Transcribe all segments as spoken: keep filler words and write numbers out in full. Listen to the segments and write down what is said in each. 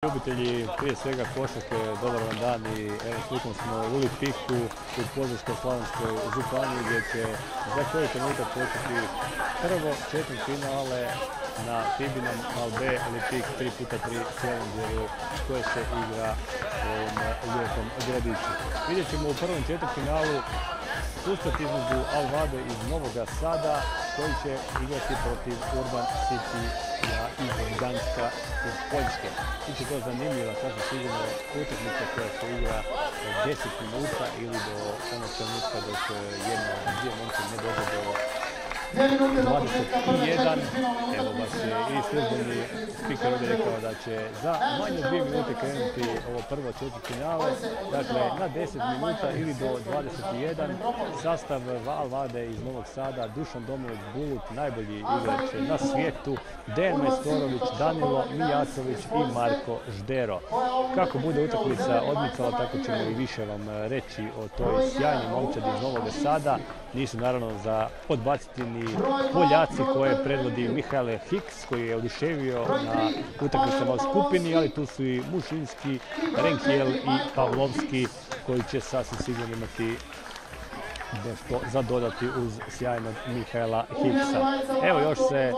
ljubitelji prije svega košarke, dobar vam dan i evo slikom smo u Lipiku u Požeško-slavonskoj županiji gdje će za koji trenutak početi prvo četvrtfinale na Fibinom Malbe Lipik tri puta tri Challengeru koje se igra u ovom lijepom gradiću. Vidjet ćemo u prvom četvrtfinalu susret između Al-Vade iz Novoga Sada koji će igrati protiv Urban City iz Gdanska iz Poljske. Biće to zanimljiva, sasvim sigurno utakmica koja se igra deset minuta ili do onog trenutka dok jedna od dvije momke ne dođe do dvadeset jedan. Evo baš je i službeni speaker ovdje rekao da će za manje dvije minute krenuti ovo prvo četvrtfinale. Dakle, na deset minuta ili do dvadeset jedan sastav Al-Vade iz Novog Sada, Dušan Domović Bulut, najbolji igrač na svijetu, Dejan Majstorović, Danilo Mijacović i Marko Ždero. Kako bude utakmica odmicala, tako ćemo i više vam reći o toj sjajnoj momčadi iz Novog Sada. Nisu naravno za odbaciti ni Poljaci koje predvodi Mihael Hicks koji je oduševio na utakmicama u skupini, ali tu su i Mušinski, Renkiel i Pavlovski koji će sasvim sigurno imati nešto za dodati uz sjajnog Mihaela Hicksa. Evo još se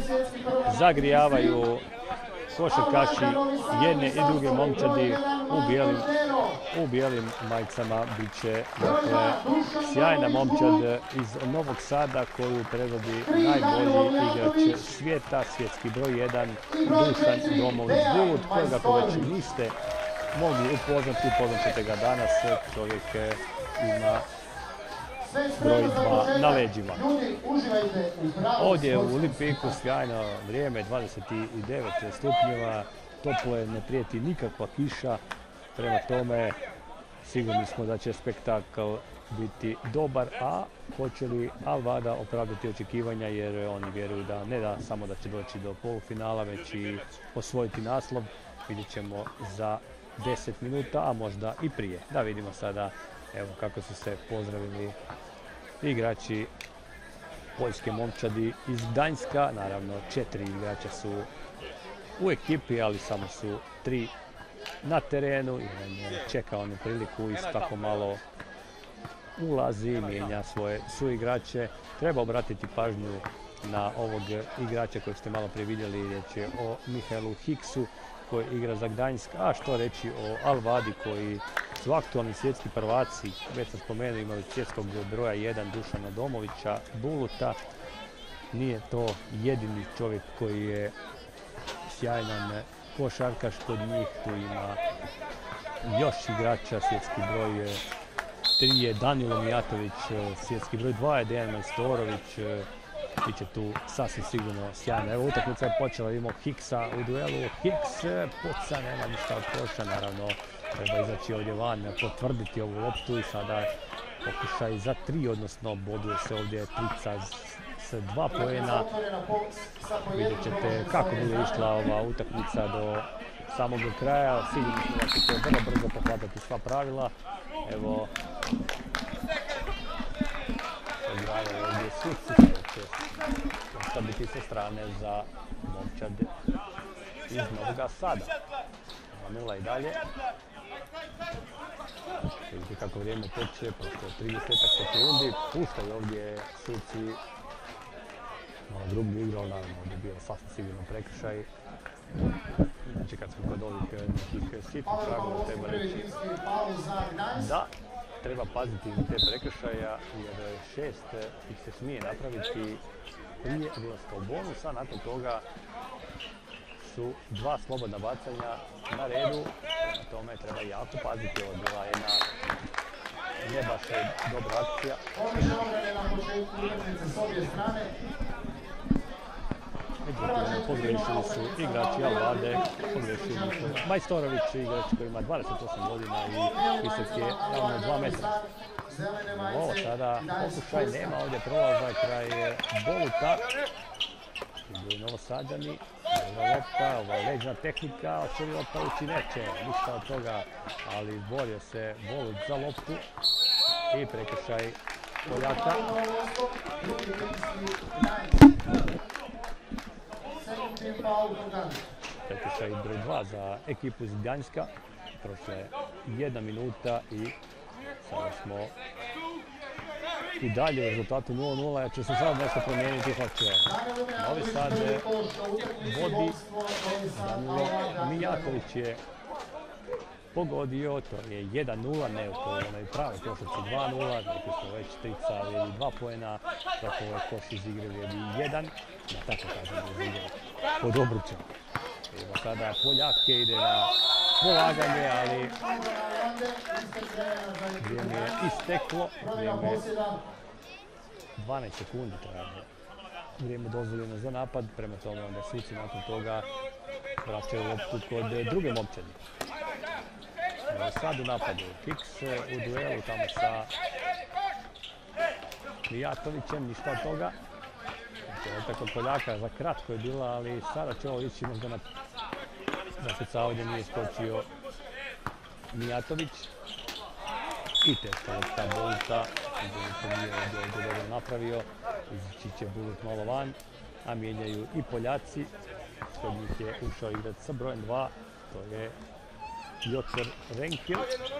zagrijavaju košarkaši jedne i druge momčadi u bijelim, u bijelim majicama. Biće dakle sjajna momčad iz Novog Sada koju predvodi najbolji igrač svijeta, svjetski broj jedan Dušan Domović Bulut, kojega ako već niste mogli upoznati, upoznat ćete ga danas. Čovjek ima broj dva na leđima. Ovdje u Lipiku sjajno vrijeme, dvadeset devet stupnjeva, toplo je, ne prijeti nikakva kiša, prema tome sigurni smo da će spektakl biti dobar, a hoće li Al-Vada opravdati očekivanja jer oni vjeruju da ne da samo da će doći do polufinala, već i osvojiti naslov. Vidjet ćemo za deset minuta, a možda i prije. Da vidimo sada evo kako su se pozdravili igrači poljske momčadi iz Gdanjska. Naravno, četiri igrača su u ekipi, ali samo su tri na terenu. Jedan čeka onu priliku i tako malo ulazi, mijenja svoje suigrače. Treba obratiti pažnju na ovog igrača kojeg ste malo prije vidjeli, riječ je o Mihaelu Hicksu koji igra za Gdanjsk, a što reći o Al-Vadi koji su aktualni svjetski prvaci. Već sam spomenuo, imali svjetskog broja jedan Dušana Domovića Buluta. Nije to jedini čovjek koji je sjajan košarkaš kod njih, tu ima još igrača, svjetski broj tri je Danilo Mijatović, svjetski broj dva je Dejan Majstorović. Biće tu sasvim sigurno sjajna. Evo utakmica je počela, imamo Hicksa u duelu. Hicks puca, nema ništa od koša, naravno treba izaći ovdje van, potvrditi ovu loptu i sada pokušaj za tri, odnosno boduje se ovdje trica s dva poena. Vidjet ćete kako bude išla ova utakmica do samog kraja. Sigurno smo da će to vrlo brzo pohvatati sva pravila. Evo odgravaju ovdje suci, će ostaviti sa strane za momčad iz Novoga Sada. Manila i dalje. Vidite kako vrijeme teče, prosto trideset sekundi. Puštaju ovdje suci. Malo drugi igrao, naravno ovdje je bio sasvim sigurno prekršaj. Znači kad smo kod ovih nekih sitnih pravila treba reći da treba paziti na te prekršaja jer šest ih se smije napraviti prije odlaska u bonus, a nakon toga su dva slobodna bacanja na redu. Na tome treba jako paziti, ovo je bila jedna ne baš dobra akcija. Međutim, pogriješili su igrači Al-Vade, pogriješili su Majstorović, igrač koji ima dvadeset osam godina i visok je ravno dva metra. Ovo sada pokušaj, nema ovdje prolaza kraj Boluta. Idu Novosađani, dobra lopta, ova leđna tehnika, hoće li lopta ući, neće, ništa od toga, ali borio se Bolut za loptu i prekršaj Poljaka. prekršaj broj dva za ekipu iz Gdanjska. Prošla je jedna minuta i sada smo i dalje u rezultatu nula nula, jer će se sad nešto promijeniti, hoće. Novi Sad vodi, Danilo Mijatović je pogodio, to je jedan nula, ne u onoj pravoj košarci dva nula, rekli smo već trica vrijedi dva poena, tako ovaj koš iz igre vrijedi jedan, da tako kažemo iz igre pod obručem. Evo sada Poljake ide na polaganje, ali vrijeme je isteklo, vrijeme je dvanaest sekundi traje. Vrijeme dozvoljeno za napad, prema tome onda suci nakon toga vraćaju loptu kod druge momčadi. Sad u napadu, Kiks u duelu tamo sa Mijatovićem, ništa od toga. Lopta kod Poljaka za kratko je bila, ali sada će ovo ići možda na zakucavanje, nije skočio Mijatović. I teška lopta Buluta, Bulut nije ovdje dobro napravio, izići će Bulut malo van, a mijenjaju i Poljaci. Kod njih je ušao igrač sa brojem dva, to je Jocer Renkil.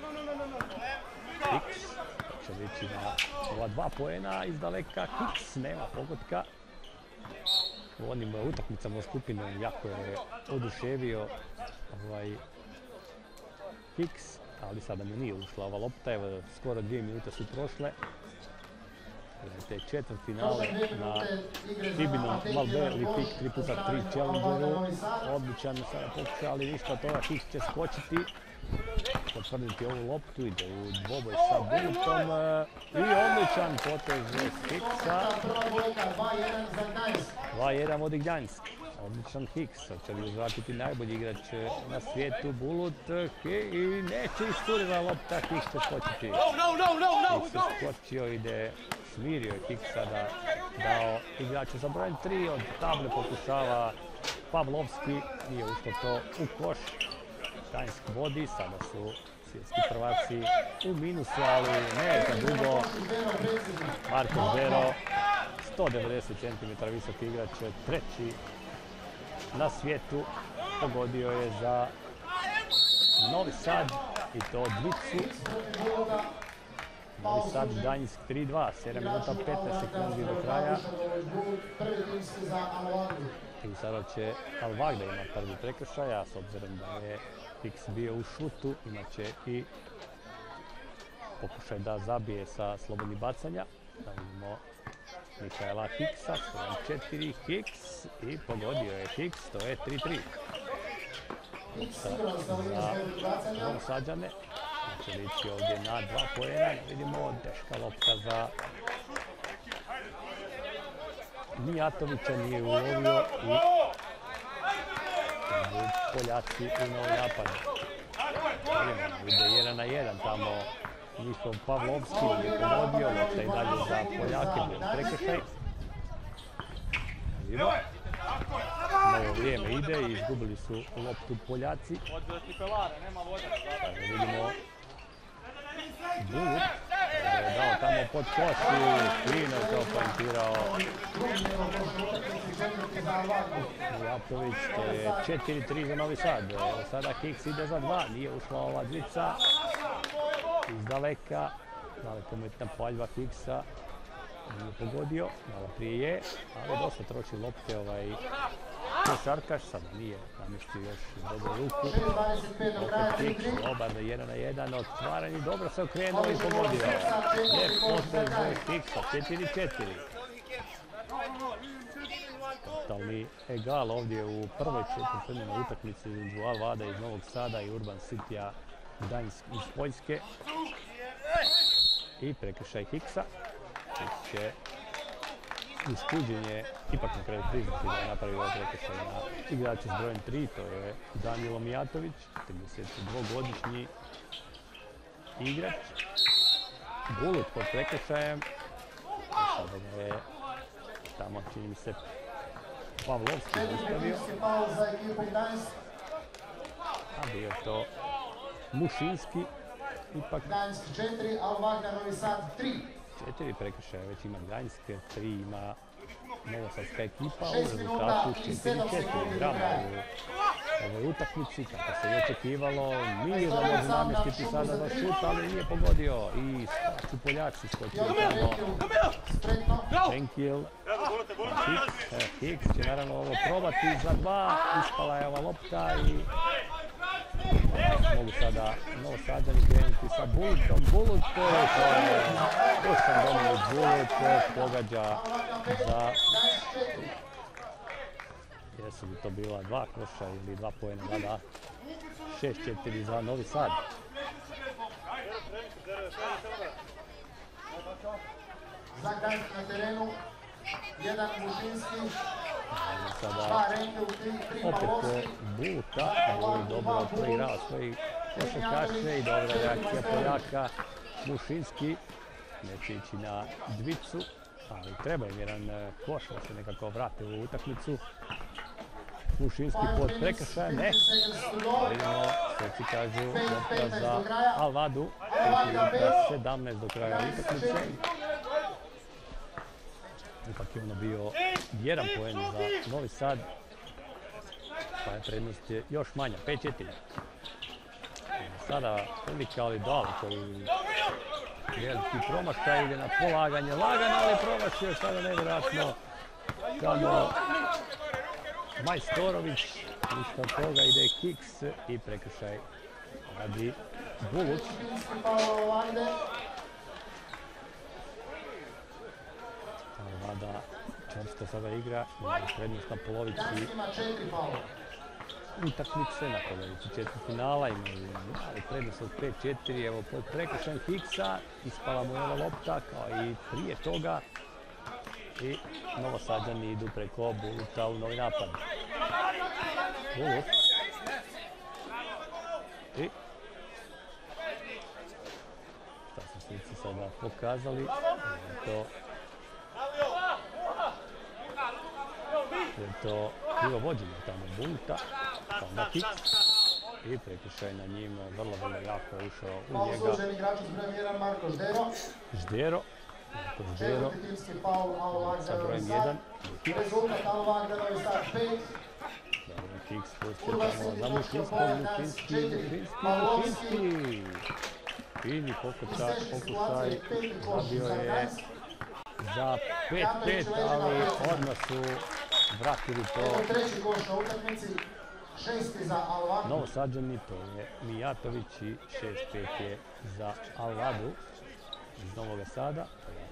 Kiks će ići na ova dva poena iz daleka. Kiks nema pogotka. U onim utakmicama u skupinu jako je oduševio ovaj Kiks, ali sada mu nije ušla ova lopta. Evo, skoro dvije minute su prošle. Te četvrt finale na Tibinom Malbeli Pik tri puta tri Challengeru. Odličan sada pokušaj, ali ništa toga. Kiks će skočiti, potvrditi ovu loptu, ide u dvoboj sa Bulutom i odličan potez Kiksa. dva jedan vodi Gdanjsk. Odličan Kiks, će li uzvratiti najbolji igrač na svijetu, Bulut, i neće isturila lopta, Kiks će skočiti. Kiks je skočio, ide, smirio je Kiksa da dao igraču za brojem tri, od table pokušava Pavlovski, nije ušlo to u koš. Gdanjsk vodi, sada su svjetski prvaci u minusu, ali ne za dugo. Marko Zvero, sto devedeset centimetara visok igrač, treći na svijetu, pogodio je za Novi Sad i to dvicu. Novi Sad Gdanjsk tri dva, sedam minuta petnaest sekundi do kraja. I sada će Alvagda ima prvi prekršaj, a s obzirom da je Kiks bio u šutu, imat će i pokušaj da zabije sa slobodnih bacanja. Da vidimo Mikaela Kiksa, sedam četiri, Kiks, i pogodio je Kiks, to je tri tri. Za Novosađane, će ići ovdje na dva poena, vidimo teška lopta za Mijatovića, nije ulovio i Poljaci u novi napad. Ide jedan na jedan tamo, njihov Pavlovski je pogodio, lopta i dalje za Poljake, bio prekršaj. Novo vrijeme ide i izgubili su loptu Poljaci. Sada vidimo Bulut, je dao tamo pod koš i fino je to poentirao Mijatović, to je četiri tri za Novi Sad. Sada Kiks ide za dva, nije ušla ova dvica iz daleka, dalekometna paljba Kiksa, nije pogodio, malo prije je, ali dosta troši lopte ovaj košarkaš, sada nije namjestio još dobro ruku. Opet Kiks, dobar da jedan na jedan, otvaranje, dobro se okrenuo i pogodio. Lijep potez Kiksa, četiri četiri. Totalni egal ovdje u prvoj četvrtfinalnoj utakmici između Alvada iz Novog Sada i Urban Citya Gdanjsk iz Poljske. I prekršaj Kiksa. Kiks će uz kuđenje ipak na kraju priznati da je napravio prekršaj na igrača s brojem tri, to je Danilo Mijatović, tridesetdvogodišnji igrač. Bulut pod prekršajem. Sada ga je tamo, čini mi se, Pavlovski ustavio. A bio to Mušinski, ipak. Gdanjsk četiri, Alvagda Novi Sad tri. Četiri prekršaja već ima Gdanjsk, tri ima novosadska ekipa u rezultatu četiri četiri. Drama ovoj utakmici, kako se je očekivalo. Miro može namjestiti sada za šut, ali nije pogodio. I skaču Poljaci, skočio tamo Šenkil. Hicks, Hicks će naravno ovo probati za dva. Ispala je ova lopta i mogu sada Novosađani krenuti sa Bulutom. Bulut, to je Dušan Dominić Bulut, pogađa za... Jesu li to bila dva koša ili dva poena, da, da. šest četiri za Novi Sad. Za kraj na terenu, jedan Mušinski, sada opet Buluta, ovo je dobro preigrao svoji košarkaše i dobra reakcija Poljaka. Mušinski neće ići na dvicu, ali treba im jedan koš da se nekako vrate u utakmicu. Mušinski pod prekršajem, ne. Vidimo, sveci kažu lopta za Alvadu. sedamnaest do kraja utakmice. Ipak je ono bio jedan poen za Novi Sad. Pa je prednost još manja, pet četiri. Sada prilika ali dal koji veliki promašaj, ide na polaganje. Lagan, ali promašio sada nevjerojatno. Tamo Majstorović, ispod toga ide Hicks i prekršaj radi Bulut. Alvada čvrsto sada igra, ima prednost na polovici utakmice, na polovici četvrtfinala, imaju prednost od pet četiri, evo pod prekršajem Hicksa, ispala mu ova lopta kao i prije toga. I Novosađani idu preko Buluta u novi napad. Bulut. I šta su slici sada pokazali. To je to krivo vođenje tamo Buluta. Onda Hicks. I prekršaj na njim vrlo, vrlo jako ušao u njega. Poslužen igrač uz brojem jedan Marko Ždero. Ždero. Četvrti timski faul Al Vagda Novi Sad. Rezultat Al Vagda Novi Sad pet. Hicks pustio tamo za Mušinskog, Mušinski, Mušinski, Mušinski. Fini pokušaj, pokušaj, zabio je za pet pet, ali odmah su vratili to. Treći koš na utakmici, šesti za Al Vagdu. Novosađani, to je Mijatović i šest pet je za Al Vagdu iz Novog Sada.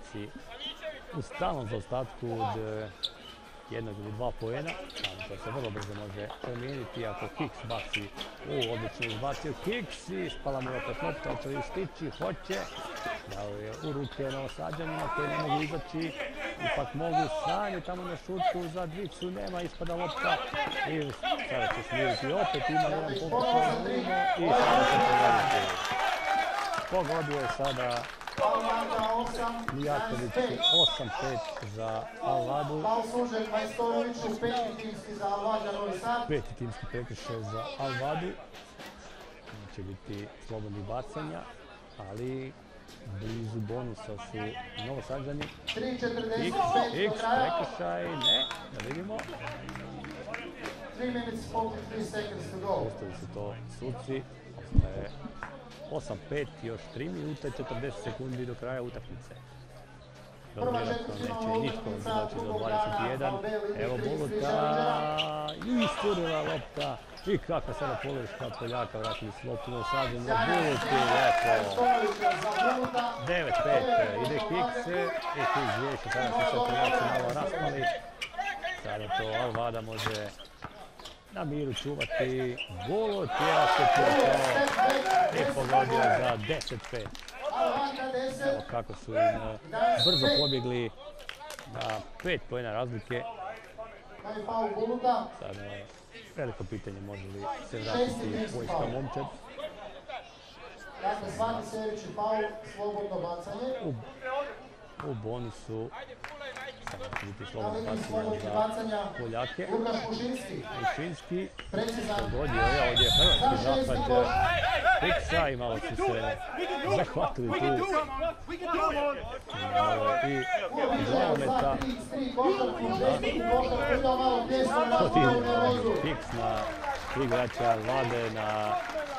U stalnom zaostatku od jednog ili dva poena, ali to se vrlo brzo može promijeniti ako Hicks baci. U, odlično izbacio Hicks i spala mu opet lopta, hoće li stići, hoće. Dao je u ruke Novosađanima koji ne mogu izaći, ipak mogu sami tamo na šutku za dvicu, nema, ispada lopta i sada će smiriti opet, ima jedan pokušaj na limo i sada će pogoditi. Pogodio je sada Mijatović osam pet za Al Vagdu. Faul služen Majstoroviću, peti timski za Al Vagda Novi Sad. Peti timski prekršaj za Al Vagdu. Neće biti slobodnih bacanja, ali blizu bonusa su Novosađani. tri četrdeset Hicks, pet do kraja. prekršaj, ne, da vidimo. tri minutes forty-three seconds to go. Ostavi su to suci. Ostaje osam pet, još tri minute i četrdeset sekundi do kraja utakmice. Dobro, vjerojatno neće nitko doći do dvadeset jedan. Evo Buluta, i isturila lopta. I kakva sada pogreška Poljaka, vratili su loptu na Sađenju. Buluti, lepo. devet pet, ide Hicks i Hicks riješi, sada su se Poljaci malo raspali. Sada to Al Vagda može na miru čuvati. Bulut je osjetio to i pogodio za deset pet. Evo kako su im brzo pobjegli na pet poena razlike. Sada je veliko pitanje može li se vratiti Vojska Momčad. Dakle, svaki sljedeći faul, slobodno bacanje. U, u bonusu sada će biti slobodno Na liniji bacanje slobodnih za bacanja Poljake. Lukaš Mušinski. Mušinski Precizan. pogodio je, ovdje je hrvatski zapad Hicksa i malo su se zahvatili tu. Malo i Dvalometa. Hicks na igrača Alvade na...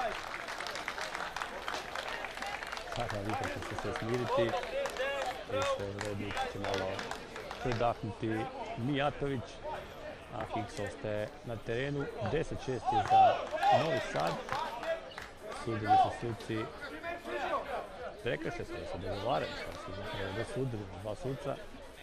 Sada vidite će se sve smiriti. I se Rednik će malo predahnuti Mijatović. A Hicks ostaje na terenu. deset šest je za Novi Sad. Sudili su suci. Prekršaj se da se dogovaraju, pa su zapravo dosudili dva suca.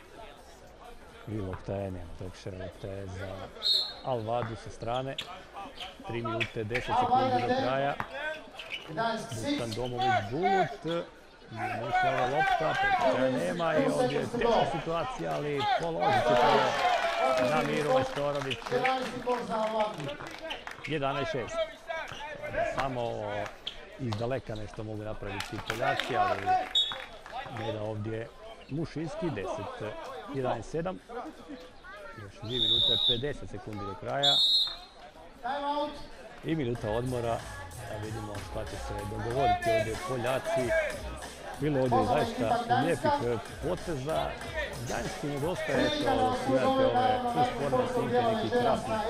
I lopta je, nema prekršaja, lopta je za Alvadu sa strane. tri minute, deset sekundi do kraja. Bustan Domović Bulut. Možda ova lopta, prekršaja nema i ovdje je teška situacija, ali položit će to na Miru Majstorović. jedanaest šest. Samo izdaleka nešto mogu napraviti Poljaci, ali ne da ovdje Mušinski, deset jedanaest sedam. Još dvije minute, pedeset sekundi do kraja. I minuta odmora, da vidimo šta će se dogovoriti ovdje Poljaci. Bilo ovdje zaista lijepih poteza. Gdanjski nedostaje to svirati ove usporne snimke nekih krasnih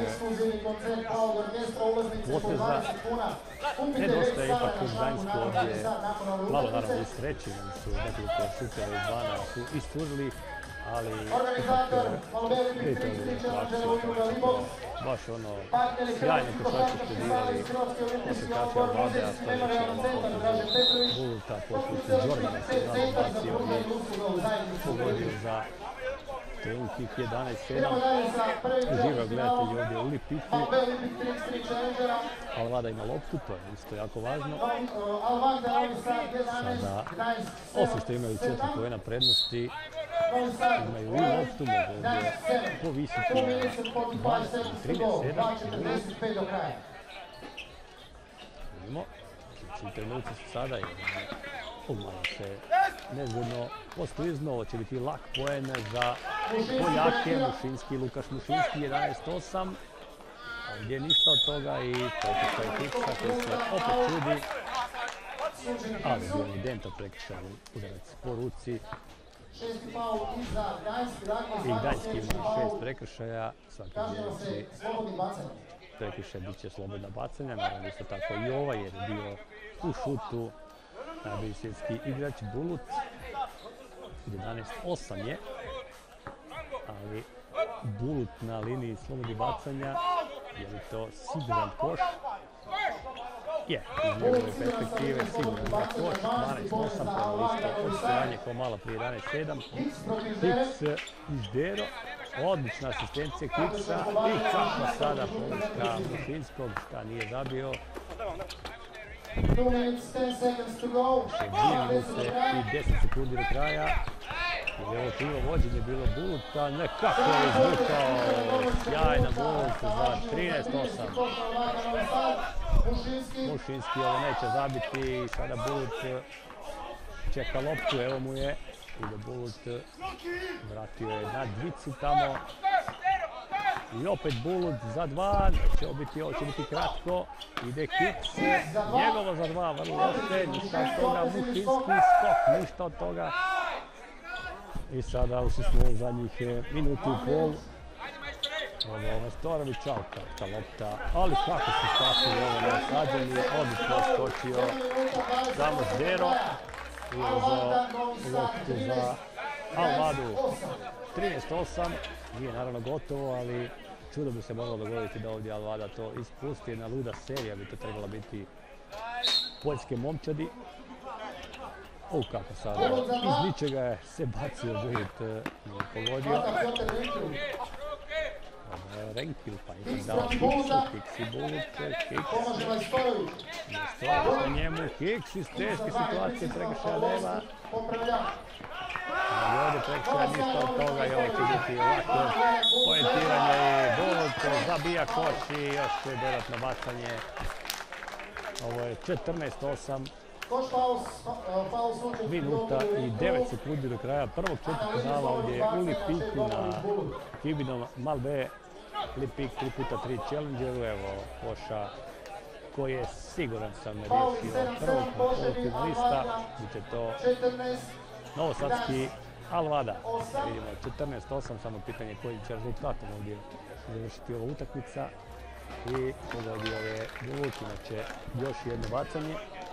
poteza. Nedostaje ipak Gdanjsku ovdje, malo naravno i sreći, su nekoliko šuteva izvana su isturili, ali ipak vidite ovdje akciju, baš ono sjajno košarci studirali košarkači Alvade, a što je već ono potezu Buluta poput Đorđana se rado bacio i pogodio za trenutnih jedanaest sedam. Uživa gledatelji ovdje u Lipiku. Alvada ima loptu, to je isto jako važno. Sada, osim što imaju četiri poena prednosti, imaju i loptu, mogu ovdje povisiti na dvadeset trinaest sedam. Vidimo, ključni trenuci su sada i malo se nezgodno poskliznuo, ovo će biti lak poen za Poljake. Mušinski, Lukaš Mušinski, jedanaest osam. Ovdje ništa od toga i pokušaj Hicksa koji se opet čudi. Ali bio evidentno prekršajni udarac po ruci. I Gdanjski ima šest prekršaja, svaki sljedeći prekršaj bit će slobodna bacanja, naravno isto tako i ovaj jer je bio u šutu najbolji svjetski igrač Bulut. jedanaest osam je, ali Bulut na liniji slobodnih bacanja, je li to siguran koš? Je, iz njegove perspektive siguran za koš, dvanaest osam, prvo isto odstojanje kao malo prije jedanaest sedam. Hicks izdero, odlična asistencija Hicksa i kako sada podrška Mušinskog, šta nije zabio. two minutes, ten seconds to go. dvije minute i deset sekundi do kraja. I ovo krivo vođenje bilo Buluta, nekako je izvukao sjajna Bulut za trinaest osam. Mušinski ovo neće zabiti i sada Bulut čeka loptu, evo mu je. Ide Bulut, vratio je na dvicu tamo. I opet Bulut za dva, neće biti, ovo će biti kratko. Ide Hicks, njegovo za dva, vrlo loše, ništa od toga, Mušinski skok, ništa od toga. I sada ušli smo u zadnjih minutu i pol. Ovo Majstorović, čao kratka lopta, ali kako su skakali ovo na sađenju, odlično skočio samo Zdero i uzeo loptu za Alvadu. trinaest osam, nije naravno gotovo, ali čudo bi se moglo dogoditi da ovdje Alvada to ispusti. Jedna luda serija bi to trebala biti poljske momčadi. O, kako sada, iz ničega je se bacio Bulut, nije pogodio. Ovo je Renkil, pa je dao Hicksu, Hicks i Bulut, Hicks. Majstorović na njemu, Hicks iz teške situacije, prekršaja nema. Ali ovdje prekršaja ništa od toga i ovo će biti lako poentiranje. Bulut zabija koš i još dodatno bacanje. Ovo je četrnaest osam. Minuta i devet sekundi do kraja prvog četvrtfinala ovdje u Lipiku na Kibinom Malbe. Lipik tri puta tri challengeru, evo koša koji je siguran sam riješio prvog polufinalista. Biće to novosadski Alvada. Vidimo četrnaest osam, samo pitanje koji će rezultatom ovdje završiti ova utakmica. i pogodio je Bulut, inače još jedno bacanje.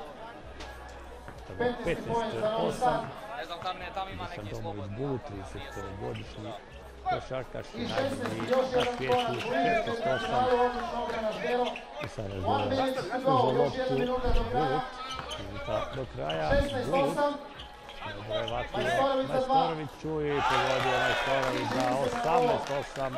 petnaest osam. Sandomović Bulut, tridesetogodišnji košarkaš i najbolji na svijetu, šesnaest osam. I sada Žele uzeo loptu, Bulut, minuta do kraja, Bulut. Dobro je vatio Majstoroviću i pogodio Majstorović za osamnaest osam.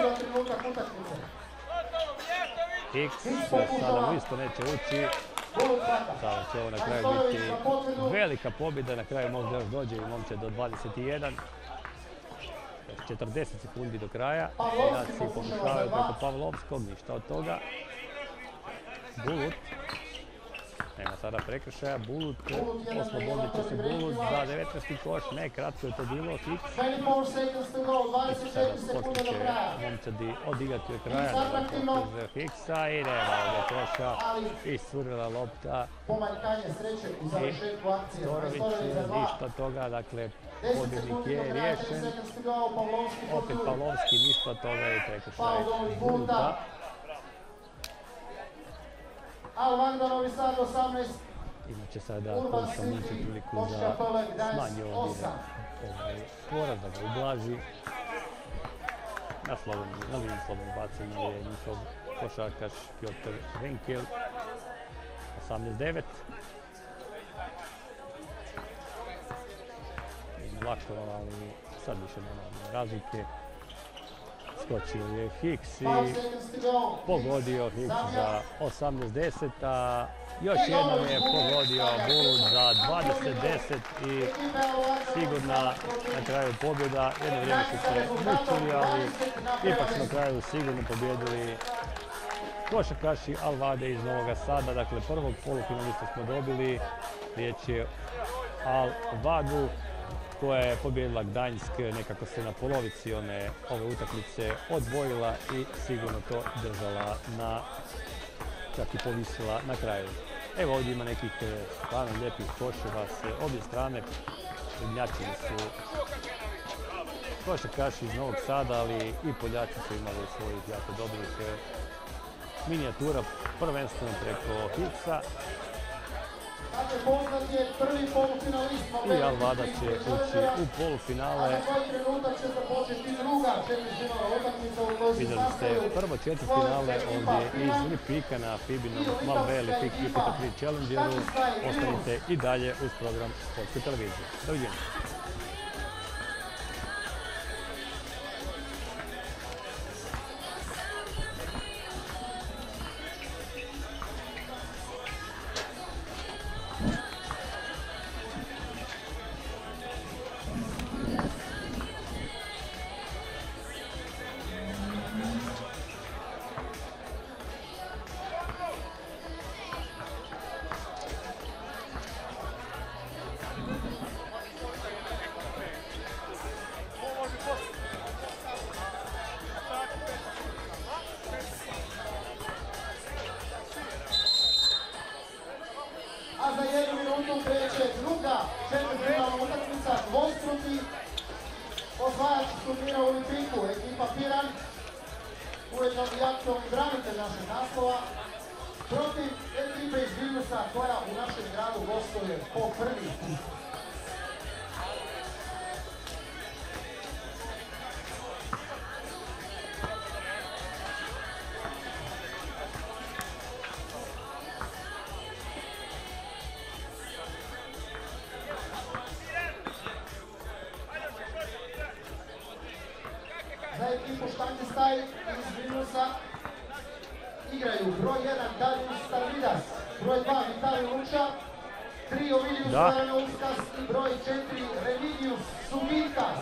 X sada isto neće ući. Sada će ovo na kraju biti velika pobjeda, na kraju možda još dođe i momče do dvadeset jedan. četrdeset sekundi do kraja. Jaci pokušavaju preko Pavlovskog, ništa od toga. Bulut. Nema sada prekršaja, Bulut, oslobodit će se Bulut za devetnaesti koš, ne, kratko je to bilo, Hicks. I sada poslije će momčadi odigrati od kraja, nema za Hicksa i nema ovdje koša, iscurila lopta. I Storović, ništa toga, dakle, pobjednik je riješen. Opet Pavlovski, ništa toga i prekršaj Buluta. Alvanda Novi Sad osamnaest. Inače sada Polska muči priliku za smanji ovdje ovaj poraz, da ga ublaži. Na slobodni, na liniji slobodnog bacanja je njihov košarkaš Piotr Henkel. osamnaest devet. I lako, ali sad više nema razlike. Skočio je Hicks i pogodio Hicks za osamnaest deset, a još jednom je pogodio Bulut za dvadeset deset i sigurna na kraju pobjeda. Jedno vrijeme su se mučili, ali ipak su na kraju sigurno pobjedili košarkaši Al-Vade iz Novoga Sada. Dakle, prvog polufinalista smo dobili, riječ je Al-Vadu, koja je pobjedila Gdanjsk, nekako se na polovici one, ove utakmice odvojila i sigurno to držala na, čak i povisila na kraju. Evo ovdje ima nekih stvarno lijepih koševa s obje strane, Ribnjačini su košarkaši iz Novog Sada, ali i Poljaci su imali svojih jako dobrih minijatura, prvenstveno preko Hicksa. I Al-Vada će ući u polufinale. Vidjeli ste prvo četvrtfinale ovdje iz Lipika na Fibinom Malve Lipik Jupiter tri Challengeru. Ostanite i dalje uz program Sportske televizije. Doviđenja. Osvajač turnira u Olimpiku, ekipa Piran, ujedno i aktualni branitelj našeg naslova, protiv ekipe iz Vilnusa koja u našem gradu gostuje po prvi put. Za ekipu Štangistaj iz Vilnusa igraju broj jedan Darius Starvidas, broj dva Vitalij Luča, tri Ovidius Varanovskas i broj četiri Remigius Suminkas.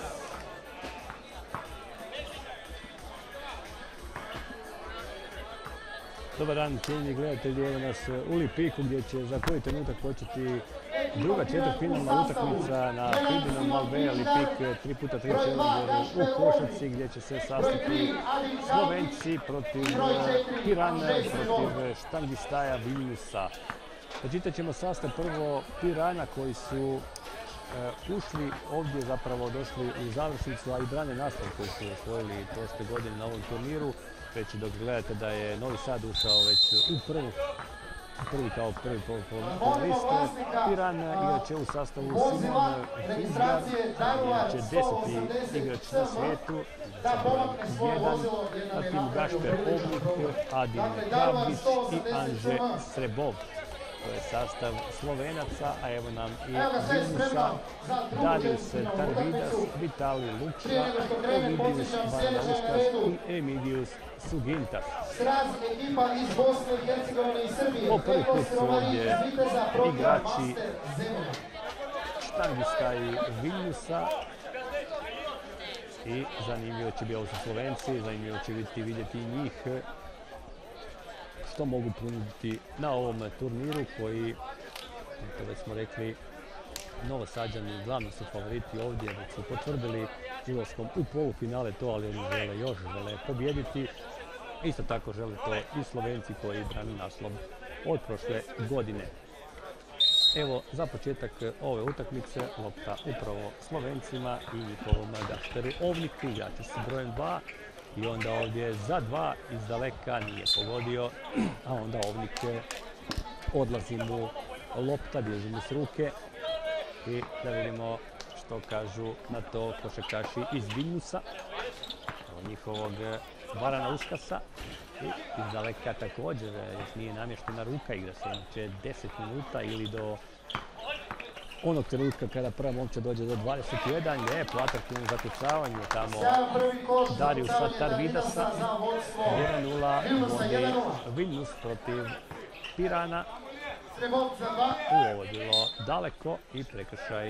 Dobar dan, cijenjeni gledatelji, evo nas u Lipiku gdje će za koji trenutak početi druga četvrtfinalna utakmica na Fibinom Malve Lipik tri puta tri Challenger u košarci gdje će se sastati Slovenci protiv Pirana, protiv Štangistaja Vilniusa. Pročitat ćemo sastav prvo Pirana koji su Uh, ušli ovdje, zapravo došli u završnicu, a i brane naslov koji su osvojili prošle godine na ovom turniru. već dok gledate da je Novi Sad ušao već u prvu, prvi kao prvi polfinalist. Piran igrač je u sastavu Simon Fingar, igrač je deseti igrač na svijetu, jedan, zatim Gašper Ovnik, Adin Kavdić i Anže Srebov. To je sastav Slovenaca, a evo nam i Vilniusa, Darius Tarvidas, Vitali Lukša, Ovidius Baranauskas i Emidius Sugintas. Po prvi put su ovdje igrači štangista i Vilniusa i zanimljivo će biti, ovo su Slovenci, zanimljivo će biti vidjeti njih što mogu ponuditi na ovom turniru koji, to već smo rekli, Novosađani glavno su favoriti ovdje, već su potvrdili ulaskom u polufinale to, ali oni žele još, žele pobjediti. Isto tako žele to i Slovenci koji brani naslov od prošle godine. Evo, za početak ove utakmice, lopta upravo Slovencima i njihovom Gašperu Ovniku, igrači s brojem dva. I onda ovdje za dva iz daleka nije pogodio, a onda Ovnik odlazi mu lopta, bježi mu s ruke. I da vidimo što kažu na to košarkaši iz Vilniusa, njihovog Baranauskasa. I iz daleka također još nije namještena ruka, igra se inače deset minuta ili do onog trenutka kada prva momčad dođe do dvadeset jedan, lijepo atraktivno zakucavanje tamo Dariusa Tarvidasa, jedan nula vodi Vilnius protiv Pirana. Ovo je bilo daleko i prekršaj.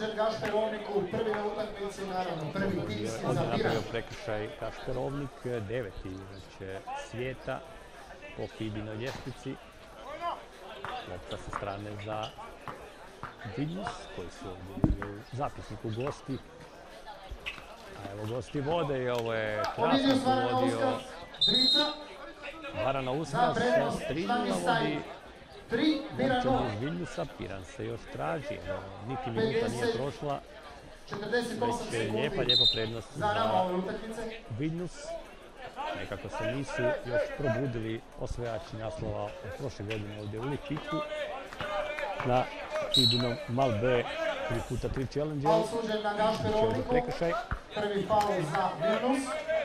Ovdje napravio prekršaj Gašper Ovnik, deveti igrač svijeta po FIBA-inoj ljestvici. Lopta sa strane za Vilnius, koji su ovdje u zapisniku gosti. A evo gosti vode i ovo je krasno povodio Baranauskas, tri nula vodi momčad iz Vilniusa. Piran se još traži, niti minuta nije prošla. Već je lijepa, lijepa prednost za Vilnius. Nekako se nisu još probudili osvajači naslova od prošle godine ovdje u Lipiku. Na FIBA-inom Malbe tri puta tri challenge-u. Biće ovdje prekršaj. Prvi faul za Vilnius.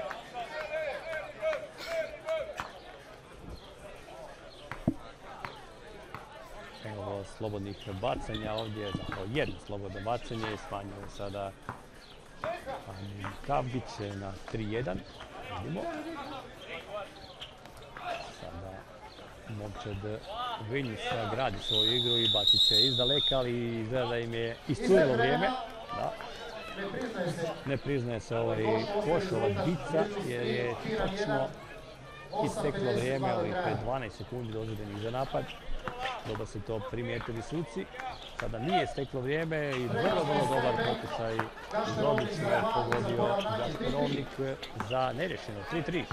Evo slobodnih bacanja ovdje, zapravo jedno slobodno bacanje. Smanjuje sada Kavdić na tri jedan. Vidimo. Sada momčad Vilniusa gradi svoju igru i bacit će iz daleka, ali izgleda da im je iscurilo vrijeme. Da. Ne priznaje se ovaj koš, ova bica, jer je točno isteklo vrijeme, ovih dvanaest sekundi dozvoljenih za napad. Dobro su to primijetili suci. Sada nije isteklo vrijeme i vrlo, vrlo dobar pokušaj. Odlično je pogodio Gašper Ovnik za nerješeno tri tri.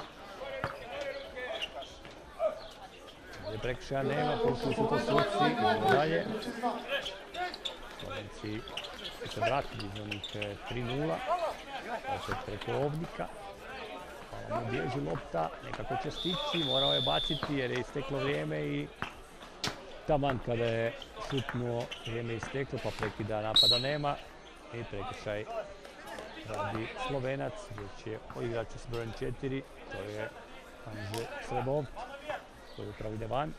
Prekršaja nema, pokušali su to suci, idemo dalje. Slovenci se vratili iz onih tri nula, opet preko Ovnika. Hvala mu bježi lopta, nekako će stići, morao je baciti jer je isteklo vrijeme i taman kada je šutnuo, vrijeme je isteklo pa prekida napada nema i prekršaj radi Slovenac, već je o igraču s brojem četiri, to je Anže Srebov, koji upravo ide van.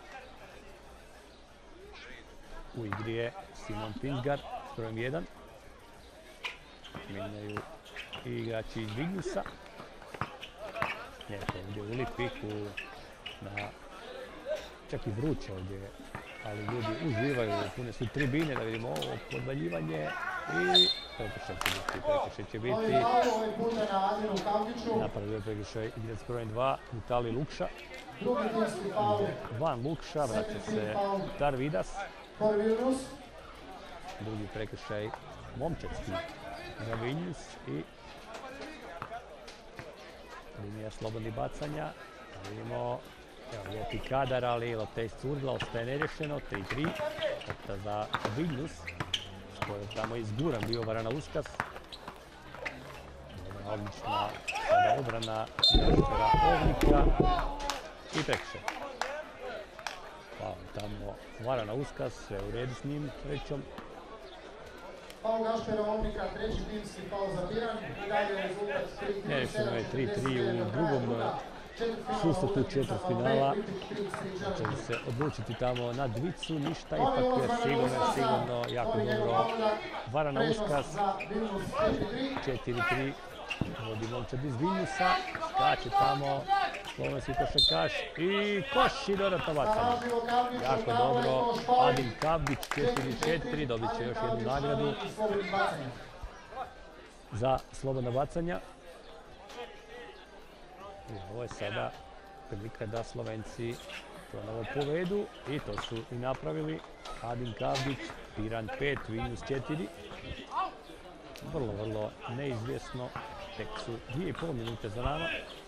U igri je Simon Fingar s brojem jedan. Mijenjaju i igrači iz Vilniusa. Lijepo ovdje u Lipiku, na čak i vruće ovdje, ali ljudi uživaju, pune su tribine, da vidimo ovo podvaljivanje i prekršaj će biti, prekršaj će biti. Napravio prekršaj igrač s brojem dva, Vitali Lukša. Van Lukša, vraća se Tarvidas. Drugi prekršaj momčadski za Vilnius i linija slobodnih bacanja. Vidimo, evo lijepi kadar, ali lopta je iscurila, ostaje nerješeno, tri tri. Lopta za Vilnius, koji je tamo izguran bio Baranauskas. Odlična Sada obrana Gašpera Ovnika i prekršaj. Faul tamo Varana Uskas, sve u redu s njim, trećom. Faul Gašpera Ovnika, treći timski faul za Piran i dalje rezultat tri tri. Ne, rešeno je tri tri u drugom susretu četvrtfinala. Će se odlučiti tamo na dvicu, ništa, ipak je sigurno, sigurno jako dobro. Varana Uskas, četiri tri, vodi momčad iz Vilniusa, skače tamo slovenski košarkaš i koš i dodatno bacanje. Jako dobro, Adin Kavdić, četiri četiri, dobit će još jednu nagradu za slobodna bacanja. I ovo je sada prilika da Slovenci ponovo povedu i to su i napravili. Adin Kavdić, Piran pet, Vilnius četiri. Vrlo, vrlo neizvjesno. Tek su dvije i pol minute za nama.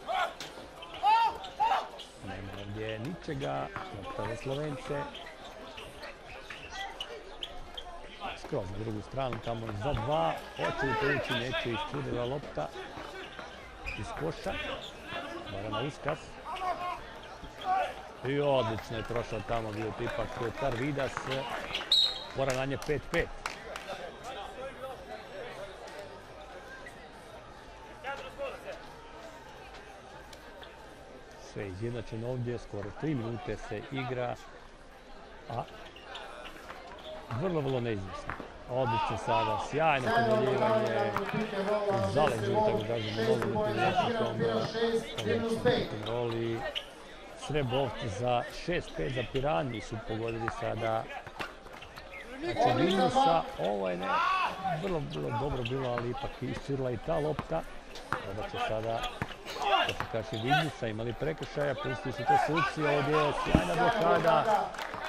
Nema ovdje ničega. Lopta za Slovence. Skroz na drugu stranu, tamo za dva. Hoće li to ući, neće, iscurila lopta iz koša. Varana Uskas. I odlično je prošao tamo, bio to ipak Tarvidas. Poravnanje pet pet. Sve izjednačeno ovdje, skoro tri minute se igra, a vrlo, vrlo neizvjesno. Odlično sada, sjajno kontroliranje, zaleđuju, tako kažemo, nogometnim rečnikom, kontroli. Srebovci za šest pet za Piran, nisu pogodili sada znači Vilniusa. Ovo je ne, vrlo, vrlo dobro bilo, ali ipak iscurila i ta lopta. Onda će sada košarkaši Vilniusa imali prekršaja, pustili su to suci, ovdje je sjajna blokada.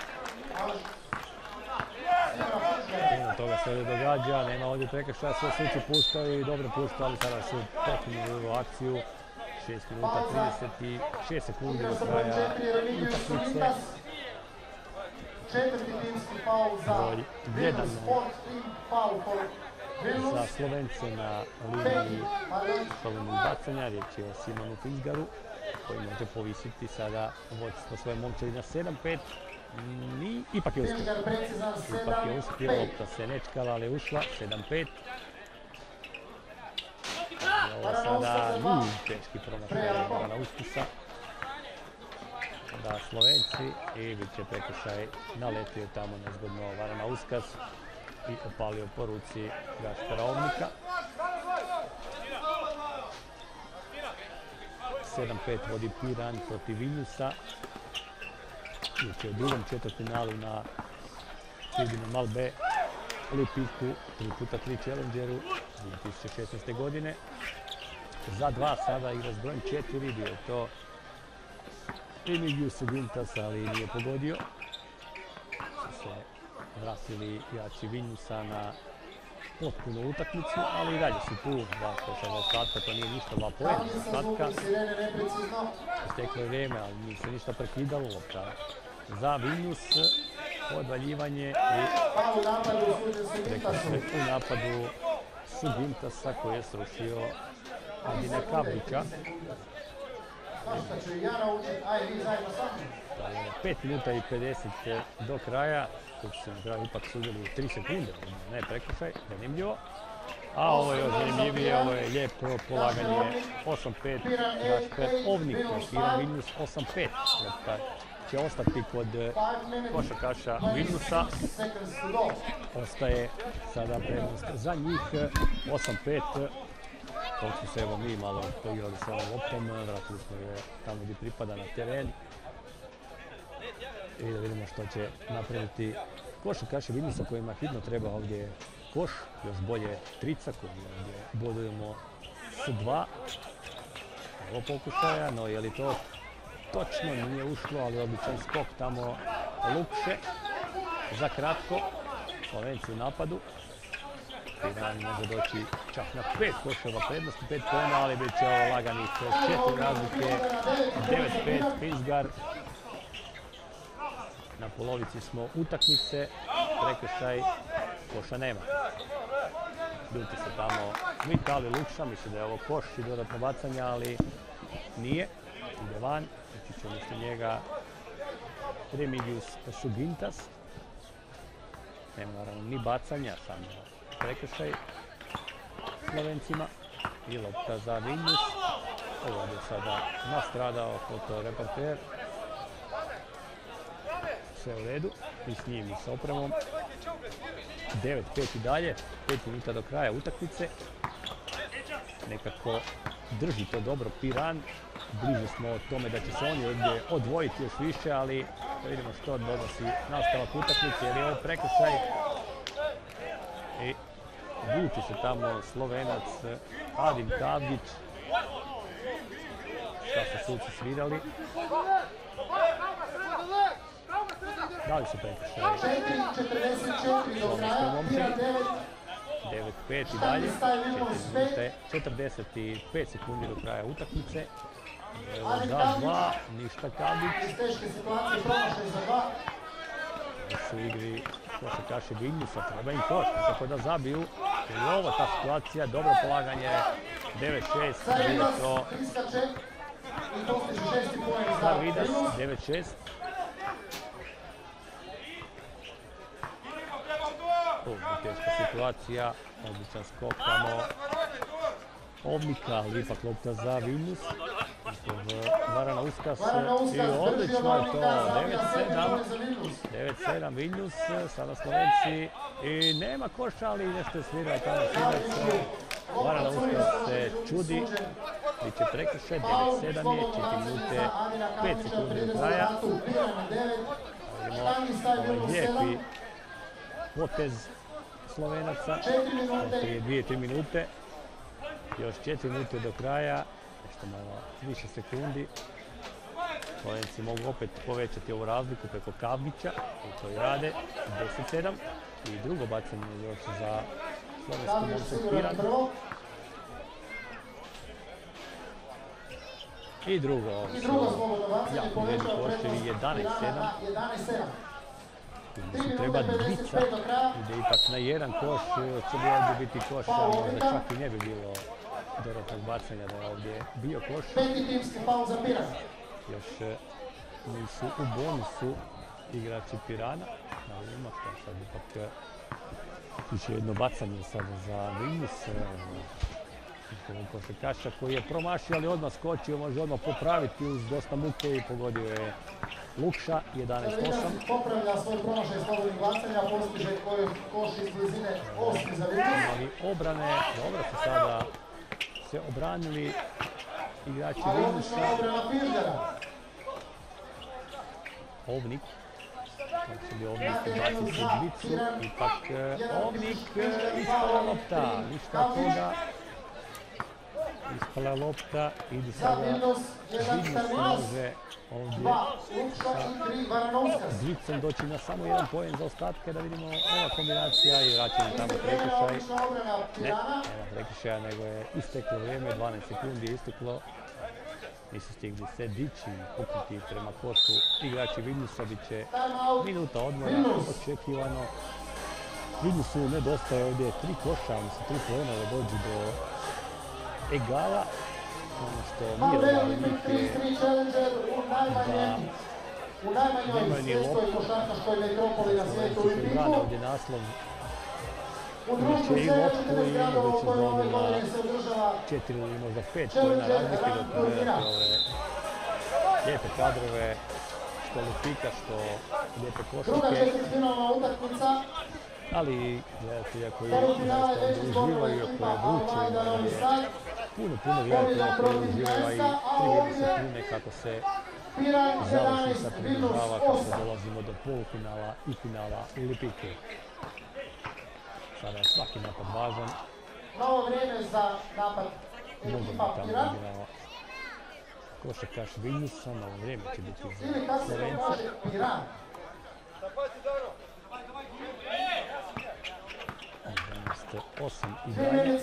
Puno toga se ovdje događa, nema ovdje prekršaja, sve suci puštaju i dobro puštali, sada su prekinuli ovu akciju. šest minuta trideset šest sekundi do kraja utakmice. Četvrti timski faul za Vilnius Sport Team, faul for Vilnius. Za Slovence na liniji slobodnog bacanja, riječ je o Simonu Finsgaru, koji može povisiti sada vodstvo svoje momčadi na sedam pet. I ipak je uspio. Ipak je uspio, lopta se nečkala, ali je ušla, sedam pet. Ovo sada nije teški promašaj Varana Uskasa. Da Slovenci i bit će prekršaj, naletio tamo nezgodno Varana Uskas i opalio po ruci Gašpera Ovnika. sedam pet vodi Piran protiv Vilniusa. Još je u drugom četvrtfinalu na tribini Malbe Lipiku, tri puta tri Challengeru dvije tisuće šesnaeste. godine. Za dva sada igra s brojem četiri, bio je to Remigius Gintas, ali nije pogodio. Su se vratili jači Vilniusa na potpunu utakmicu, ali i dalje su tu. Dva koša za ostatka, to nije ništa, dva pojena za ostatka. Isteklo je vrijeme, ali nije se ništa prekidalo. Lopta za Vilnius, odvaljivanje i prekršaj u napadu su Gintasa koji je srušio Adina Kavdića. pet minuta i pedeset do kraja, koji su se na kraju ipak sudili u tri sekunde, ne prekršaj, zanimljivo. A ovo je još zanimljivije, ovo je lijepo polaganje, osam pet, Gašper Ovnik, Piran Vilnius osam pet. Će ostati kod košarkaša Vilniusa. Ostaje sada prednost za njih, osam pet. Dok smo se evo mi malo poigrali sa ovom loptom, vratili smo je tamo gdje pripada na teren. I da vidimo što će napraviti košarkaši Vilniusa kojima hitno treba ovdje koš, još bolje trica koju ovdje bodujemo s dva. Evo pokušaja, no je li to točno, nije ušlo, ali običan skok tamo Lukše za kratko. Slovenci u napadu. Piran može doći čak na pet koševa prednosti, pet pojena, ali bit će ovo laganih četiri razlike, devet pet, Finsgar. Na polovici smo utakmice, prekršaj, koša nema. ljuti se tamo Vitali Lukša, misli da je ovo koš i dodatno bacanje, ali nije, ide van, ići će umjesto njega Remigius Sugintas. Nema naravno ni bacanja, samo prekršaj Slovencima i lopta za Vilnius. Ovo je sada nastradao fotoreporter. Sve u redu i s njim i s opremom. devet pet i dalje, pet minuta do kraja utakmice. Nekako drži to dobro Piran. Bliže smo od tome da će se oni ovdje odvojiti još više, ali da vidimo što donosi nastavak utakmice jer je ovo prekršaj. I ljuti se tamo Slovenac Adim Kavgić. Šta su suci svirali? Da li su prekršaj? četiri četrdeset četiri do kraja, Piran devet. devet pet i dalje, četrdeset pet sekundi do kraja utakmice. Evo za dva, ništa Kavgić. Iz teške situacije promašaj za dva. Su igri košarkaši Vilniusa, treba im koš, tako da zabiju. I ovo ta situacija, dobro polaganje, devet šest, to Sarvidas, devet šest. Ovo je teška situacija, odličan skok tamo Ovnika, ali ipak lopta za Vilnius. Varana Uskas i odlično je to, devet sedam, devet sedam Vilnius, sada Slovenci i nema koša, ali nešto je svirao tamo Sinac. Varana Uskas se čudi, biće prekršaj, devet sedam je, četiri minute, pet sekundi do kraja. Vidimo ovaj lijepi potez Slovenaca, prije dvije tri minute. Još četiri minute do kraja, nešto malo više sekundi. Slovenci mogu opet povećati ovu razliku preko Kavgića, i to i rade, deset sedam. I drugo bacanje još za slovenski momčad Piran. I drugo, jako vedi koševi, jedanaest sedam. Mislim, treba dvica, ide ipak na jedan koš, će bi ovdje biti koš, a možda čak i ne bi bilo dodatnog bacanja da je ovdje bio koš. Još nisu u bonusu igrači Pirana, ali ima što sad ipak više jedno bacanje sada za Vilnius. Košarkaša koji je promašio, ali odmah skočio, može odmah popraviti uz dosta muke i pogodio je Lukša, jedanaest osam. Popravlja svoj promašaj slobodnih bacanja, postiže koš iz blizine osmi za Vilnius. Ali obrane, dobro su sada se obranili igrači Vilniusa. Ovnik. Kako će bi Ovnik baci se dvicu. Ipak Ovnik ispala lopta, ništa od toga. Ispala lopta, ide sada Vilnius može ovdje sa dvicom doći na samo jedan poen za ostatke, da vidimo ova kombinacija i vraćamo tamo prekršaj. Ne, nema prekršaja, nego je isteklo vrijeme, dvanaest sekundi je isteklo. Nisu stigli se dići, puknuti prema košu. Igrači Vilniusa bit će minuta odmora, očekivano. Vilniusu nedostaje ovdje tri koša, mislim tri poena da dođu do egala. Ono što nije rodali njih je da nemaju ni loptu. Slovenci koji brane ovdje naslov imat će i loptu i već je dobila četiri ili možda pet pojena razlike dok gledate ove lijepe kadrove, što Lupika, što lijepe košarke. Ali gledatelja koji zaista uživaju, koji odlučuju, puno, puno gledatelja koji uživaju i trivijeli se pune kako se završnica približava, kako dolazimo do polufinala i finala Olimpike. Sada je svaki napad važan. Novo vrijeme za napad ekipa Piran. Košarkaš Vilniusa, novo vrijeme će biti za Slovence. jedanaest osam i dalje.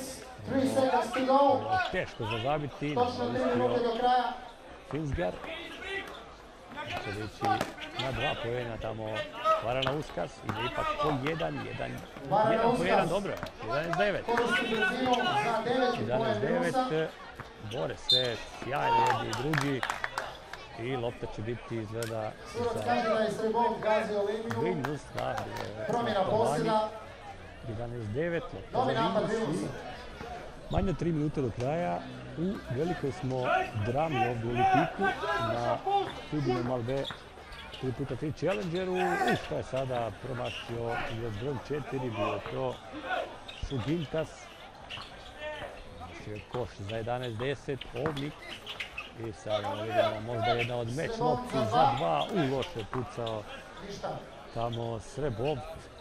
Teško za zabiti, uspio Filsgar. Će ići na dva pojena tamo Varana Uskas ide ipak po jedan, jedan, jedan po jedan, dobro je, jedanaest devet. jedanaest devet, bore se sjajno jedni i drugi i lopta će biti izgleda za Vilnius na gostovanju. jedanaest devet, lopta za Vilnius i manje od tri minute do kraja. U velikoj smo drami ovdje u Lipiku na Studiju Malbe tri puta tri Challengeru. I što je sada promašio igrač broj četiri, bio to Sugintas. Promašio je koš za jedanaest deset, Ovnik. I sada vidimo možda jedna od meč lopti za dva. U, loše je pucao tamo Srebov.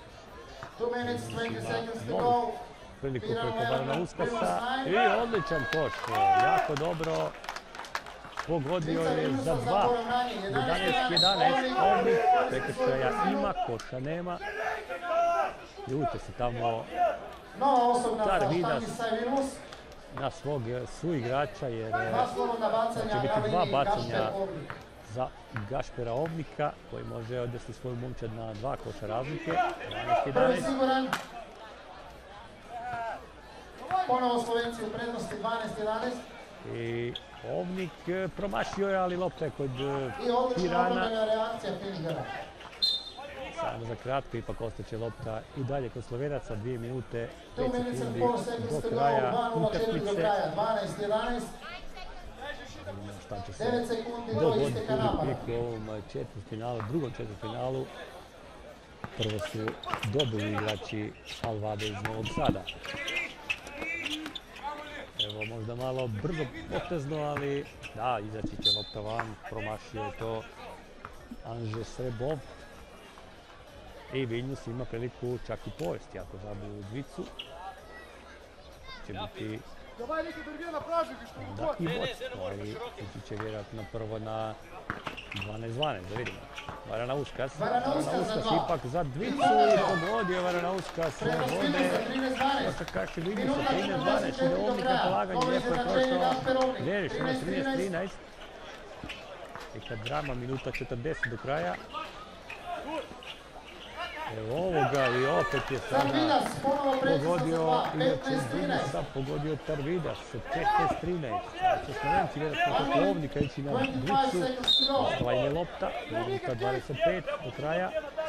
Priliku preko Varana Uskasa i odličan koš, jako dobro, pogodio je za dva, jedanaest jedanaest, Ovnik, prekršaja ima, koša nema, ljute se tamo Tarvidas na svog suigrača jer će biti dva bacanja za Gašpera Ovnika koji može odvesti svoju momčad na dva koša razlike, jedanaest jedanaest. Ponovo Slovenci u prednosti dvanaest jedanaest. I Ovnik promašio je, ali lopta je kod Pirana. I odlična obrambena reakcija Finžgara. Samo za kratko, ipak ostaće lopta i dalje kod Slovenaca, dvije minute, pet sekundi do kraja utakmice. dvanaest jedanaest. Šta će se devet sekundi do dogoditi isteka napada. u ovom četvrtfinalu, drugom četvrtfinalu. Prvo su dobili igrači Alvade iz Novog Sada. Evo, možda malo brzo potezno, ali da, izaći će lopta van, promašio je to Anže Srebov. I Vilnius ima priliku čak i povesti, ako zabiju dvicu. Će biti onda i vodstvo, ali ići će vjerojatno prvo na dvanaest dvanaest, da vidimo. Varana Uskas, Varana Uskas ipak za dvicu i pogodio Varana Uskas na vode. Koša kaši Vilnius sa trinaest dvanaest, ide Ovnik na polaganje, lijepo je prošao Veriš na trinaest trinaest. I kad drama, minuta četrdeset do kraja. Evo ovoga i opet je sada pogodio inače Vilniusa, pogodio Tarvidas sa petnaest trinaest. Će Slovenci vjerojatno kako Ovnika ići na dvicu. Ostala im je lopta, minuta dvadeset pet do kraja.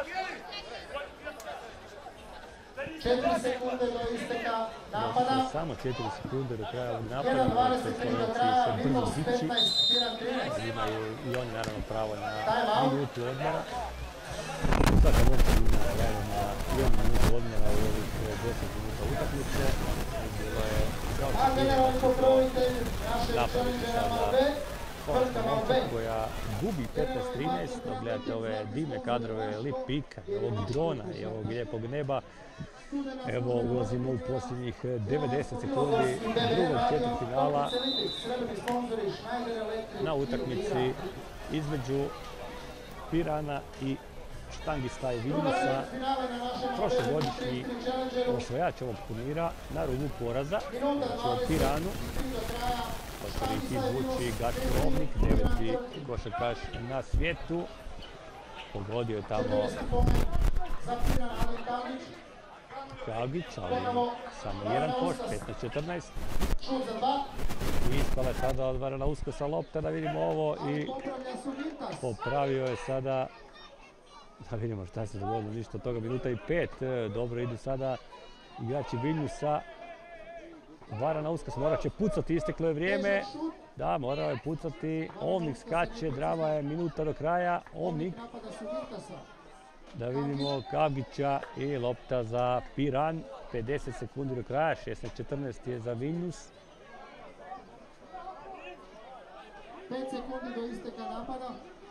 četiri sekunde do isteka napada. Samo četiri sekunde do kraja ovog napada. jedan dvadeset tri do kraja, minus petnaest, trinaest. Imaju i oni naravno pravo na minutu odmora. Svaka momka ima pravo na jednu minutu odmora u ovih deset minuta utakmice. Bilo je kao A generalni pokrovitelj našeg Challengera Malbe, Tvrtka Malbe, koja gubi petnaest trinaest, da gledate ove divne kadrove Lipika i ovog drona i ovog lijepog neba. Evo, ulazimo u posljednjih devedeset sekundi drugog četvrtfinala na utakmici između Pirana i štangista i Vilniusa, prošlogodišnji osvajač ovog turnira na rubu poraza, znači od Piranu. To će ih izvući Gašper Ovnik, deveti košarkaš na svijetu. Pogodio je tamo Kagić, ali samo jedan koš, petnaest četrnaest. I ispala je sada od Varana Uskasa lopta, da vidimo ovo i popravio je sada. Da vidimo šta se dogodilo, ništa od toga, minuta i pet, dobro idu sada igrači Vilniusa. Varana Uskas morat će pucati, isteklo je vrijeme, da, morao je pucati, Ovnik skače, drama je minuta do kraja, Ovnik. Da vidimo Kagića i lopta za Piran, pedeset sekundi do kraja, šesnaest četrnaest je za Vilnius. pet sekundi do isteka napada.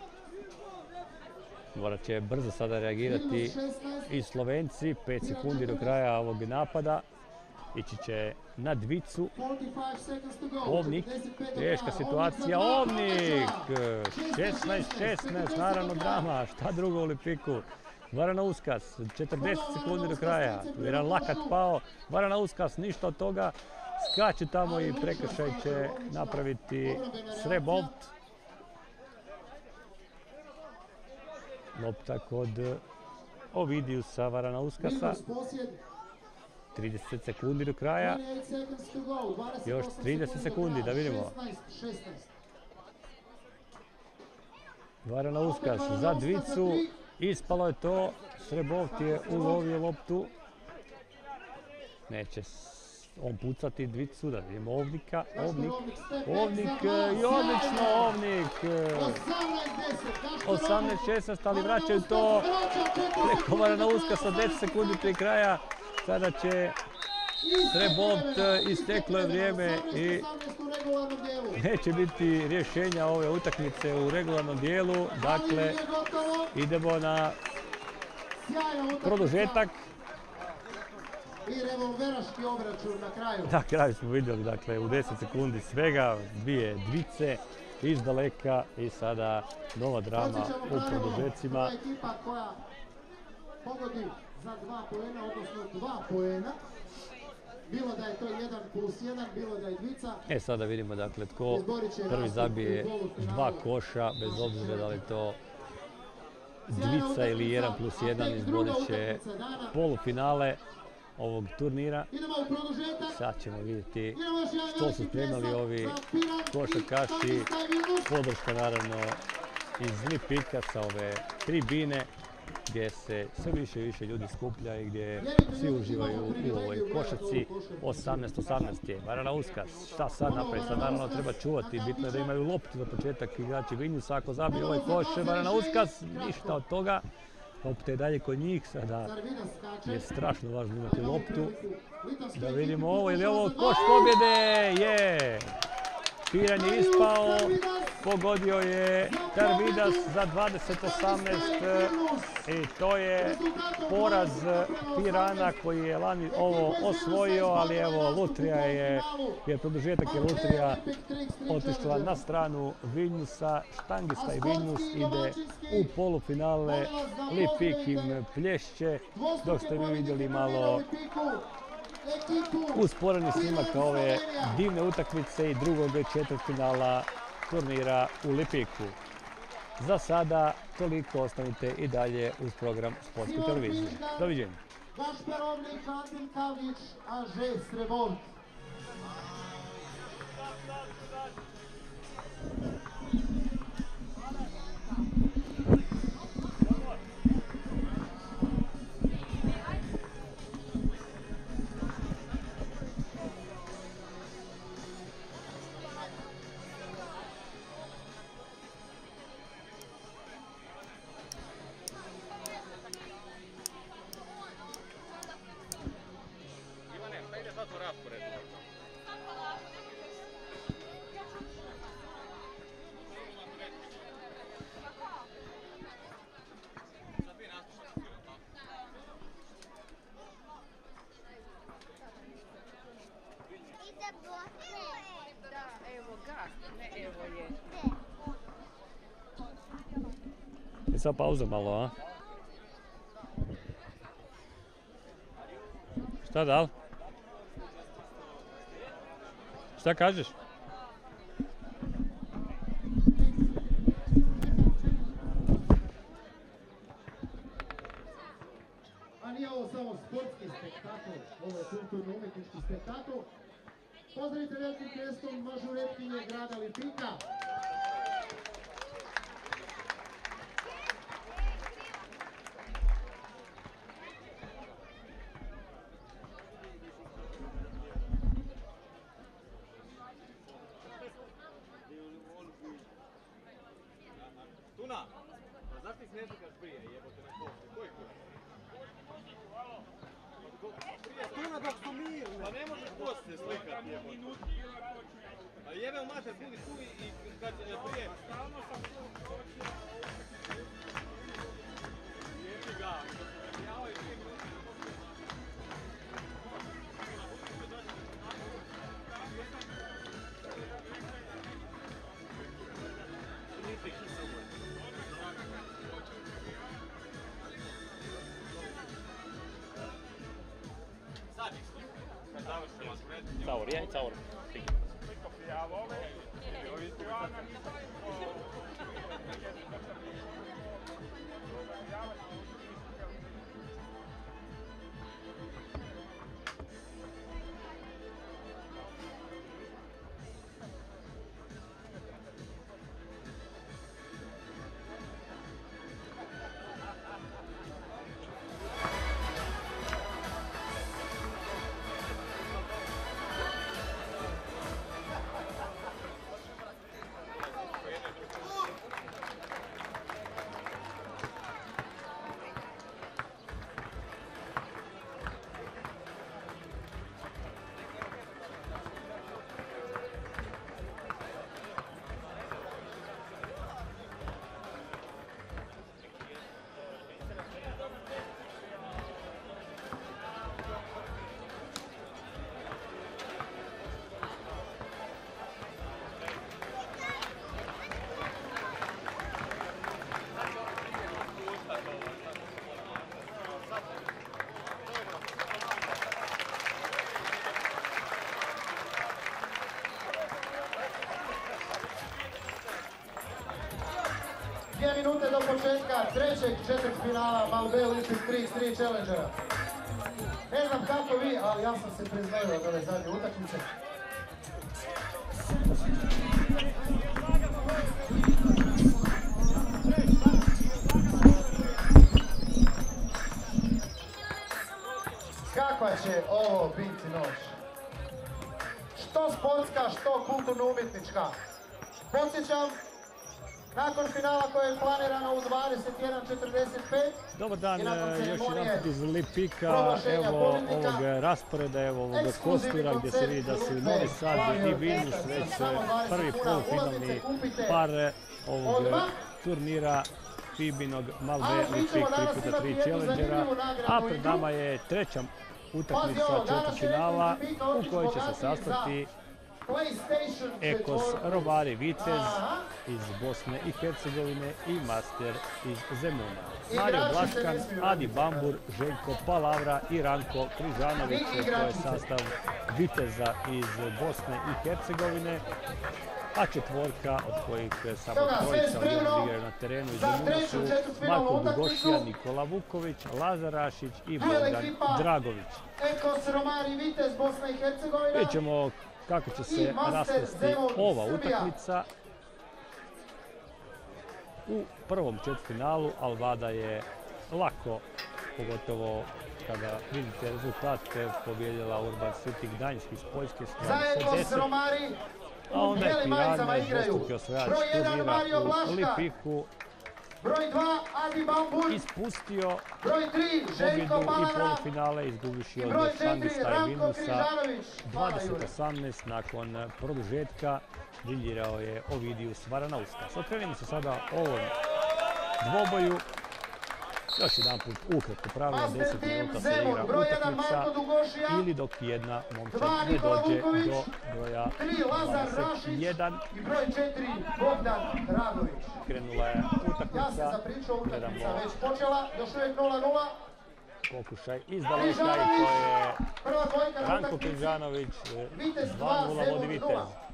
Morat će brzo sada reagirati i Slovenci, pet sekundi do kraja ovog napada. Ići će na dvicu. Ovnik, teška situacija, Ovnik! šesnaest šesnaest, naravno drama, šta drugo u Lipiku. Varana Uskas, četrdeset sekundi do kraja, jedan lakat pao, Varana Uskas, ništa od toga, skače tamo i prekršaj će napraviti Srebov. Lopta kod Ovidiusa Varanauskasa. trideset sekundi do kraja. Još trideset sekundi, da vidimo. Varanauskas za dvicu. Ispalo je to. Srebovt je ulovio loptu. Neće on pucati dvicu, da vidimo Ovnika. Ovnik, Ovnik i odlično Ovnik. osamnaest šesnaest, ali vraćaju to preko Varanauskasa, deset sekundi prije kraja. Sada će Srebovt, isteklo je vrijeme i neće biti rješenja ove utakmice u regularnom dijelu. Dakle, idemo na produžetak. I revolveraški obračun na kraju. Na kraju smo vidjeli, dakle, u deset sekundi svega, dvije dvice iz daleka i sada nova drama u produžecima. Ovo je ekipa koja pogodi za dva poena, odnosno dva poena. Bilo da je to jedan plus jedan, bilo da je dvica. E, sada vidimo, dakle, tko prvi zabije dva koša, bez obzira da li to dvica ili jedan plus jedan, izbodit će polufinale ovog turnira. Sad ćemo vidjeti što su spremali ovi košarkaši. Podrška naravno iz Lipika sa ove tribine gdje se sve više i više ljudi skuplja i gdje svi uživaju u ovoj košarci. osamnaest osamnaest je Varanauskas. Šta sad napravi? Sad naravno treba čuvati. Bitno je da imaju loptu za početak igrači Vilniusa. Ako zabije ovaj koš Varanauskas, ništa od toga. Lopta je dalje kod njih, sada je strašno važno imati loptu. Da vidimo ovo, ili ovo koš pobjede, je! Piran je ispao, pogodio je Tarvidas za dvadeset osamnaest i to je poraz Pirana koji je lani ovo osvojio, ali evo Lutrija je, jer produžetak je Lutrija otišla na stranu Vilniusa. Štangista i Vilnius ide u polufinale, Lipik im plješće, dok ste vi vidjeli malo usporeni snimak ove divne utakmice i drugog četvrtfinala turnira u Lipiku. Za sada toliko, ostanite i dalje uz program Sportske televizije. Doviđenja. Gašparovnik, Antin Kavlić, a Ž. Srebovt. I sad pauza malo, a? Šta da li? Šta kažeš? A nije ovo samo sportski spektakl, ovo je kulturno-umjetnički spektakl. Pozdravite velikim pljeskom mažuretkinje grada Lipika. Tuna, a zašto ti ne slikaš prije, jebote na pošti? Koji kurac? Tuna dok su mirni. Pa ne možeš poslije slikat, jebote. A jebe u mater, budi tu i kad će prije... Stalno sam tu skočio, a ovo... Jebi ga, ja ovaj prije minuti ne mogu da... Caur, je, caur. minute do početka trećeg četvrtfinala Malbe Olympic tri tri Challengera. Ne znam kako vi, ali ja sam se priznao od ove zadnje utakmice. Kakva će ovo biti noć? Što sportska, što kulturno-umjetnička. Podsjećam, nakon finala koje je planirano u dvadeset jedan četrdeset pet. Dobar dan, još jedan iz Lipika, evo ovog rasporeda, evo ovog kostira gdje se vidi da su Novi Sad i Vilnius već prvi polufinalni par ovog turnira Fibinog Malbe Lipik tri puta tri Challengera, a pred nama je treća utakmica četvrtfinala u kojoj će se sastati Ekos Robari Vitez iz Bosne i Hercegovine i Master iz Zemuna. Mario Blaškan, Adi Bambur, Željko Palavra i Ranko Križanović, to je sastav Viteza iz Bosne i Hercegovine, a četvorka od kojih samo trojica igraju na terenu iz Zemuna su Marko Dugošija, Nikola Vuković, Lazar Rašić i Bogdan Dragović. Ekos Romari Vitez, Bosna i Hercegovina. Vidjet ćemo kako će se raspasti ova utakmica. U prvom četvrtfinalu Alvada je lako, pogotovo kada vidite rezultat, pobjedila Urban City Gdańsk iz Poljske s deset, a onda je Pirane dvostruki osvajač turnira u Lipiku Broj dva, Adi Bambur. Ispustio Broj tri, pobjedu i polufinale, izgubiši od Šangista i Vilniusa dvadeset osamnaest nakon produžetka. Briljirao je Ovidius Varanauskas. Okrenimo se sada ovom dvoboju. Još jedan put ukratko pravila, deset minuta se igra utakmica ili dok jedna momčad ne dođe do broja dvadeset jedan. I broj četiri, Bogdan Dragović. Krenula je utakmica. Ja se zapričao, utakmica već počela, još uvijek nula nula. Pokušaj iz daleka i to je Ranko Križanović, dva nula vodi Vitez.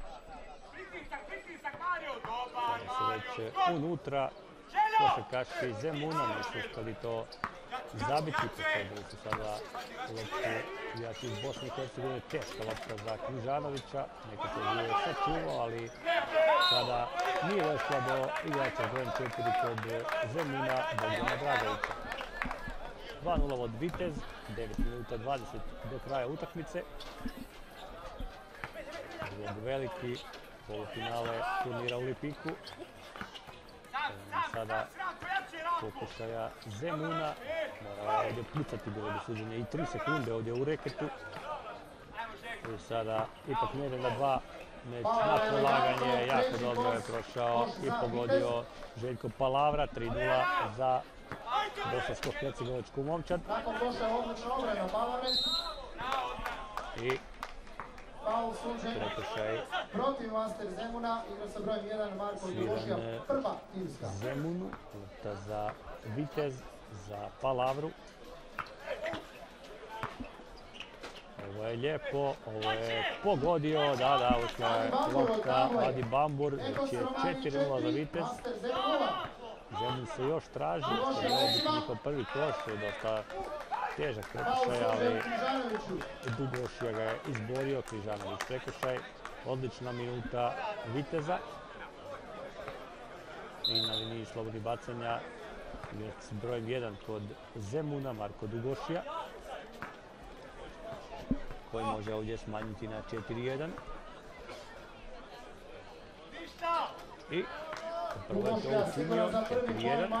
Oni su već unutra, košarkaši iz Zemuna, nisu uspjeli to zabiti, postavili su sada loptu igrači iz Bosne i Hercegovine, teška lopta za Križanovića, neko to je sačuvao, ali sada nije došla do igrača brojem četiri kod Zemuna, Bogdana Dragovića. dva nula vod Vitez, devet minuta dvadeset do kraja utakmice. Zbog veliki polufinale turnira u Lipiku. Sada pokušaja Zemuna, mora ovdje pucati, bilo bi suđenje i tri sekunde ovdje u reketu. I sada ipak ne na dva, meč na polaganje, jako dobro je prošao i pogodio Željko Palavra, tri nula za bosansko-hercegovačku momčad. I prekršaj protiv Master Zemuna, igra sa brojem jedan Marko Dugošija, prva timska. Zemunu, lopta za Vitez, za Palavru. Ovo je lijepo, ovo je pogodio, da, da, ušla je lopta Adi Bambur, već je četiri nula za Vitez. Zemun se još traži, što je ovo biti njihov prvi koš, dosta težak prekršaj, ali Dugošija ga je izborio, Križanović prekršaj. Odlična minuta Viteza. I na liniji slobodnih bacanja s brojem jedan kod Zemuna, Marko Dugošija, koji može ovdje smanjiti na četiri jedan. I prvo je to učinio, četiri jedan.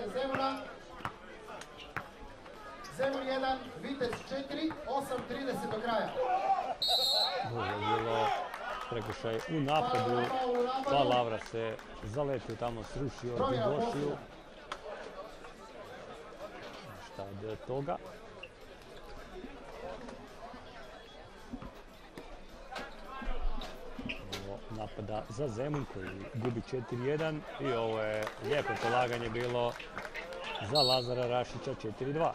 Zemun jedan, Vitez četiri, osam trideset do kraja. Ovo je bilo prekršaj u napadu. Palavra se zaletio tamo, srušio Dugošiju. Šta od toga? Ovo napada za Zemun koji gubi četiri jedan i ovo je lijepo polaganje bilo za Lazara Rašića četiri dva.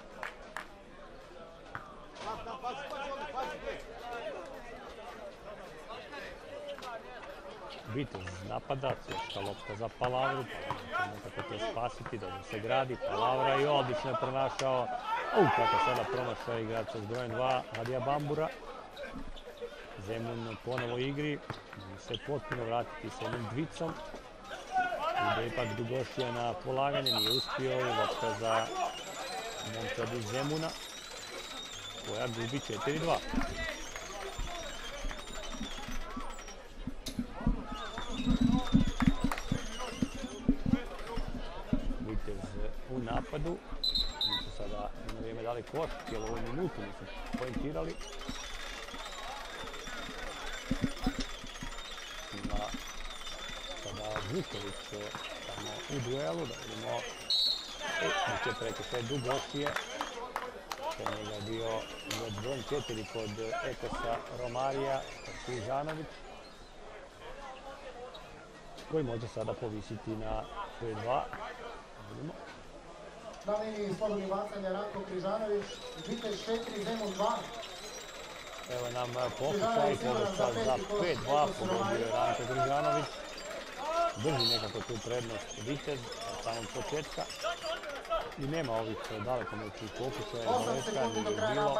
Vitez napada, teška lopta za Palavru, nekako to spasiti, dobro se gradi, Palavra i odlično je pronašao, u kako sada pronašao igrača s brojem dva, Hadija Bambura. Zemun ponovo u igri, se potpuno vratiti s jednom dvicom, ide ipak Dugošija na polaganje, nije uspio i lopta za momčad iz Zemuna, koja gubi četiri dva. U napadu, nisu sada na vrijeme dali koš, cijelu ovu minutu nisu pojentirali. Ima sada Vuković tamo u duelu, da vidimo, biće prekršaj Dugošije, što njega je bio brojem četiri kod Ekosa Romarija, Križanović, koji može sada povisiti na pet dva. Vidimo. Na liniji slobodnih bacanja Ranko Križanović, Vitez četiri, Zemun dva. Evo nam pokušaj povrća za pet dva, pogodio je Ranko Križanović. Drži nekako tu prednost Vitez od samog početka. I nema ovih dalekomećih pokušaja, završka nije bilo.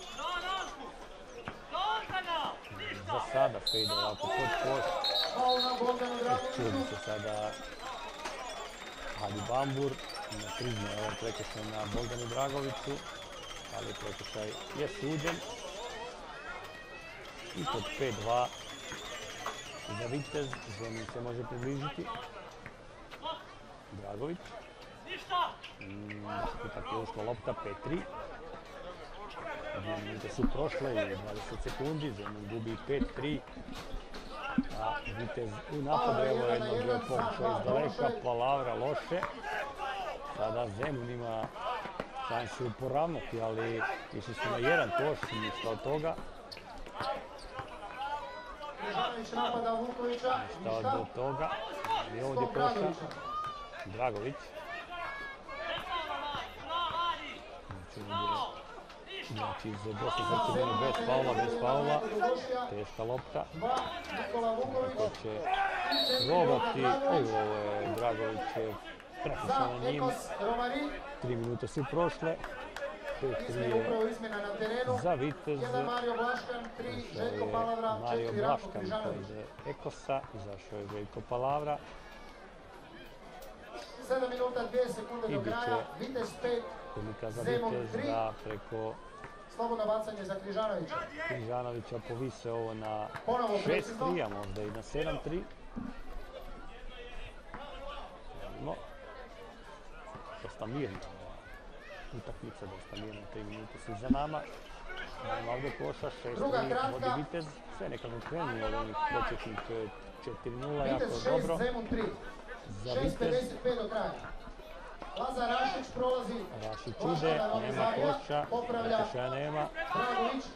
Za sada se ide ovako pod koš. Čudi se sada Hadi Bambur, ne priznaje ovaj prekršaj na Bogdanu Dragoviću, ali prekršaj je suđen. I pod pet dva za Vitez, Zemun se može približiti. Dragović. Mm, ipak je ušla lopta, pet tri. Dvije minute su prošle i dvadeset sekundi, Zemun gubi pet tri. A Vitez u napadu, evo jednog pokušaja iz daleka, Palavra loše. Sada Zemun ima šansu poravnati, ali išli su na jedan koš, ništa od toga. Ništa od toga. I ovdje koša. Dragović. Znači iz Bosne i Hercegovine bez faula, bez faula. Teška lopta. Tako će probati. Ovo je Dragović prekršao na njim. Tri minute su prošle. pet tri je za Vitez. Mario Blaškan kod Ekosa. Izašao je Željko Palavra. sedam minuta dvije sekunde do kraja, Vitez pet, Zemun tri, slobodno bacanje za Križanovića. Križanovića povise ovo na šest tri, a možda i na sedam tri. No, dosta mirno. Utakmica dosta mirno, tri minute su za nama. Imamo ovdje koša, šest tri, vodi Vitez. Sve nekako krenuo od onih početnih četiri nula, jako dobro. Vitez šest, Zemun tri. šest pedeset pet do kraja. Lazar Rašić prolazi. Rašić ide, nema koša, koša nema. Dragović.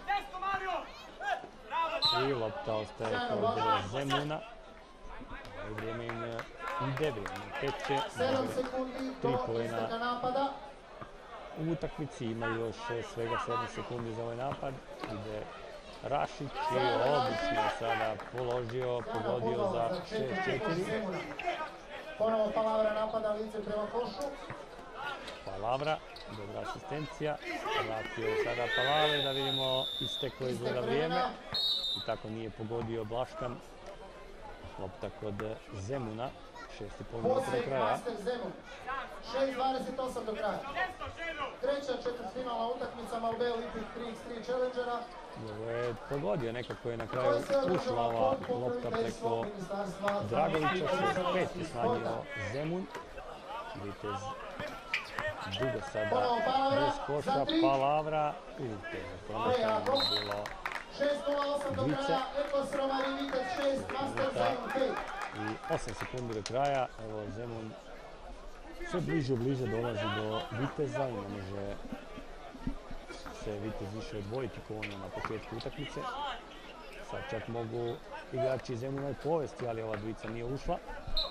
I lopta ostaje kod Zemuna. I vrijeme im ide, vrijeme teče. sedam sekundi do isteka napada. U utakmici ima još svega sedam sekundi za ovaj napad. Ide Rašić i odlično je sada položio, pogodio za šest četiri. Ponovo Palavra napada lice prema košu. Palavra, dobra asistencija. Vratio sada Palavre da vidimo isteklo izgleda vrijeme. I tako nije pogodio Blaškan. Lopta kod Zemuna. šest i pol minuta do kraja. Master Zemun. šest dvadeset osam do kraja. Treća četvrtfinalna utakmica Malbeo Olympic tri iks tri Challengera. Ovo je pogodio, nekako je na kraju ušla ova lopta preko Dragovića, šest pet je smanjio Zemun. Vitez dugo sada bez koša, Palavra, vidite, promašano je bilo šest nula osam do kraja, Ekos Romari Vitez šest, Master Zemun pet. I osam sekundi do kraja, evo Zemun sve bliže bliže dolazi do Viteza i ne može se Vitez više odvojiti kao ono na početku utakmice. Sad čak mogu igrači Zemuna i povesti, ali ova dvica nije ušla.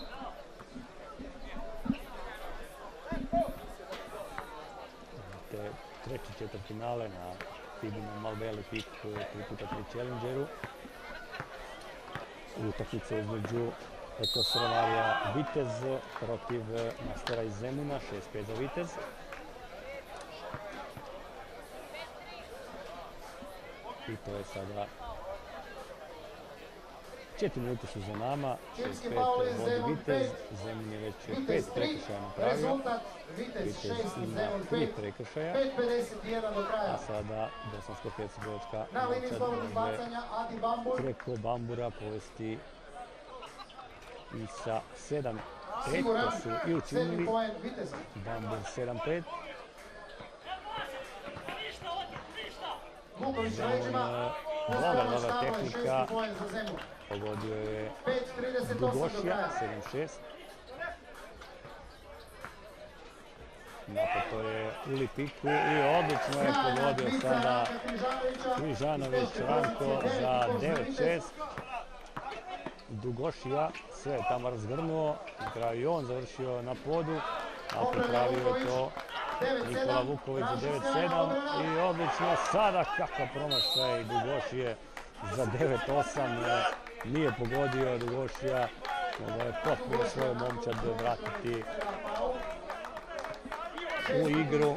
Imate treći četvrtfinale na Fibinu Malbeli Pik tri puta tri Challengeru. utakmica između Ekostromarija Vitez protiv Mastera iz Zemuna, šest pet za Vitez. I to je sada četiri minute su za nama, šest pet vodi Vitez, Zemun je već pet prekršaja napravio, Vitez ima tri prekršaja, a sada Bosansko-Hercegovačka može preko Bambura povesti i sa sedam pet, to su i učinili, Bambur sedam pet. Nova, nova tehnika, pogodio je Dugošija, sedam šest. Napato je Uli Piku i odlično je pogodio sada Križanović Ranko za devet šest. Dugošija sve je tamo razgrnuo, na kraju i on završio na podu, a popravio je to Nikola Vuković za devet sedam i odlično sada kakav promašaj Dugošije za devet osam, nije pogodio Dugošija, nego je potpuno svoju momčad vratiti u igru.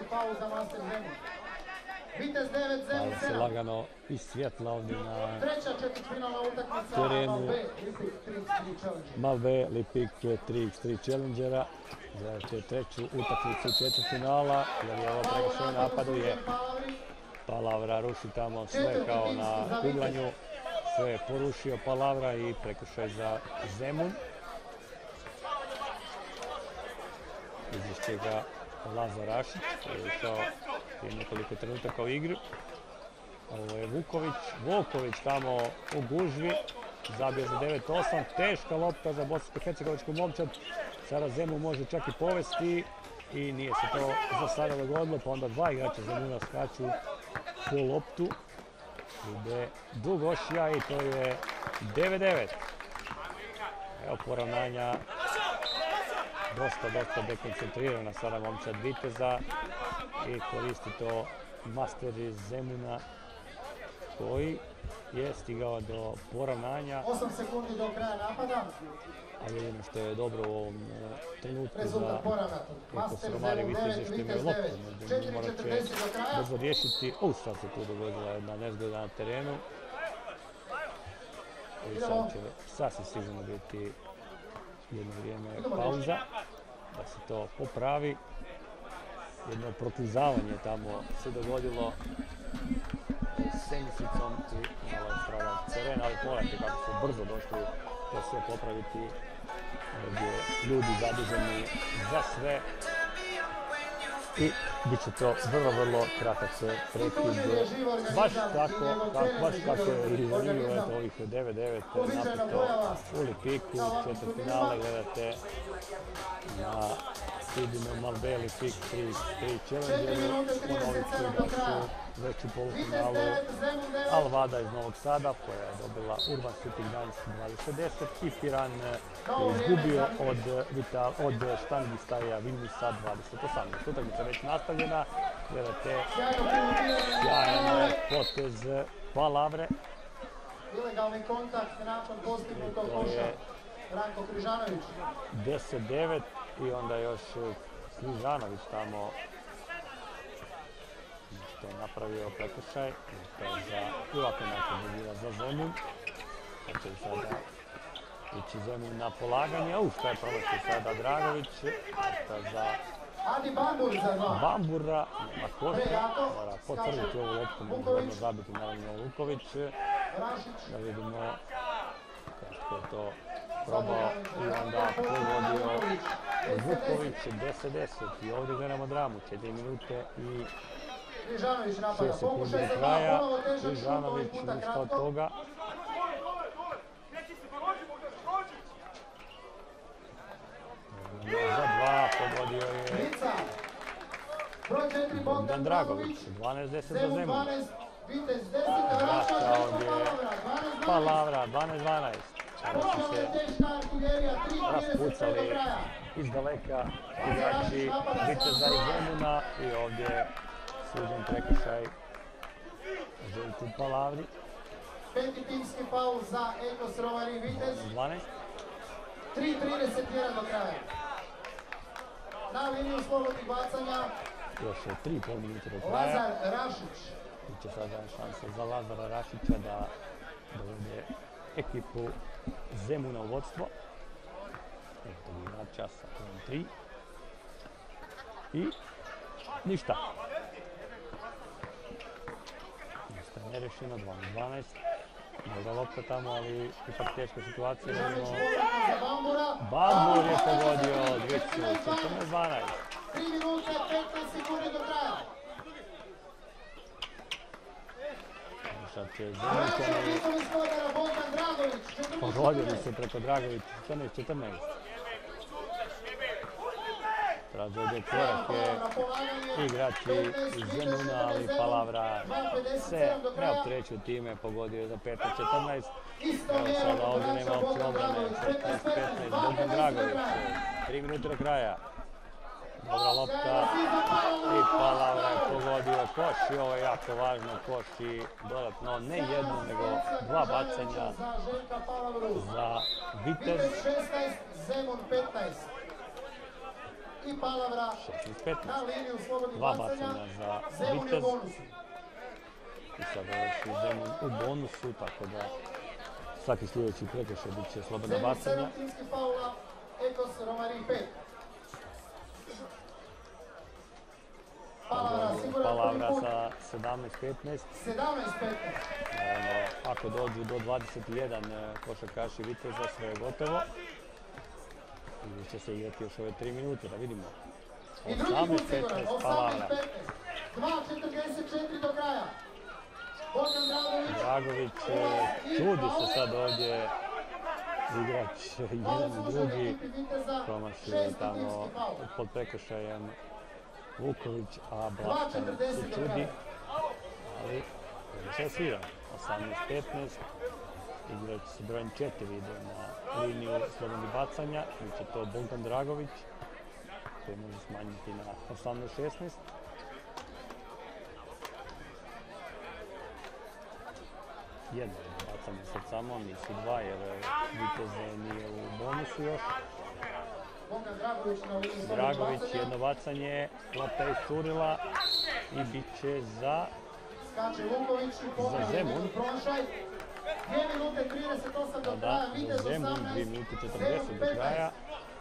Malo se lagano isvjetla ovdje na terenu Malbe Lipik tri iks tri Challengera za treću utakmicu četvrtfinala, jer je ovo prekršaj napadu je Palavra ruši tamo sve kao na kuglanju, sve je porušio Palavra i prekršaj za Zemun. Izvješće ga Lazar Rašić, koji je išao prije nekoliko trenutaka u igru. Ovo je Vuković, Vuković tamo u gužvi, zabio za devet osam, teška lopta za bosansko-hercegovačku momčad. Sada Zemun može čak i povesti i nije se to za sada dogodilo, pa onda dva igrača Zemuna skaču po loptu. Ide Dugošija i to je devet devet. Evo poravnanja, dosta, dosta dekoncentrirana sada momčad Viteza i koristi to Master iz Zemuna koji je stigao do poravnanja. osam sekundi do kraja napada. A jedino što je dobro u ovom trenutku za Ekostromarij Vitez je što imaju loptu. Međutim, morat će brzo riješiti. U, sad se tu dogodila jedna nezgoda na terenu. I sad će sasvim sigurno biti jedno vrijeme pauza da se to popravi. Jedno proklizavanje tamo se dogodilo s tenisicom i malo je stradao teren, ali morate kako su brzo došli to sve popraviti. Ovdje ljudi zaduženi za sve i bit će to vrlo, vrlo kratak prekid. Baš tako, baš kako je i zanimljivo, eto ovih devet devet napeto u Lipiku, četvrtfinale gledate na Sidinu Malbe Lipik tri iks tri Challengeru, ponovit ću da su već u polufinalu Alvada iz Novog Sada koja je dobila Urban City Gdańsk dvadeset deset i Piran je izgubio od, od Štangista Vilniusa dvadeset osamnaest. Utakmica već nastavljena, gledate sjajan potez Palavre. Ilegalni kontakt nakon postignutog koša. Ranko Križanović. deset devet i onda još Križanović tamo što je napravio prekršaj. To je za ovako način bila za Zemun. Hoće li sada ići Zemun na polaganje. U, što je promašio sada Dragović. Za Adi Bambur za dva. Bambura, nema koša. Mora potvrditi ovu loptu, možemo zabiti naravno Vuković. Da vidimo kako je to probao i onda pogodio Vuković deset deset. I ovdje gledamo dramu, četiri minute i šest sekundi do kraja. Križanović ništa od toga. Za dva pogodio je Bogdan Dragović, dvanaest deset za Zemun. Vraća ovdje Palavra, dvanaest dvanaest. Sada su se raspucali iz daleka igrači Viteza i Zemuna i ovdje suđen prekršaj Željku Palavri. Peti timski faul za Ekos Romarin Vitez. dvanaest. tri trideset jedan do kraja. Na liniju slobodnih bacanja Još je tri i pol minuta do kraja. Lazar Rašić. Biće sada šansa za Lazara Rašića da dovede ekipu Zemuna u vodstvo. Evo to bi igrača sa jedan tri. I ništa. Ništa nerešeno, dvanaest dvanaest. Dobra lopta tamo, ali ipak teška situacija. Bambur je pogodio dvicu, četrnaest dvanaest. tri minute, petnaest sekundi do kraja. Sad će Zemunčani pogodili se preko Dragović, četrnaest četrnaest. Traže ovdje korake igrači iz Zemuna, ali Palavra se ne opterećuju time, pogodio je za petnaest četrnaest. Evo sada ovdje nema opcije obrane, petnaest petnaest, Bogdan Dragović, tri minute do kraja. Dobra lopta i Palavra je pogodio koš i ovo je jako važno, koš i dodatno ne jedno nego dva bacanja za Vitez. Zemun petnaest. I Palavra šesnaest petnaest. na liniju slobodnih Dva bacanja. bacanja za Zemun je Vitez. u bonusu. I sada još i Zemun u bonusu, tako da svaki sljedeći prekršaj bit će slobodna Zemun bacanja. sedam timskih faula, Ekos Romarin pet. Palavra siguran prvi Palavra put. sa sedamnaest petnaest. sedamnaest petnaest. Naravno, ako dođu do dvadeset jedan košarkaši Viteza, sve je gotovo. Ili će se igrati još ove tri minute, da vidimo. I drugi put osamnaest siguran, petnaest osamnaest Palavra. petnaest. dva četrdeset četiri do kraja. Bogdan Dragović. Dragović e, čudi se sad ovdje igrač jedan i drugi. Promašio tamo pod prekršajem Vuković, a Blaškan se čudi. Ali sve svira. osamnaest petnaest. Igrač s brojem četiri ide na liniju slobodnih bacanja. Biće to Bogdan Dragović, koji može smanjiti na osamnaest šesnaest. Jedno bacanje sad samo, nisu dva jer Vitez nije u bonusu još. Dragović, jedno bacanje, lopta je iscurila i bit će za Skače Vuković i za Zemun. promašaj. dvije minute trideset osam do Da, kraja, za Vitez Zemun, osamnaest, dvije minute četrdeset do kraja.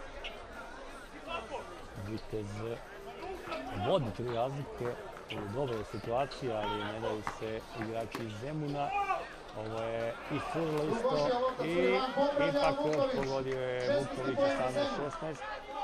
Vitez vodi tri razlike u dobroj situaciji, ali ne daju se igrači iz Zemuna. Ovo je iscurilo isto i ipak pogodio je Vuković osamnaest šesnaest.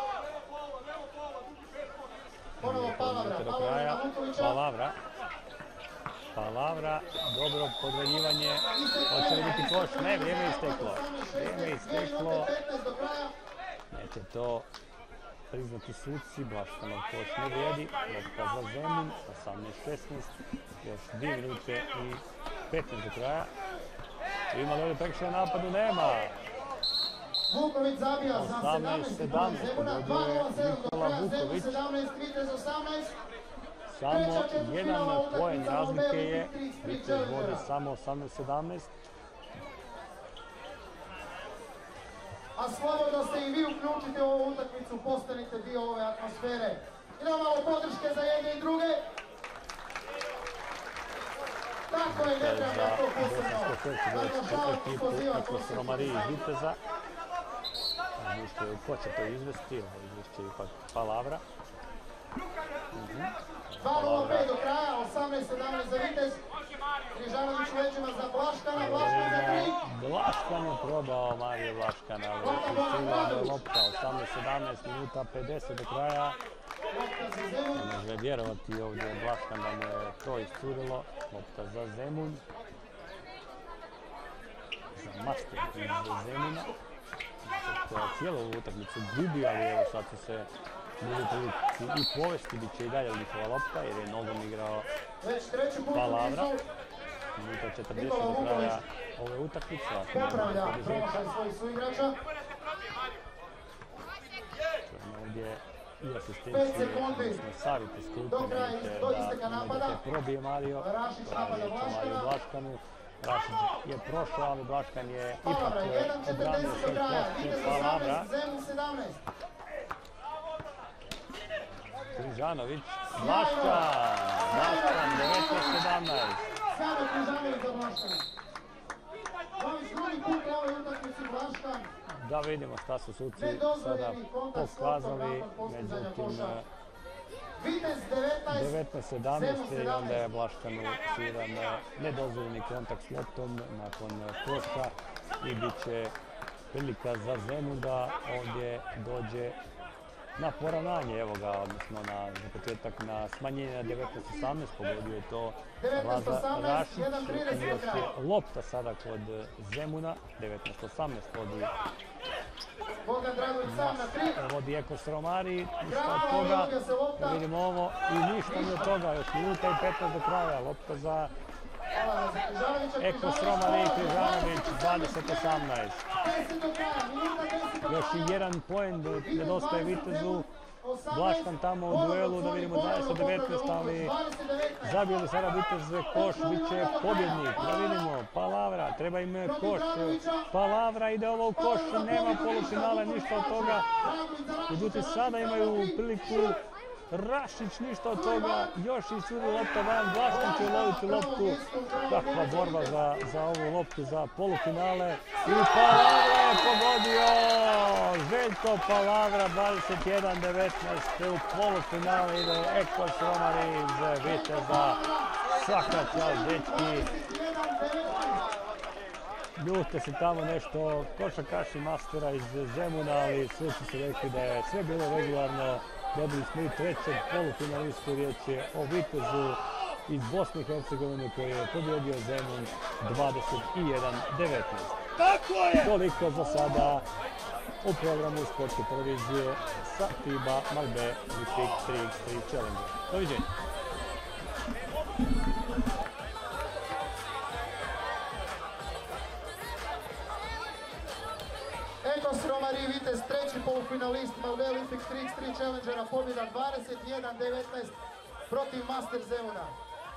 Ponovo Palavra, do Palavra kraja. na Vukovića. Palavra. Palavra, dobro podvaljivanje. Hoće li biti koš? Ne, vrijeme je isteklo. Vrijeme je isteklo. Neće to priznati suci. Blaškanov koš ne vrijedi. Lopta za Zemun. osamnaest šesnaest. Još dvije minute i petnaest do kraja. Ima li ovdje prekršaj napadu? Nema. Vuković zabija za osamnaest sedamnaest. Zemuna, dva nula sedam do kraja, Zemun sedamnaest, Vitez osamnaest. Samo jedan poen razlike je. Vitez vodi samo osamnaest sedamnaest. A slobodno se i vi uključite u ovu utakmicu, postanite dio ove atmosfere. Idemo malo podrške za jedne i druge. Tako je, ne treba to posebno. Naglašavati i pozivati Ekos Romarin iz Viteza. Izvješće ko će to izvesti, izvješće je ipak Palavra. dva nula pet do kraja, osamnaest sedamnaest za Vitez. Križanović u leđima za Blaškana, Blaškan za tri. Blaškan je probao, Marije Blaškan, ali iscurila je lopta, osamnaest sedamnaest minuta, pedeset do kraja. Lopta za Zemun. Ne može vjerovati ovdje Blaškan da mu je to iscurilo. Lopta za Zemun. Za Master iz Zemuna. To je cijelu ovu utakmicu gubi, ali evo sad su se bili prilici i povesti, bit će i dalje njihova lopta jer je nogom igrao Već treći put u Palavra. nizu. Minuta četrdeset do kraja ove utakmice. Popravlja promašaj svojih suigrača. Ovdje i Pet asistencije, sekundi. odnosno savjeti s klupe, Do kraja, vidite do da isteka napada. vidite probije Mario, Rašić napada Mario Blaškana. Blaškanu, Rašić je prošao, ali Blaškan je ipak obranio svoj post. Palavra. Križanović, Blaškan, Blaškan, devetnaest sedamnaest. Sada Križanović za Blaškana. Ovi drugi put u ovoj utakmici Blaškan. Da vidimo šta su suci sada pokazali, međutim devetnaest sedamnaest i onda je Blaškanu sviran nedozvoljeni kontakt s loptom nakon koša i bit će prilika za Zemun da ovdje dođe na poravnanje, evo ga, odnosno na, za početak na smanjenje na devetnaest osamnaest, pogodio je to Laza Rašić i još je lopta sada kod Zemuna, devetnaest osamnaest vodi vodi Ekos Romari, ništa od toga, da vidimo ovo i ništa ni od toga, još minuta i petnaest do kraja, lopta za Ekos Romari i Križanović, dvadeset osamnaest. Još i jedan poen nedostaje Vitezu, Blaškan tamo u duelu, da vidimo dvadeset devetnaest, ali zabili sada Vitez koš, bit će pobjednik, da vidimo, Palavra, treba im koš, Palavra ide ovo u koš, nema polufinale, ništa od toga, međutim sada imaju priliku Rašić, ništa od toga, još i sudi lopta van, Blaškan će uloviti loptu, kakva borba za, za ovu loptu za polufinale i Palavra je pogodio, Željko Palavra, dvadeset jedan devetnaest u polufinale ide Ekos Romari iz Viteza, svaka čast dečki, ljute se tamo nešto košarkaši mastera iz Zemuna, ali svi su rekli da je sve bilo regularno. Dobili smo i trećeg polufinalistu, riječ je o Vitezu iz Bosne i Hercegovine koji je pobjedio Zemun dvadeset jedan devetnaest. Tako je! Toliko za sada u programu sportske televizije sa FIBA Malbe Lipik tri iks tri Challenger. Doviđenja! Ekos Romari i Vitez, treći polufinalist Malbe Lipik tri iks tri Challengera, pobjeda dvadeset jedan devetnaest protiv Master Zemuna.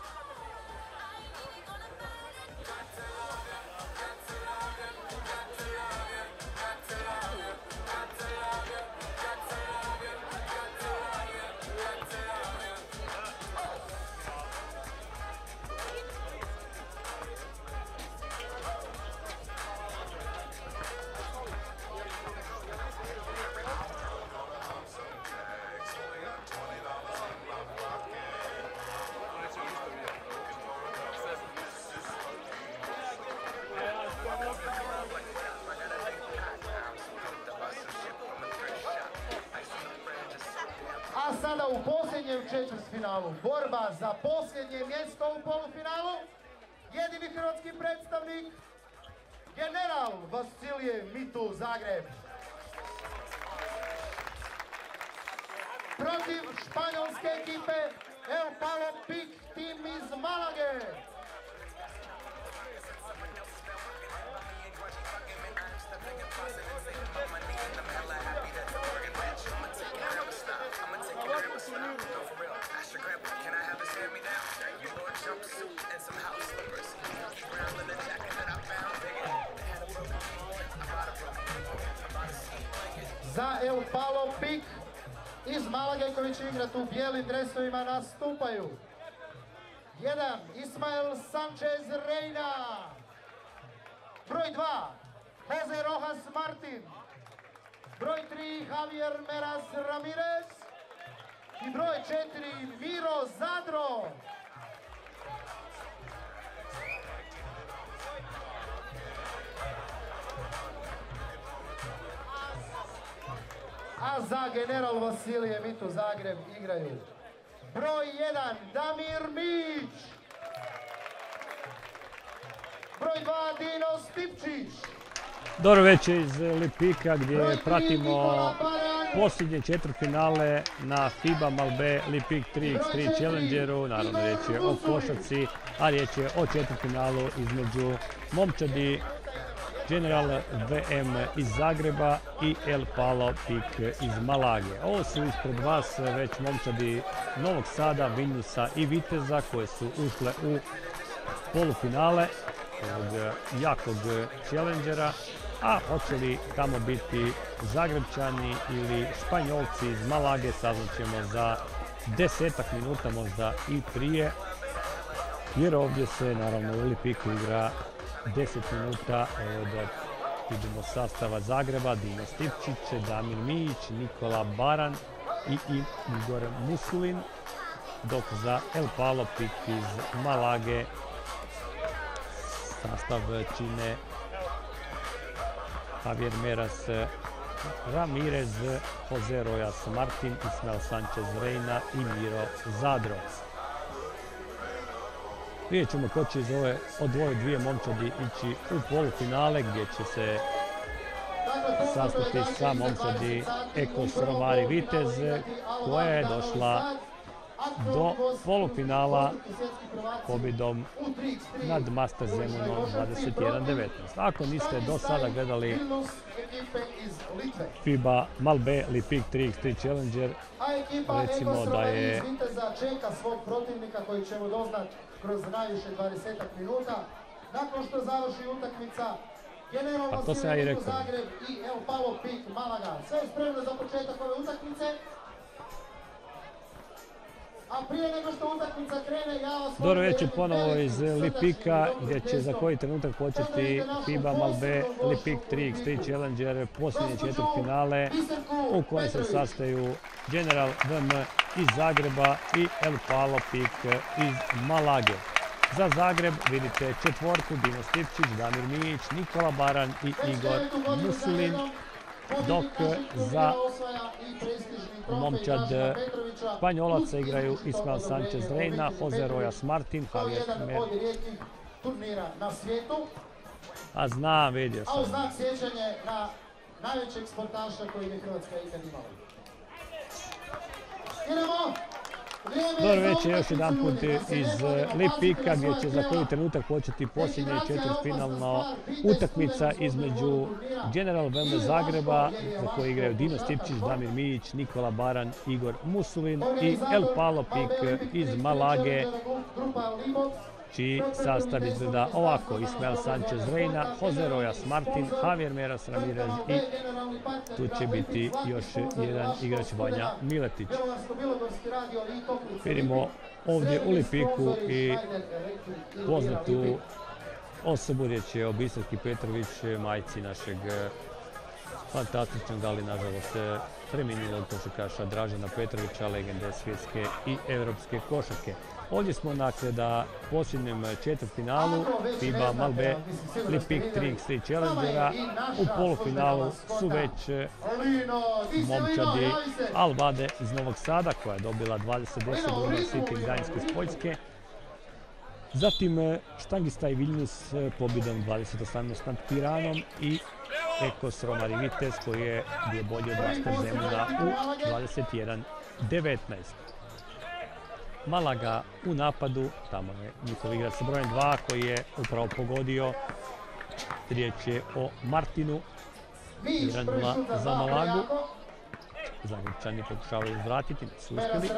A sada u posljednjem četvrtfinalu, borba za posljednje mjesto u polufinalu, jedini hrvatski predstavnik, General Vasilije Mitu Zagreb. Protiv španjolske ekipe El Palo Pik tim iz Malage. Za El Palo Pik iz Malage koji će igrati u bijelim dresovima nastupaju jedan Ismael Sanchez Reina, broj dva Jose Rojas Martin, broj tri Javier Meras Ramirez i broj četiri Miro Zadro. A za General Vasilije Mitu Zagreb igraju broj jedan Damir Mić, broj dva Dino Stipčić. Dobro večer iz Lipika gdje pratimo posljednje četvrtfinale na FIBA Malbe Lipik tri iks tri Challengeru. Naravno riječ je o košarci, a riječ je o četvrtfinalu između momčadi General V M iz Zagreba i El Palo Pik iz Malage. Ovo su ispred vas već momčadi Novog Sada, Vilniusa i Viteza koje su ušle u polufinale. ovog jakog challengera, a hoće li tamo biti Zagrebčani ili Španjolci iz Malage, saznaćemo za desetak minuta, možda i prije, jer ovdje se naravno u Lipiku igra deset minuta. Evo da vidimo sastava Zagreba: Dino Stipčić, Damir Mijić, Nikola Baran i Igor Musulin, dok za El Palo Pik iz Malage sastav čine Javier Meras, Ramirez, Jose Rojas Martin, Ismael Sanchez Reina i Miro Zadro. Vidjet ćemo ko će iz ove od ove dvije momčadi ići u polufinale, gdje će se sastati sa momčadi Ekos Romari Vitez, koja je došla do polufinala pobjedom nad Master Zemunom dvadeset jedan devetnaest. Ako niste do sada gledali FIBA Malbe Lipik tri iks tri Challenger, recimo da je čeka svog protivnika koji ćemo doznat kroz najviše dvadesetak minuta. Nakon što završi utakmica Generalno Sjeverniku Zagreb i El Palo Pik Malaga. Sve je spremno za početak ove utakmice. A prije nego što utakmica krene, ja vas... Dobro večer ponovo iz Lipika, gdje će za koji trenutak početi FIBA Malbe Lipik tri iks tri Challenger, posljednje četvrtfinale u kojem se sastaju General V M iz Zagreba i El Palo Pik iz Malage. Za Zagreb vidite četvorku: Dino Stipčić, Damir Mijić, Nikola Baran i Igor Musulin, dok za momčad Španjolaca igraju Ismael Sanchez Reina, Jose Rojas Martin, Javier Mer... A znam, vidio sam. A u znak sjećanje na najvećeg sportaša koji je Hrvatska ikad imala. Idemo! Dobro večer još jedan put iz Lipika, gdje će za koji trenutak početi posljednja četvrtfinalna utakmica između General V M Zagreba, za koje igraju Dino Stipčić, Damir Mijić, Nikola Baran, Igor Musulin, i El Palo Pik iz Malage, čiji sastav izgleda ovako: Ismael Sanchez Reina, Jose Rojas Martin, Javier Meras Ramirez i tu će biti još jedan igrač, Vanja Miletić. Vidimo ovdje u Lipiku i poznatu osobu, riječ je o Biserki Petrović, majci našeg fantastičnog, ali nažalost preminulog košarkaša Dražena Petrovića, legende svjetske i europske košarke. Ovdje smo dakle da posljednjem četvrtfinalu FIBA Malbe Lipik tri iks tri Challengera. U polufinalu su već momčadi Al-Vade iz Novog Sada, koja je dobila dvadeset deset od City Gdańsk iz Poljske. Zatim Štangista i Vilnius pobjedom dvadeset osamnaest nad Piranom i Ekos Romari Vitez, koji je bio bolji od Master Zemuna u dvadeset jedan devetnaest. Malaga u napadu, tamo je njihov igrač sa brojem dva koji je upravo pogodio. Riječ je o Martinu, jedan nula za Malagu. Zagrebčani pokušavaju uzvratiti, nisu uspjeli.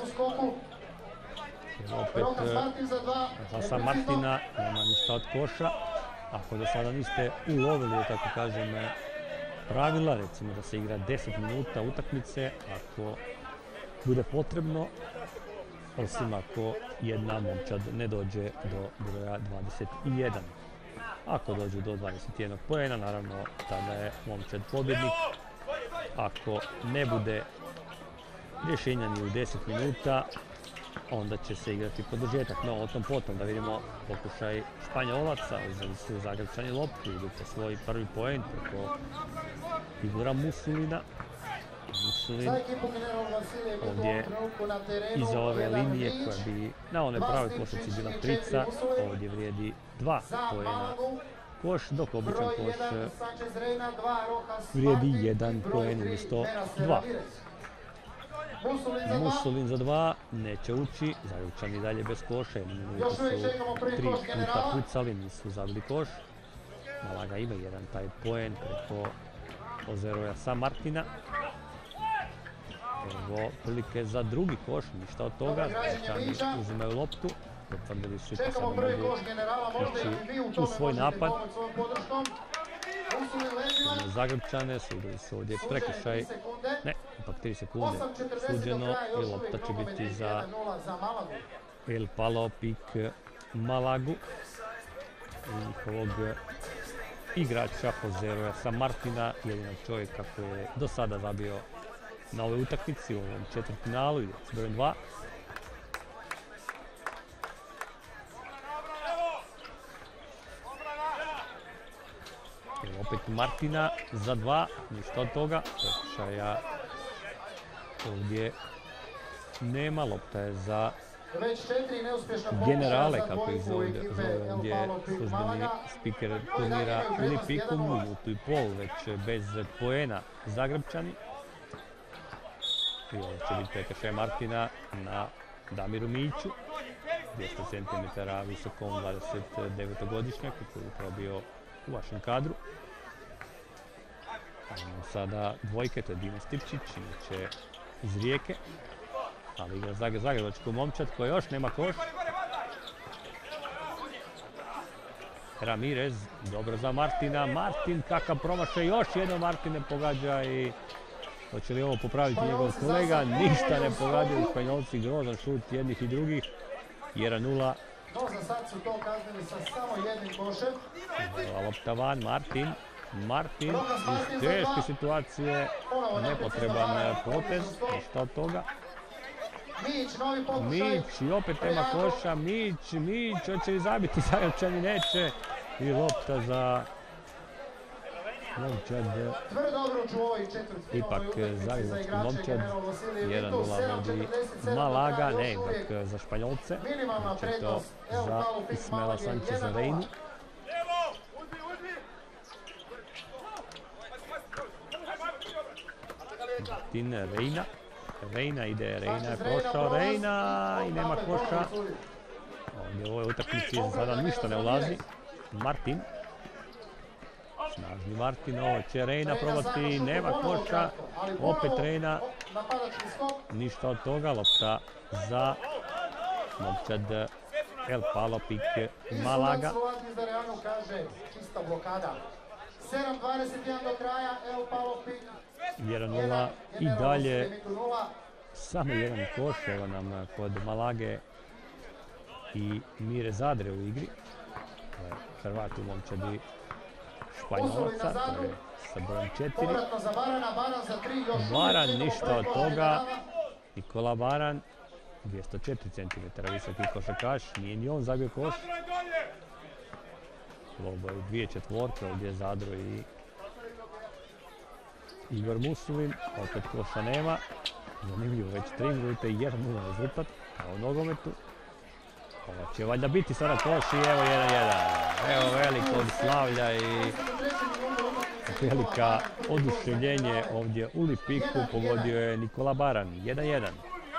Evo opet Hasan Martina, nema ništa od koša. Ako do sada niste ulovili, tako kažem, pravila, recimo da se igra deset minuta utakmice, ako bude potrebno, osim ako jedna momčad ne dođe do broja dvadeset jedan. Ako dođe do dvadeset jednog poena, naravno tada je momčad pobjednik. Ako ne bude rješenja ni u deset minuta, onda će se igrati produžetak. No, o tom potom da vidimo pokušaj Španjolaca. Uzeli su Zagrebčani loptu, idu po svoj prvi poen preko Igora Musulina. Musulin ovdje iza ove linije koja bi na onoj pravoj košarci bila trica, ovdje vrijedi dva poena koš, dok običan koš vrijedi jedan poen umjesto dva. Musulin za dva neće ući, Zagrebčani dalje bez koša, jednu minutu su tri puta pucali, nisu zabili koš. Malaga ima jedan taj poen preko Jose Royasa Martina. Evo prilike za drugi koš, ništa od toga, Zagrebčani uzimaju loptu. potvrdili su i pa Čekamo sada prvi mogu koš generala, možda ići i vi u u tome svoj možete napad. pomoći svojom podrškom. Musulin Leziman, Zagrebčane, sudili su ovdje suđenje prekršaj. tri sekunde. Ne, ipak tri sekunde osam četrdeset do suđeno kraja, i još lopta uvijek će biti nogometni za jedan nula za Malagu. El Palo Pik Malagu. Njihovog igrača Joseja Sa Martina, jedinog čovjeka koji je do sada zabio na ovoj utakmici u ovom četvrtfinalu, ide s brojem dva. Evo opet Martina za dva, ništa od toga, prekršaja ovdje nema, lopta je za Već četiri neuspješna pokušaja generale, za kako ih dvojku zove ekipe zove El ovdje Palo Pik službeni Malaga. spiker turnira Uli Pikum, minutu i pol već bez poena Zagrebčani. I ovo će biti prekršaj Martina na Damiru Miću, dvjesto centimetara visokom dvadeset devetogodišnjaku koji je upravo bio u vašem kadru. Imamo sada dvojke, to je Dino Stipčić, inače iz Rijeke, ali igra za zagrebačku momčad koja još nema koš. Ramirez, dobro za Martina, Martin kakav promašaj, još jedno Martin ne pogađa i hoće li ovo popraviti njegov kolega, ništa ne pogađaju Španjolci, grozan šut jednih i drugih, jedan nula. No, za sad su to kaznili sa samo jednim košem. Lopta van, Martin, Martin iz teške situacije, nepotreban potez, ništa od toga. Mić, novi pokušaj. Mić i opet nema koša, Mić, Mić, hoće li zabiti Zagrebčani, neće. I lopta za momčad. Tvrdo obruč u ovoj četvrtfinalovoj Ipak utakmici za zagrebački igrače momčad, General Vasilije jedan Vitu, nula sedam vodi četrdeset sedam do Malaga, kraja, ne još uvijek ipak za Španjolce. minimalna Znači to prednost El za Palo Pik Ismaela Malage Sancheza jedan nula. Reinu. Martin Reina. Reina ide, Reina je prošao, Reina i nema koša. Ovdje u ovoj utakmici za sada ništa ne ulazi. Martin. Snažni Martin, ovo će Reina probati, nema koša. Opet Reina. Ništa od toga, lopta za momčad El Palo Pik Malaga. Čista blokada. sedam dvadeset jedan do kraja, El Palo Pik jedan nula i dalje samo jedan koš, evo nam kod Malage i Mire Zadre u igri. Hrvati u momčadi Španjolaca, to je sa brojem četiri. Baran, ništa od toga. Nikola Baran, dvjesto četiri centimetara visoki košarkaš, nije ni on zabio koš. Ovo je dvije četvorke, ovdje je Zadro i Igor Musulin, opet koša nema. Zanimljivo, već tri minute i jedan nula rezultat, kao u nogometu. Ovo će valjda biti sada koš i evo jedan jedan. Evo veliko slavlja i velika oduševljenje ovdje u Lipiku, pogodio je Nikola Baran, jedan jedan.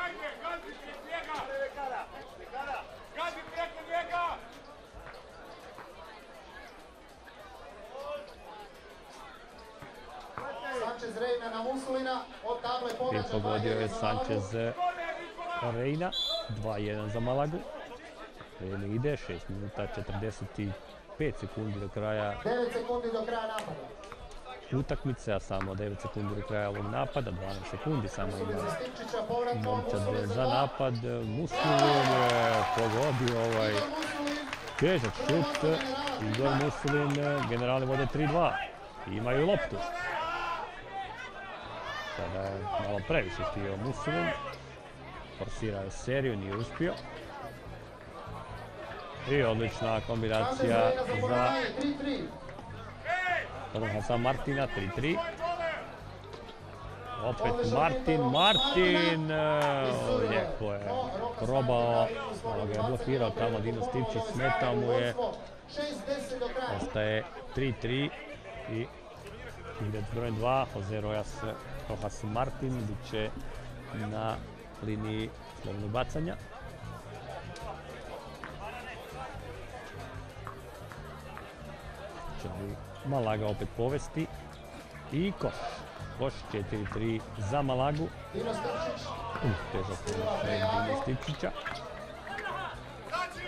I pogodio je Sanchez Reina, dva jedan za Malagu. Reina ide, šest minuta četrdeset pet sekundi do kraja devet sekundi do kraja napada. utakmice, a samo devet sekundi do kraja ovog napada, dvanaest sekundi samo ima momčad za napad. Musulin pogodio ovaj težak šut, Igor Musulin, generali vode tri dva, imaju loptu. Sada je malo previše htio Musulin, forsirao je seriju, nije uspio. I odlična kombinacija za Hasan Martina, tri tri. Opet Martin, Martin, lijepo je probao, malo ga je blokirao tamo Dino Stipčić, smetao mu je. Ostaje tri tri i igrač broj dva, Jose Rojas Martin, bit će na liniji slobodnog bacanja. Će li Malaga opet povesti i koš. Koš četiri tri za Malagu. Uh, težak je Dino Stipčića.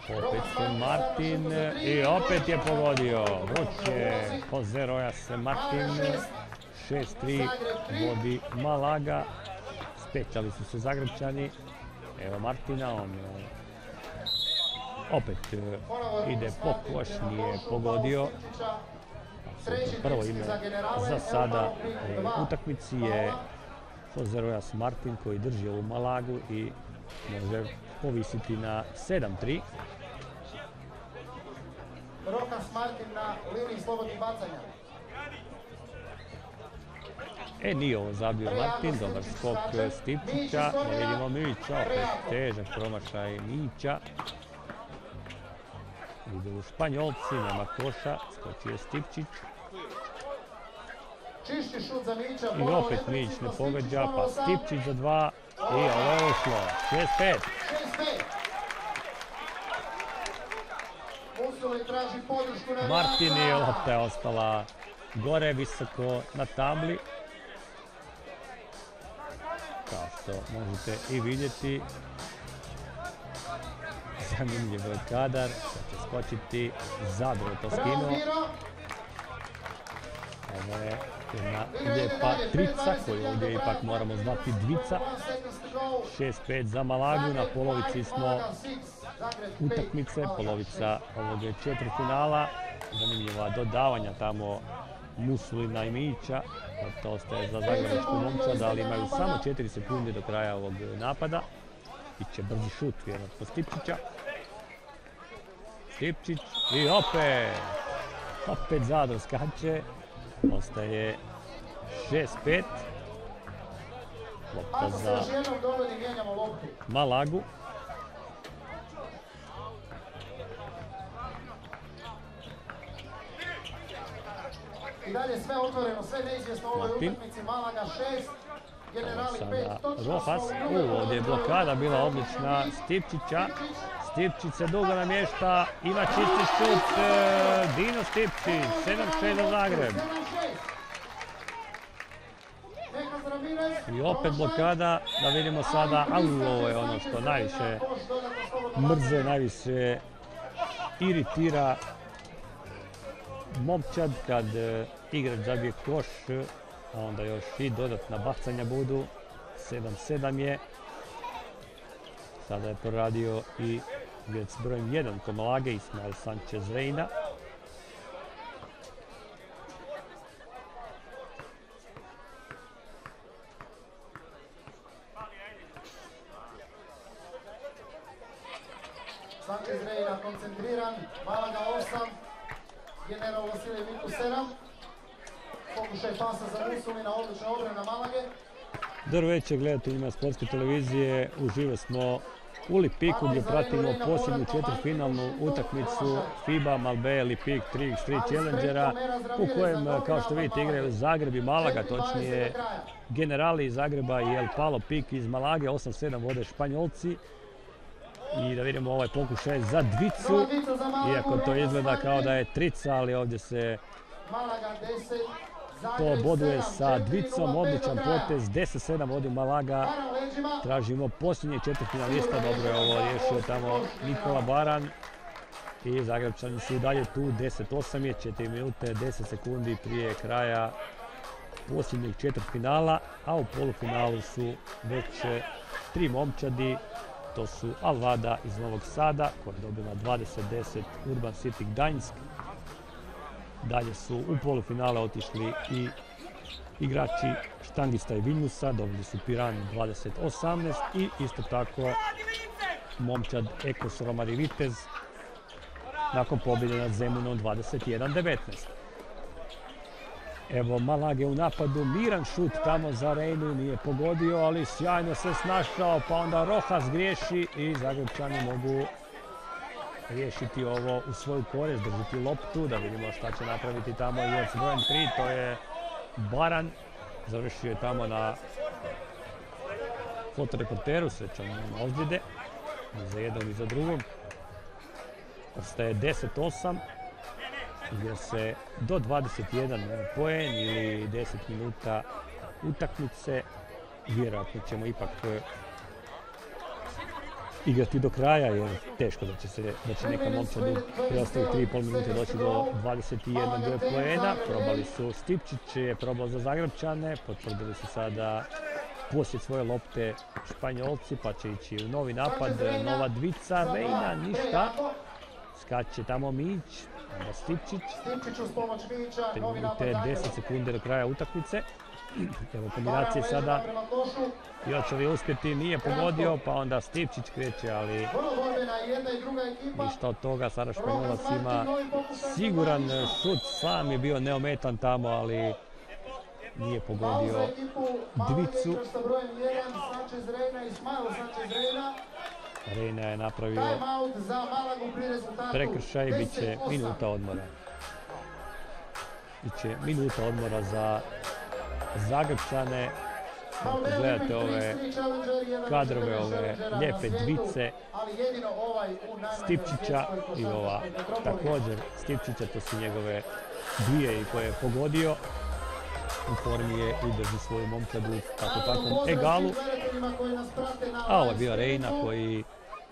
Opet Martin i opet je pogodio. Voće Jose Rojas Martin. šest tri vodi Malaga. Spećali su se Zagrebčani. Evo Martina, on opet ide po koš, nije pogodio. Prvo ime za sada u utakmici je Jose Rojas Martin koji drži ovu Malagu i može povisiti na sedam tri. Rokas Martin na liniji slobodnih bacanja. E, nije ovo zabio Martin, dobar skok Stipčića, ne vidimo Mića, opet težak promašaj Mića. Idu Španjolci, nema koša, skočio Stipčić. I opet Mić ne pogađa, pa Stipčić za dva i ovo je ušlo, šest pet. Martin i lopta je ostala gore, visoko na tabli. Kao što možete i vidjeti. Zanimljiv je kadar, sad će skočiti, Zadro je to skinuo. Ovo je jedna lijepa trica koju ovdje ipak moramo zvati dvica. šest pet za Malagu, na polovici smo utakmice, polovica ovog četvrtfinala. Zanimljiva dodavanja tamo Musulina i Mića, to ostaje za zagrebačku momčad, ali imaju samo četiri sekunde do kraja ovog napada. Biće brzi šut, vjerojatno Stipčića. Stipčić i opet, opet Zadro skače, ostaje šest pet. Lopta za Malagu. I dalje sve otvoreno, sve neizvjesno u ovoj utakmici. Malaga šest, Generali pet. Sada Rojas, u, ovdje je blokada bila odlična Stipčića. Stipčić se dugo namješta, ima čisti šut, Dino Stipčić, sedam šest za Zagreb. I opet blokada, da vidimo sada, ali ovo je ono što najviše mrze, najviše iritira momčad kad igrač zabije koš, a onda još i dodatna bacanja budu. sedam sedam je. Sada je proradio i igrač brojem jedan kod Malage, Ismael Sanchez Reina. Sanchez Reina koncentriran, Malaga osam, General Vasilij Miku sedam. Pokušaj pasa za Musulina, odlična obrana Malage. Dobro večer gledateljima Sportske televizije, uživo smo u Lipiku gdje pratimo posljednju četvrtfinalnu utakmicu FIBA Malbe Lipik tri na tri Challengera u kojem, kao što vidite, igraju Zagreb i Malaga, točnije Generali iz Zagreba i El Palo Pik iz Malage. osam sedam vode Španjolci. I da vidimo ovaj pokušaj za dvicu, iako to izgleda kao da je trica, ali ovdje se to boduje sa dvicom, odličan potez, deset sedam vodi Malaga. Tražimo posljednje četvrtfinalista, dobro je ovo riješio tamo Nikola Baran. I Zagrebčani su i dalje tu, deset osam je, četiri minute, deset sekundi prije kraja posljednjeg četvrtfinala, a u polufinalu su već tri momčadi. To su Alvada iz Novog Sada, koja je dobila dvadeset deset Urban City Gdańsk. Dalje su u polufinale otišli i igrači Štangista i Vilniusa, dobili su Piran dvadeset osamnaest i isto tako momčad Ekos Romari Vitez nakon pobjede nad Zemunom dvadeset jedan devetnaest. Evo Malage u napadu, miran šut tamo za Reinu, nije pogodio, ali sjajno se snašao, pa onda Rojas griješi i Zagrebčani mogu riješiti ovo u svoju korist, držati loptu, da vidimo šta će napraviti tamo igrač brojem tri, to je Baran, završio je tamo na fotoreporteru, srećom nema ozljede, ni za jednom ni za drugom. Ostaje deset osam. Igra se do dvadeset jedan poen ili deset minuta utakmice. Vjerojatno ćemo ipak igrati do kraja, jer teško da će, se, da će neka momčad u preostalih tri i pol minute doći do dvadeset jednog poena. Probali su, Stipčić je probao za Zagrebčane, potvrdili su sada posjed svoje lopte Španjolci, pa će ići u novi napad, nova dvica, Reina, ništa. Skače tamo Mić, onda Stipčić. tri minute deset sekunde do kraja utakmice. Evo kombinacije sada. Jočev je uspjeti, nije pogodio, pa onda Stipčić kreće, ali ništa od toga. Sada Španjolac ima siguran šut, sam je bio neometan tamo, ali nije pogodio dvicu. Reina je napravio prekršaj, bit će minuta odmora. Biće minuta odmora za Zagrebčane. Ako gledate ove kadrove, ove lijepe dvice Stipčića i ova također Stipčića, to su njegove dvije i koje je pogodio. U formi je i drži svoju momčad u tako takvom egalu. A ovo je bio Reina koji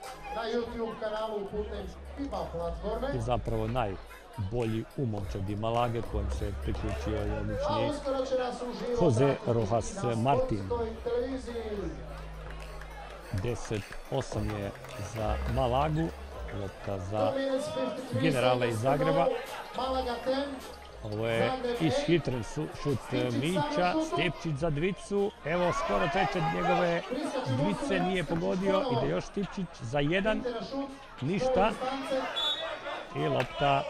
je zapravo najbolji u momčadi Malage, kojem se priključio i odlični Jose Rojas Martin. deset osam je za Malagu, lopta za generale iz Zagreba. Ovo je ishitren šut Mića, Stipčić za dvicu, evo skoro treće njegove dvice nije pogodio, ide još Stipčić za jedan, ništa. I lopta,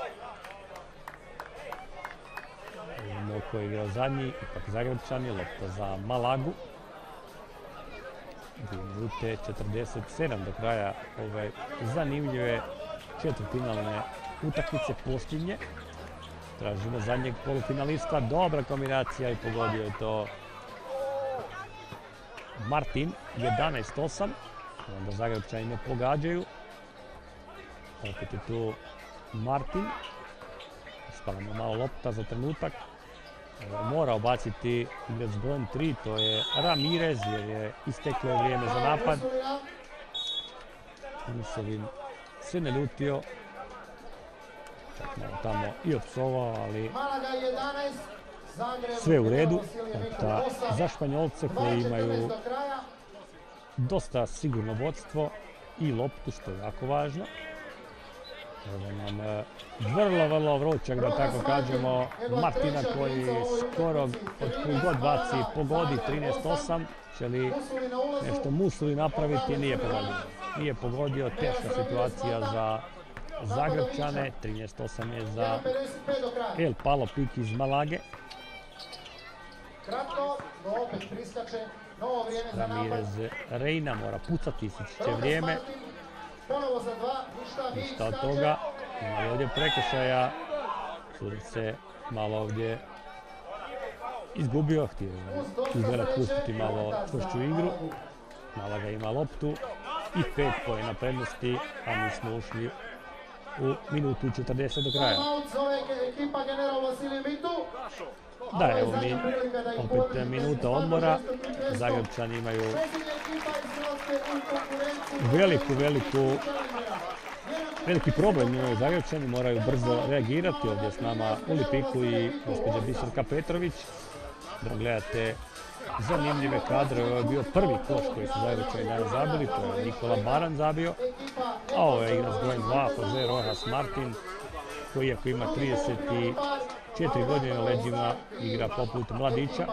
vidimo ko je igrao zadnji, ipak Zagrebčani, lopta za Malagu. dvije minute četrdeset sedam do kraja ove zanimljive četvrtfinalne utakmice posljednje. Tražimo zadnjeg polufinalista, dobra kombinacija i pogodio je to Martin, jedanaest osam. Onda Zagrebčani ne pogađaju. Opet je tu Martin. Ispala mu malo lopta za trenutak. Mora obaciti igrač brojem tri, to je Ramirez, jer je isteklo vrijeme za napad. Nisovin se ne ljutio. Čak malo tamo i opsovao, ali sve u redu. Lopta za Španjolce koji imaju dosta sigurno vodstvo i loptu, što je jako važno. Evo nam vrlo, vrlo vrućak, da tako kažemo, Martina koji skoro od koji god baci pogodi trinaest osam. Će li nešto Musuli napraviti? Nije pogodio. Nije pogodio, teška situacija za Zagrebčane, trinaest osam je za El Palo Pik iz Malage. Ramirez Reina mora pucati, ističe će vrijeme. Ništa od toga, ima ovdje prekršaja, sudac se malo ovdje izgubio, htio izgleda pustiti malo čvršću igru. Malaga ima loptu i pet poena prednosti, a mi smo ušli u minutu četrdeset do kraja. Da, evo mi opet minuta odmora. Zagrebčani imaju veliku, veliku, veliki problem. Imaju Zagrebčani, moraju brzo reagirati. Ovdje s nama u Lipiku i gospođa Biserka Petrović. Da gledate zanimljive kadre, ovo je bio prvi koš koji su Zagrebčani danas zabili, to je Nikola Baran zabio. A ovo je igrač brojem dva, Jose Rojas Martin, koji iako ima trideset četiri godine na leđima, igra poput mladića.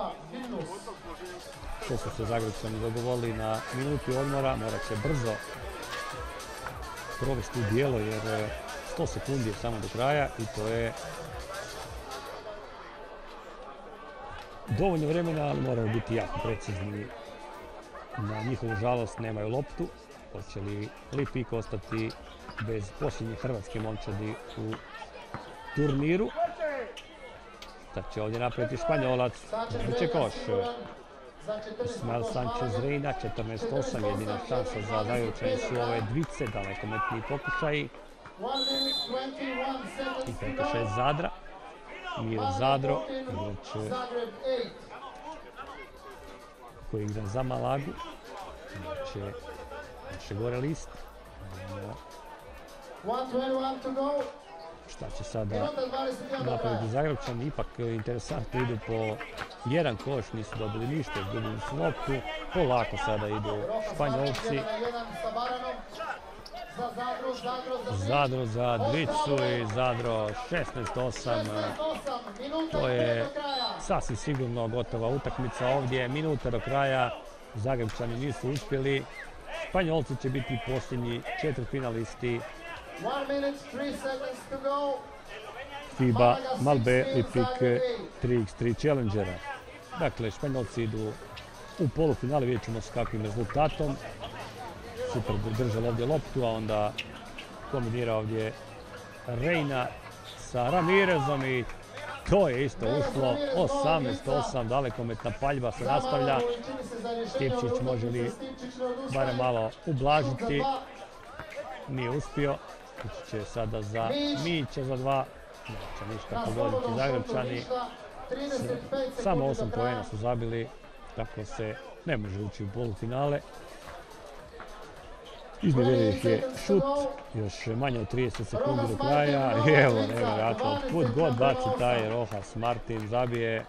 To su se Zagrebčani dogovorili na minuti odmora, morat će brzo provesti u dijelo jer sto sekundi je samo do kraja i to je dovoljno vremena, ali moramo biti jako precizni. Na njihovu žalost nemaju loptu. Hoće li Lipik ostati bez posljednje hrvatske momčadi u turniru? Sad će ovdje napraviti Španjolac, dobit će koš. Ismael Sanchez Reina, četrnaest osam, jedina šansa za Zagrebčane su ove dvice, dalekometni pokušaji. I prekršaj Zadra. Mir Zadro, igrač koji igra za Malagu. Će Još je gore list. Šta će sada napraviti Zagrebčani? Ipak interesantno idu po jedan koš, nisu dobili ništa, izgubili su loptu. Polako sada idu Španjolci. Zadro za dvicu i Zadro šesnaest osam. To je sasvim sigurno gotova utakmica ovdje. Minuta do kraja. Zagrebčani nisu uspjeli. Španjolci će biti posljednji četvrtfinalisti FIBA Malbe Lipik tri iks tri Challengera. Dakle, Španjolci idu u polufinale, vidjet ćemo s kakvim rezultatom. Super držali ovdje loptu, a onda kombinira ovdje Reina sa Ramirezom i to je isto ušlo. osamnaest osam, dalekometna paljba se nastavlja. Stipčić može li barem malo ublažiti. Nije uspio. Ići će sada za Mića za dva. Neće ništa pogoditi Zagrebčani. Samo osam poena su zabili, tako se ne može ući u polufinale. Iznevjerio ih je šut, još manje od trideset sekundi do kraja. I evo, nevjerojatno, kud god baci taj Rojas Martin, zabije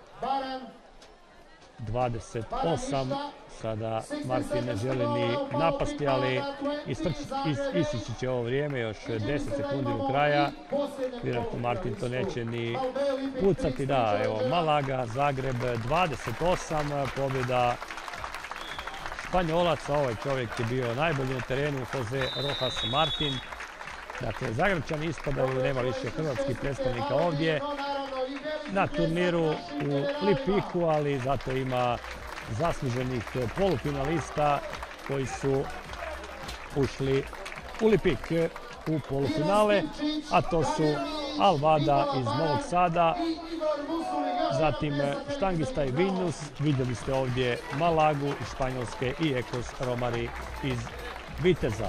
dvadeset osam. Sada Martin ne želi ni napasti, ali istići će ovo vrijeme, još deset sekundi do kraja. Vjerojatno Martin to neće ni pucati. Da, evo, Malaga, Zagreb, dvadeset osam, pobjeda Španjolaca. Ovaj čovjek je bio najbolji na terenu, Jose Rojas Martin. Dakle, Zagrebčani ispadaju, nema više hrvatskih predstavnika ovdje na turniru u Lipiku, ali zato ima zasluženih polufinalista koji su ušli u Lipik u polufinale, a to su Alvada iz Novog Sada, zatim Štangista i Vilnius, vidjeli ste ovdje Malagu iz Španjolske i Ekos Romari iz Viteza.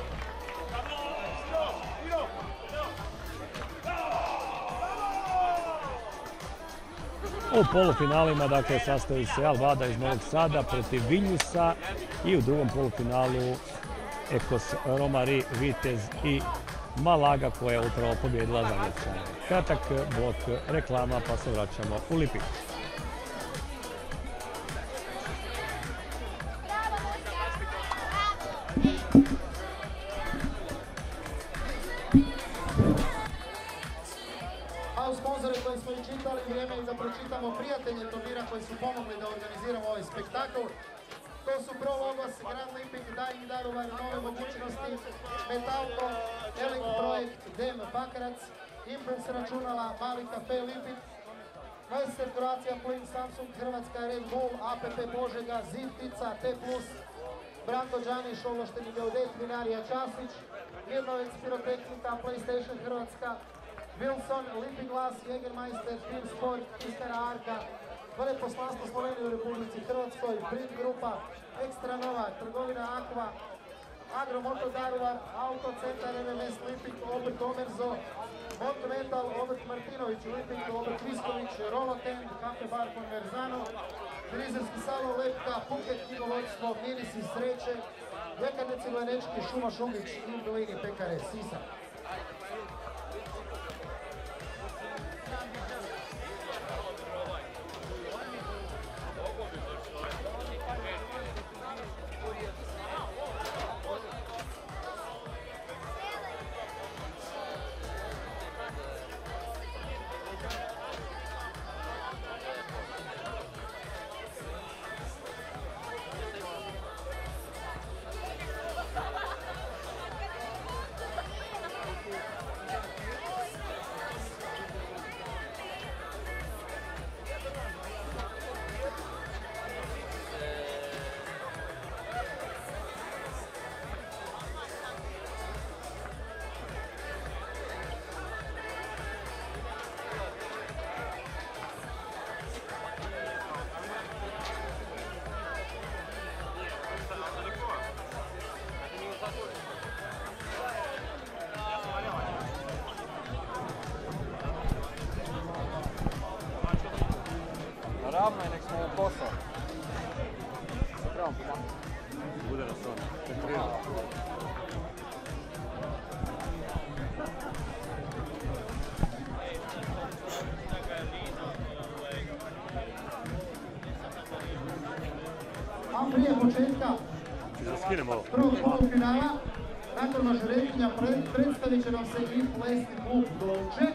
U polufinalima, dakle, sastoji se Alvada iz Novog Sada protiv Vilniusa i u drugom polufinalu Ekos Romari, Vitez i Malaga koja je upravo pobjedila Zagrebčane. Kratak blok reklama pa se vraćamo u Lipik. Vrijeme je da pročitamo prijatelje turnira koji su pomogli da organiziramo ovaj spektakl. To su Pro Logos, Grand Lipik, Dying Daruvar, Nove mogućnosti, Metalko, Elink Projekt, Dem Bakarac, Impuls računala, Mali Cafe Lipik, Meister Croatia Plin, Samsung, Hrvatska, Red Bull, A P P Požega, Zid Tica, T plus, Branko Đaniš, ovlašteni geodet, Vinarija Časić, Mirnovec Pirotehnika, PlayStation Hrvatska, Wilson, Lipik Glas, Jägermeister, Team Sport, Iskara Arka, Veleposlanstvo Slovenije u Republici Hrvatskoj, Print Grupa, Ekstra Nova, Trgovina Aqua, Agromoto Daruvar, Autocentar R M S Lipik, Obrt Omerzo, Monumental, Obrt Martinović, Lipik, Obrt Visković, Rolotend, Kafe Bar Converzano, Frizerski salon Lepka, Puket knjigovodstvo, Mirisi Sreće, Ljekarnici Vlenečki, Šuma Šumić i Dolini Pekare Sisak. Ravno je nek smo u posao. Trebamo pomagati. bude nas on centrirao. A prije početka prvog polufinala, nakon mažoretkinja predstavit će nam se i plesni klub Dolče.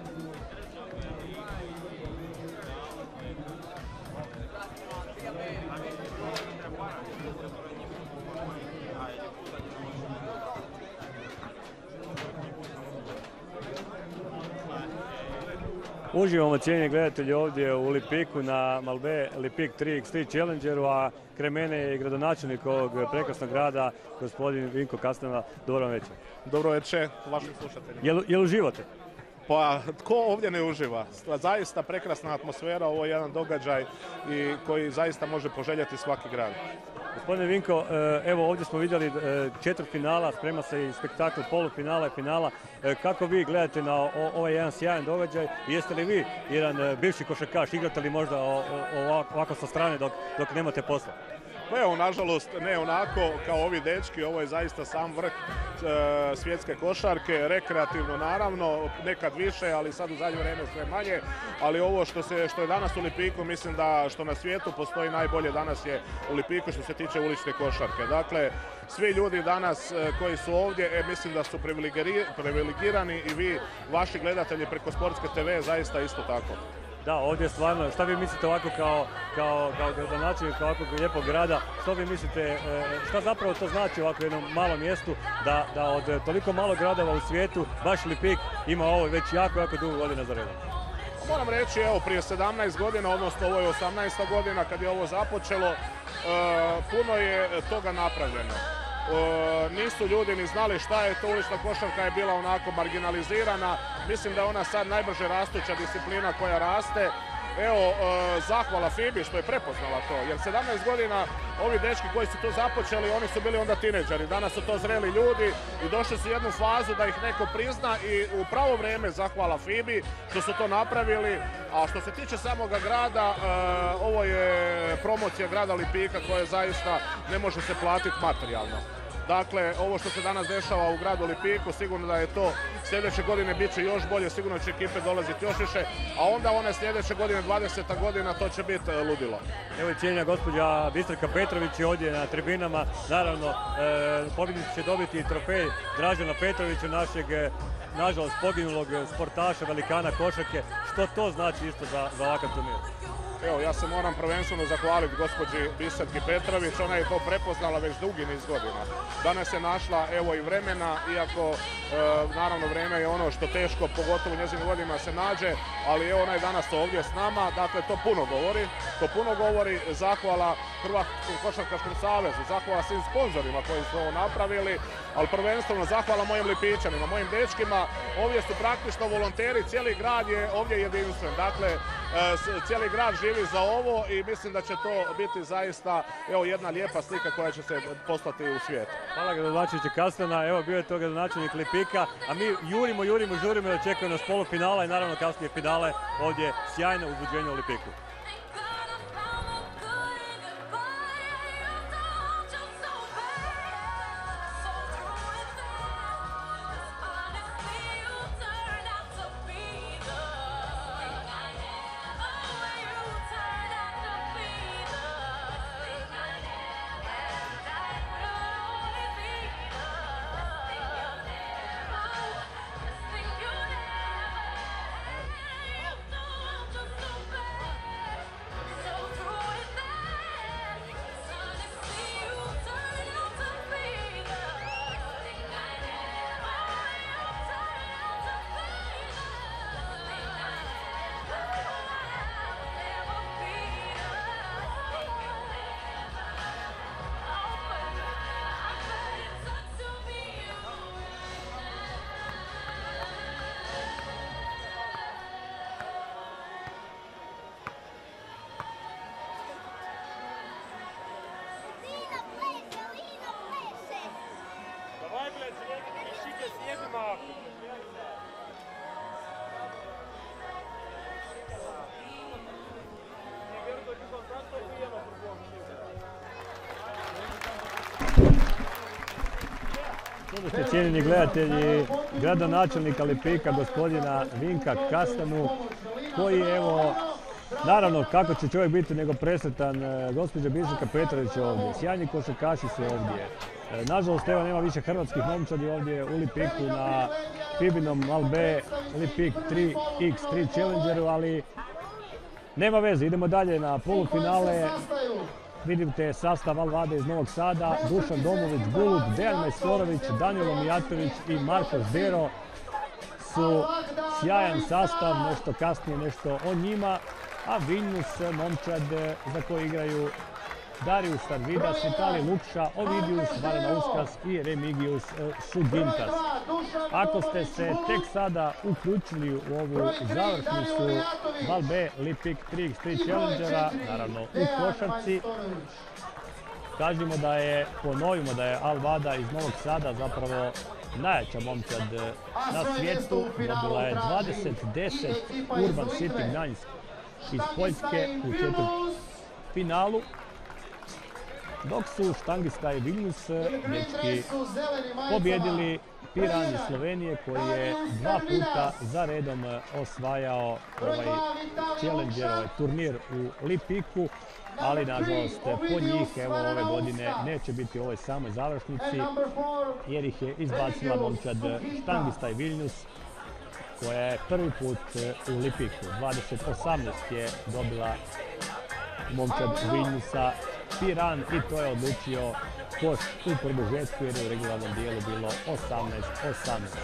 Uživamo, cijenjeni gledatelji, ovdje u Lipiku na Malbe Lipik tri iks tri Challengeru, a kraj mene je gradonačelnik ovog prekrasnog grada, gospodin Vinko Kastena. Dobro večer. Dobro večer vašim slušateljima. Jel, jel uživate? Pa tko ovdje ne uživa? Zaista prekrasna atmosfera, ovo je jedan događaj i koji zaista može poželjeti svaki grad. Gospodine Vinko, evo ovdje smo vidjeli četvrt finala, sprema se i spektakl polufinala i finala. Kako vi gledate na ovaj jedan sjajan događaj? Jeste li vi jedan bivši košarkaš, igrate li možda ovako sa strane dok, dok nemate posla? Pa evo, nažalost, ne onako kao ovi dečki, ovo je zaista sam vrh e, svjetske košarke, rekreativno naravno, nekad više, ali sad u zadnje vrijeme sve manje, ali ovo što, se, što je danas u Lipiku, mislim da što na svijetu postoji najbolje danas je u Lipiku što se tiče ulične košarke. Dakle, svi ljudi danas e, koji su ovdje, e, mislim da su privilegirani i vi, vaši gledatelji preko Sportske te ve, zaista isto tako. Da, ovdje stvarno, šta vi mislite ovako kao, kao, kao gradonačelnik ovakvog lijepog grada, što vi mislite, šta zapravo to znači ovako jednom malom mjestu, da, da od toliko malo gradova u svijetu, baš Lipik ima ovo već jako, jako dugo godina za redom? Moram reći, evo, prije sedamnaest godina, odnosno ovo je osamnaesta godina kad je ovo započelo, e, puno je toga napravljeno. E, nisu ljudi ni znali šta je to, ulična košarka je bila onako marginalizirana. Mislim da je ona sad najbrže rastuća disciplina koja raste. Evo, e, zahvala fibi što je prepoznala to, jer sedamnaest godina ovi dečki koji su to započeli, oni su bili onda tineđeri, danas su to zreli ljudi i došli su u jednu fazu da ih neko prizna i u pravo vrijeme zahvala fibi što su to napravili. A što se tiče samoga grada, e, ovo je promocija grada Lipika koja zaista ne može se platiti materijalno. Dakle, ovo što se danas dešava u gradu Lipiku, sigurno da je to sljedeće godine bit će još bolje, sigurno će ekipe dolaziti još više, a onda one sljedeće godine, dvadeseta godina, to će biti ludilo. Evo je cijenjena gospođa Biserka Petrović je ovdje na tribinama. Naravno, e, pobjednici će dobiti trofej Dražena Petrovića, našeg, nažalost, poginulog sportaša, velikana košarke. Što to znači isto za, za ovakav turnir? Evo, ja se moram prvenstveno zahvaliti gospođi Biserki Petrović, ona je to prepoznala već dugi niz godina. Danas je našla evo i vremena, iako e, naravno vrijeme je ono što teško, pogotovo u njezinim godinama se nađe, ali evo ona je danas ovdje s nama, dakle to puno govori, to puno govori, zahvala Hrvatskom košarkaškom savezu, zahvala svim sponzorima koji su ovo napravili, ali prvenstveno zahvala mojim Lipičanima, mojim dečkima, ovdje su praktično volonteri, cijeli grad je ovdje jedinstven, dakle e, cijeli grad živi za ovo i mislim da će to biti zaista evo, jedna lijepa slika koja će se poslati u svijet. Hvala gradonačelniče Kastena, evo bio je to gradonačelnik Lipika, a mi jurimo, jurimo, žurimo da očekujemo nas polufinala i naravno kasnije finale ovdje sjajno uzbuđenje u Lipiku. Dobro ste cijenjeni gledatelji gradonačelnika Lipika, gospodina Vinka Kastanu, koji evo, naravno kako će čovjek biti nego presretan, gospođa Biserka Petrović je ovdje, sjajni košarkaši su ovdje. Nažalost, evo nema više hrvatskih momčadi ovdje u Lipiku na Fibinom Malbe Lipik tri iks tri Challengeru, ali nema veze, idemo dalje na polufinale. Vidite sastav Al-Vade iz Novog Sada, Dušan Domović, Bulut, Dejan Majstorović, Danilo Mijatović i Marko Zdero su sjajan sastav, nešto kasnije nešto o njima, a Vilnius momčad za koji igraju Darius Arvidas, Vitali Lukša, Ovidius Varanauskas i Remigius Sugintas. Ako ste se tek sada uključili u ovu završnicu Valbe Lipik tri iks tri Challengera, naravno u košarci, kažemo da je, ponovimo da je Al-Vada iz Novog Sada zapravo najjača momčad na svijetu, dobila je dvadeset deset Urban City Gdansk iz Poljske u četvrt finalu, dok su Štangista i Vilnius dečki pobjedili Piran iz Slovenije, koji je dva puta za redom osvajao ovaj Challenger, ovaj turnir u Lipiku, ali nažalost po njih evo ove godine neće biti u ovoj samoj završnici, jer ih je izbacila momčad Štangista i Vilnius, koja je prvi put u Lipiku. dvadeset osamnaest je dobila momčad Vilniusa Piran i to je odlučio koš u produžetku, jer je u regularnom dijelu bilo osamnaest osamnaest.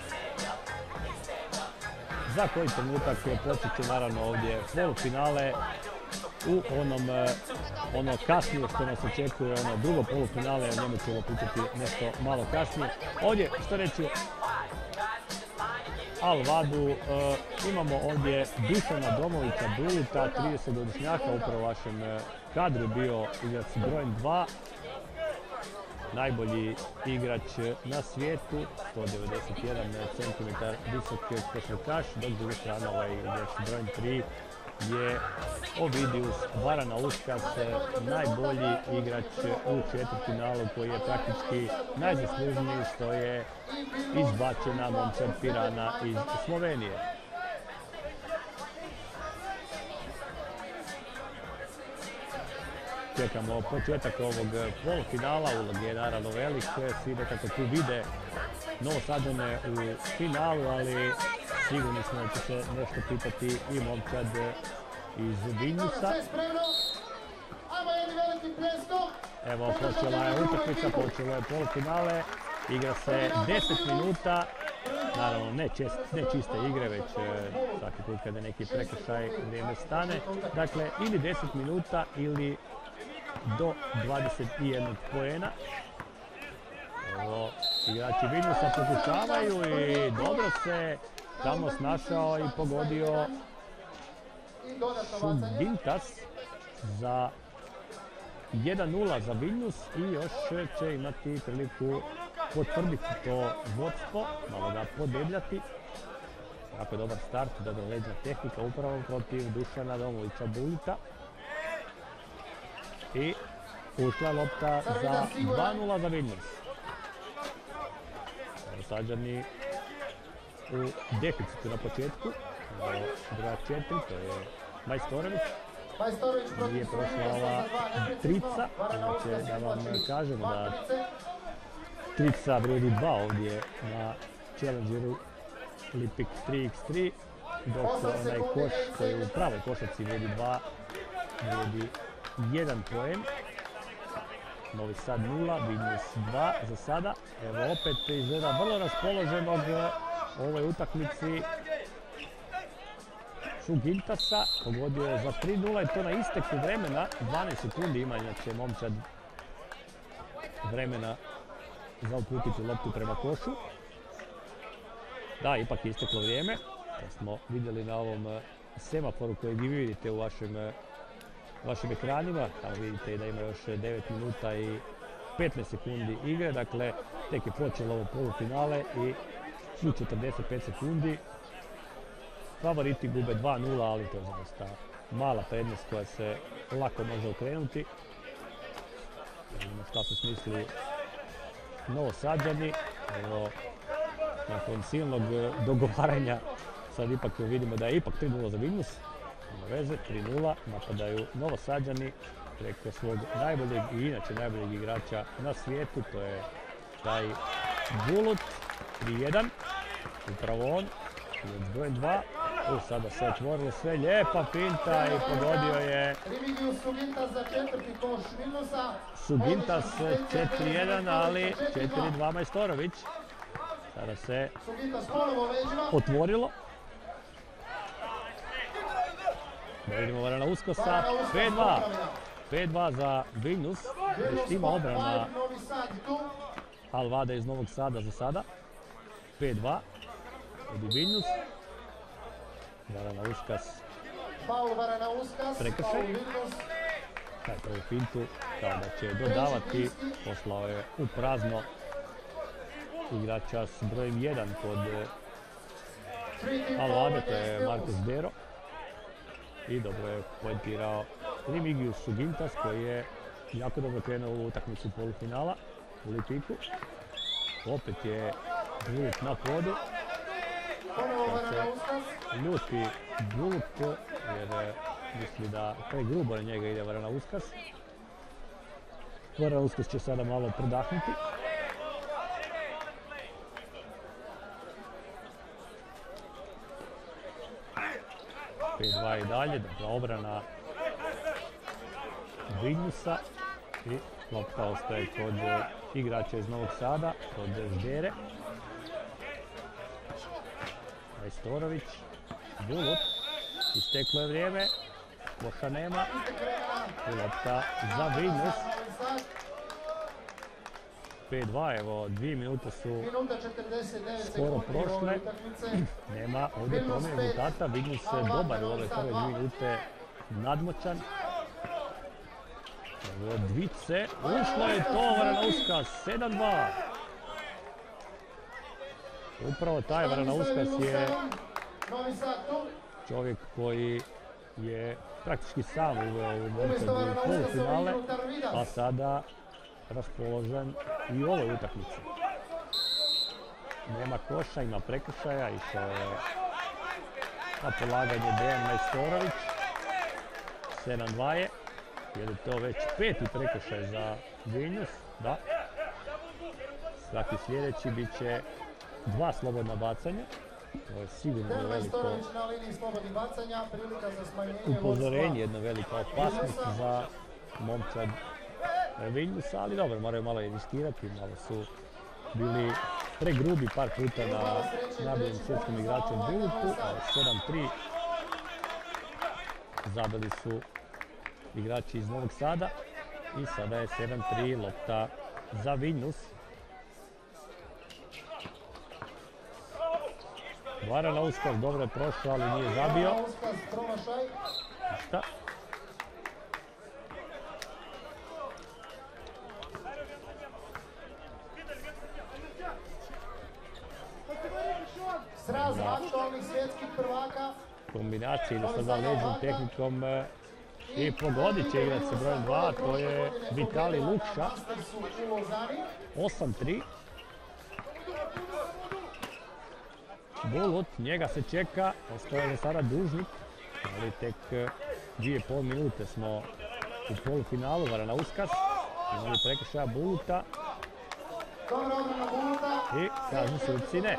Za koji trenutak počet će naravno ovdje polufinale u onom ono kasnije što nas očekuje, ono drugo polufinale, o njemu ćemo pričati nešto malo kasnije. Ovdje, što reći, Al-Vadu, e, imamo ovdje Dušana Domovića Buluta, tridesetogodišnjaka, upravo u vašem kadru bio igrač broj dva, najbolji igrač na svijetu, sto devedeset jedan centimetar visok košarkaš, dok s druge strane ovaj igrač broj tri je Ovidius Varanauskas, najbolji igrač u četvrtfinalu, koji je praktički najzaslužniji što je izbačena momčad Pirana iz Slovenije. Čekamo početak ovog polufinala, ulog je naravno velik, svi nekako tu vide Novosadane u finalu, ali sigurni smo da će se nešto pitati i momčad iz Vilniusa. Evo, počela je utakmica, počelo je polufinale, igra se deset minuta, naravno ne, čest, ne čiste igre, već svaki put kada je neki prekršaj vrijeme stane, dakle ili deset minuta ili do dvadeset jedan poena. Evo, igrači Vilniusa pokušavaju i dobro se tamo snašao i pogodio Sugintas za jedan nula za Vilnius i još će imati priliku potvrditi to vodstvo, malo ga podebljati. Jako je dobar start, dobra leđna tehnika upravo protiv Dušana Domovića Bulita. I ušla lopta za dva nula za Vilnius. Sađani u deficitu na početku, broja četiri, to je Majstorović. Nije prošla ova trica, znači da vam kažemo da trica vrijedi dva ovdje na Challengeru Lipik tri iks tri, dok onaj koš koji u pravoj košarci vrijedi dva, vrijedi jedan poen. Novi Sad nula, Vilnius dva za sada. Evo opet izgleda vrlo raspoloženog u ovoj utakmici Sugintasa. Pogodio je za tri nula i to na isteku vremena. dvanaest sekundi ima inače momčad vremena za uputiti loptu prema košu. Da, ipak je isteklo vrijeme. To smo vidjeli na ovom semaforu koji vi vidite u vašem vašim ekranima. Tamo vidite da ima još devet minuta i petnaest sekundi igre, dakle tek je počelo ovo polufinale i u četrdeset pet sekundi favoriti gube dva nula, ali to je zaista mala prednost koja se lako može okrenuti. Vidimo šta su smislili Novosađani. Evo, nakon silnog dogovaranja, sad ipak vidimo da je ipak tri nula za Vilnius. Nema veze, tri nula, napadaju Novosađani preko svog najboljeg i inače najboljeg igrača na svijetu, to je taj Bulut, tri jedan, upravo on, broj dva. U, sada se otvorilo sve, lijepa finta i pogodio je Sugintas četiri jedan, ali četiri dva Majstorović. Sada se otvorilo. Da vidimo Varana Uskosa, pet dva. pet dva za Vilnius, već ima obrana Alvada iz Novog Sada za sada. pet dva, vodi Vilnius. Varana Uskas prekršaj. Taj prvu fintu kao da će dodavati, poslao je u prazno igrača s brojem jedan kod Alvade, to je Marcos Dero. I dobro je poentirao Remigius Sugintas koji je jako dobro krenuo u utakmicu polufinala u Lipiku. Opet je Bulut na podu. Ljuti Bulut jer misli da pregrubo na njega ide Varana Uskas. Varana Uskas će sada malo predahnuti. pet dva i dalje, dobra obrana Vilniusa i lopta ostaje kod igrača iz Novog Sada, kod Ždere. Majstorović, Bulut, isteklo je vrijeme, koša nema i lopta za Vilnius. pet dva, evo, dvije minute su skoro prošle, nema ovdje promjene rezultata, Vilnius je dobar u ove prve dvije minute, nadmoćan. Evo dvice, ušlo je to, Varana Uskas, sedam dva. Upravo taj Varana Uskas je čovjek koji je praktički sam uveo u Momčad u polufinale, a sada raspoložen i u ovoj utakmici. Nema koša, ima prekršaja, išao je na polaganje Dejan Majstorović. sedam dva je, jer je to već peti prekršaj za Vilnius, da. Svaki sljedeći bit će dva slobodna bacanja. Ovo je sigurno veliko upozorenje, jedna velika opasnost za Momčad Vilniusa, ali dobro, moraju malo i riskirati, malo su bili pregrubi par puta na najboljem svjetskom igraču Bulutu, sedam tri zabili su igrači iz Novog Sada i sada je sedam tri lopta za Vilnius. Varana Uskas dobro je prošao, ali nije zabio. Ništa. Sraz aktualnih svjetskih prvaka. Kombinacija ide sada leđnom tehnikom i pogodit će igrati sa brojem dva, to je Vitali Lukša. osam tri. Bulut, njega se čeka, ostaje za sada dužnik, ali tek dvije i pol minute smo u polufinalu. Varana Uskas, imali prekršaja Buluta i kažu suci ne.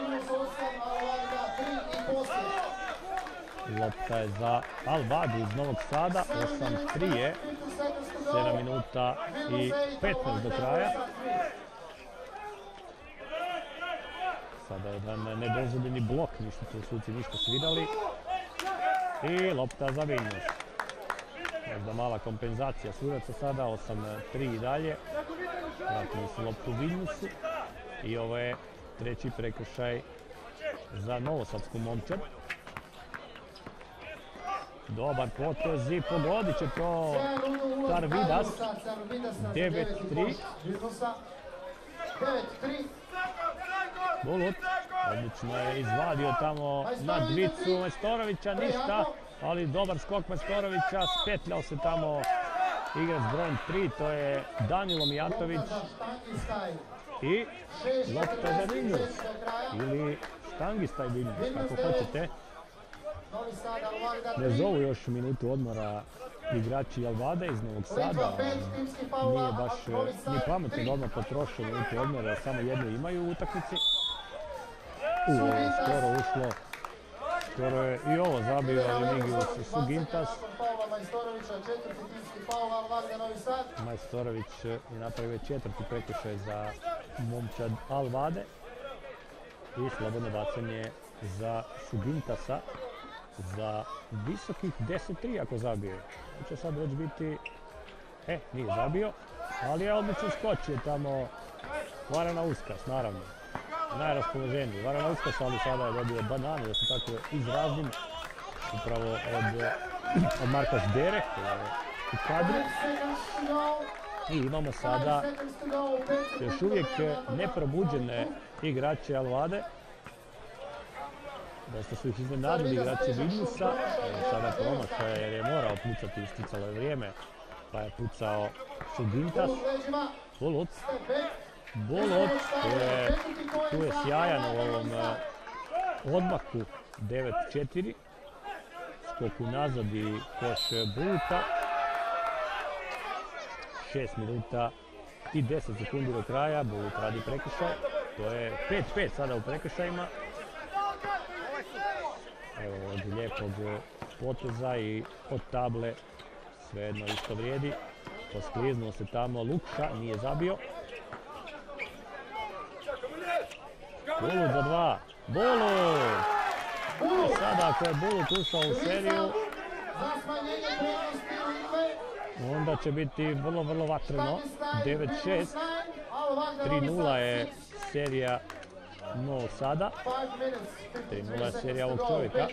Lopta je za Alvadu iz Novog Sada, osam tri je, sedam minuta i petnaest do kraja. Sada je jedan nedozvoljeni blok, ništa tu suci ništa svidali. I lopta za Vilnius. Možda mala kompenzacija sudaca sada, osam tri i dalje. Vratili su loptu Vilniusu. I ovo je treći prekršaj za Novosadsku Momčad. Dobar potez i pogodit će to Tarvidas. devet tri. Bulut odlično je izvadio tamo na dvicu Majstorovića, ništa, ali dobar skok Majstorovića, spetljao se tamo igrač brojem tri, to je Danilo Mijatović. I lopta za Vilnius. Ili štangista Vilnius, kako hoćete. Ne zovu još minutu odmora igrači Alvade iz Novog Sada. Nije baš ni pametno da odmah potroše minutu odmora, samo jednu imaju u utakmici. U, ovo je skoro ušlo. Skoro je i ovo zabio Remigius Sugintas. Majstorović je napravio četvrti prekršaj za momčad Alvade. I slobodno bacanje za Sugintasa za visokih deset tri ako zabije. To će sad već biti... E, nije zabio, ali je odlično skočio tamo Varana Uskas, naravno. Najraspoloženiji. Varana Uskas, ali sada je dobio bananu, da se tako izrazim. Upravo od, od Marka Ždere, koji je u kadru. I imamo sada još uvijek neprobuđene igrače Alvade. Dosta su ih iznenadili igrači Vilniusa. Sada promašaja jer je morao pucati, isticalo je vrijeme. Pa je pucao Sugintas. Bulut. Bulut je, tu je sjajan u ovom odmaku devet četiri. Skoku nazad i koš Buluta. šest minuta i deset sekundi do kraja. Bulut radi prekršaj. To je pet pet sada u prekršajima. Evo od lijepog poteza i od table svejedno isto vrijedi. Poskliznuo se tamo Lukša, nije zabio. Bulut za dva. Bulut! I sada ako je Bulut ušao u seriju, onda će biti vrlo, vrlo vatreno. devet šest. tri nula je serija Novog Sada. tri nula je serija ovog čovjeka.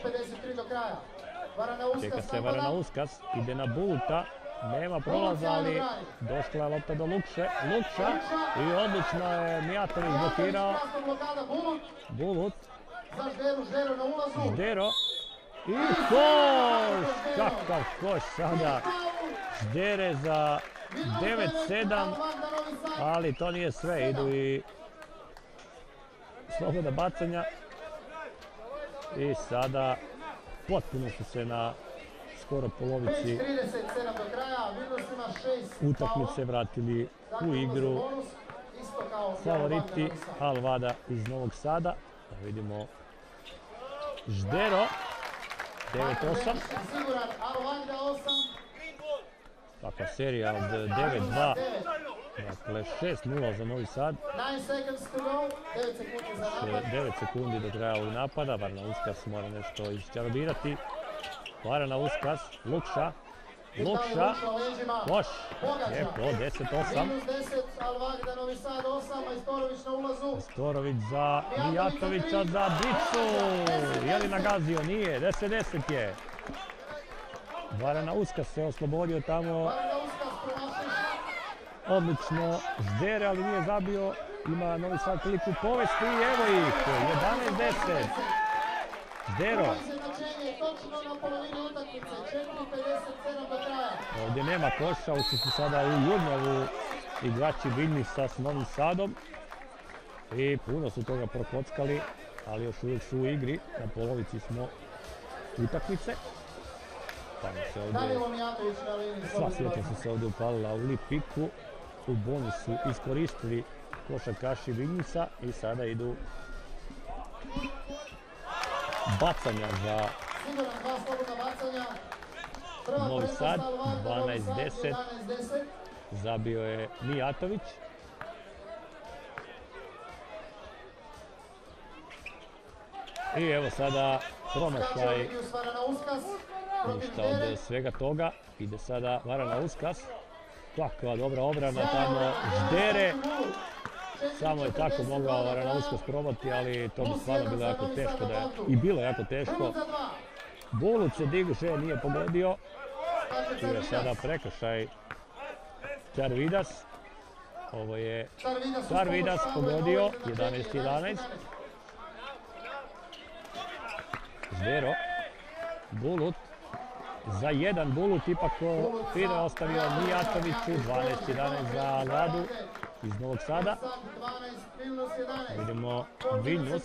Čeka se Varana Uskas, ide na Buluta. Nema prolaza, ali došla je lopta do Lukše. Lukša i odlično je Mijatović blokirao. Bulut. Ždero. I koš! Kakav koš sada. Ždere za devet sedam. Ali to nije sve, idu i slobodna bacanja. I sada potpuno su se na skoro polovici utakmice vratili u igru favoriti Alvada iz Novog Sada. Da vidimo Ždero, devet osam. Takva serija od devet dva. Dakle, šest nula za Novi Sad. devet sekundi do kraja ovog napada. Varana Uskas mora nešto isčarobirati. Varana Uskas, Lukša. Lukša, koš. Lijepo, deset osam. Majstorović za Mijatovića za Bicu. Je li nagazio? Nije. deset deset je. Varana Uskas se oslobodio tamo. Odlično Ždere, ali nije zabio. Ima Novi Sad priliku povesti i evo ih. jedanaest deset. Ždero. Ovdje nema koša, ušli su sada u Jurnovu igrači Vilniusa s Novim Sadom. I puno su toga prokockali, ali još uvijek su u igri. Na polovici smo utakmice. Tamo se ovdje, sva svjetla su se ovdje upalila u lip piku. U bonusu iskoristili košarkaši Vilniusa i sada idu bacanja za Novi Sad. dvanaest deset. Zabio je Mijatović. I evo sada promašaj. Ništa od svega toga. Ide sada Varana Uskas. Kakva dobra obrana tamo Ždere. Samo je tako mogao Varana Uskas probati, ali to bi stvarno bilo jako teško da je. I bilo jako teško. Bulut se diže, nije pogodio. Tu je sada prekršaj Čarvidas. Ovo je Čarvidas pogodio, jedanaest jedanaest. Ždero. Bulut. Za jedan Bulut ipak fino ostavio Mijatoviću, dvanaest jedanaest za Alvadu. iz Novog Sada. Vidimo Vilnius.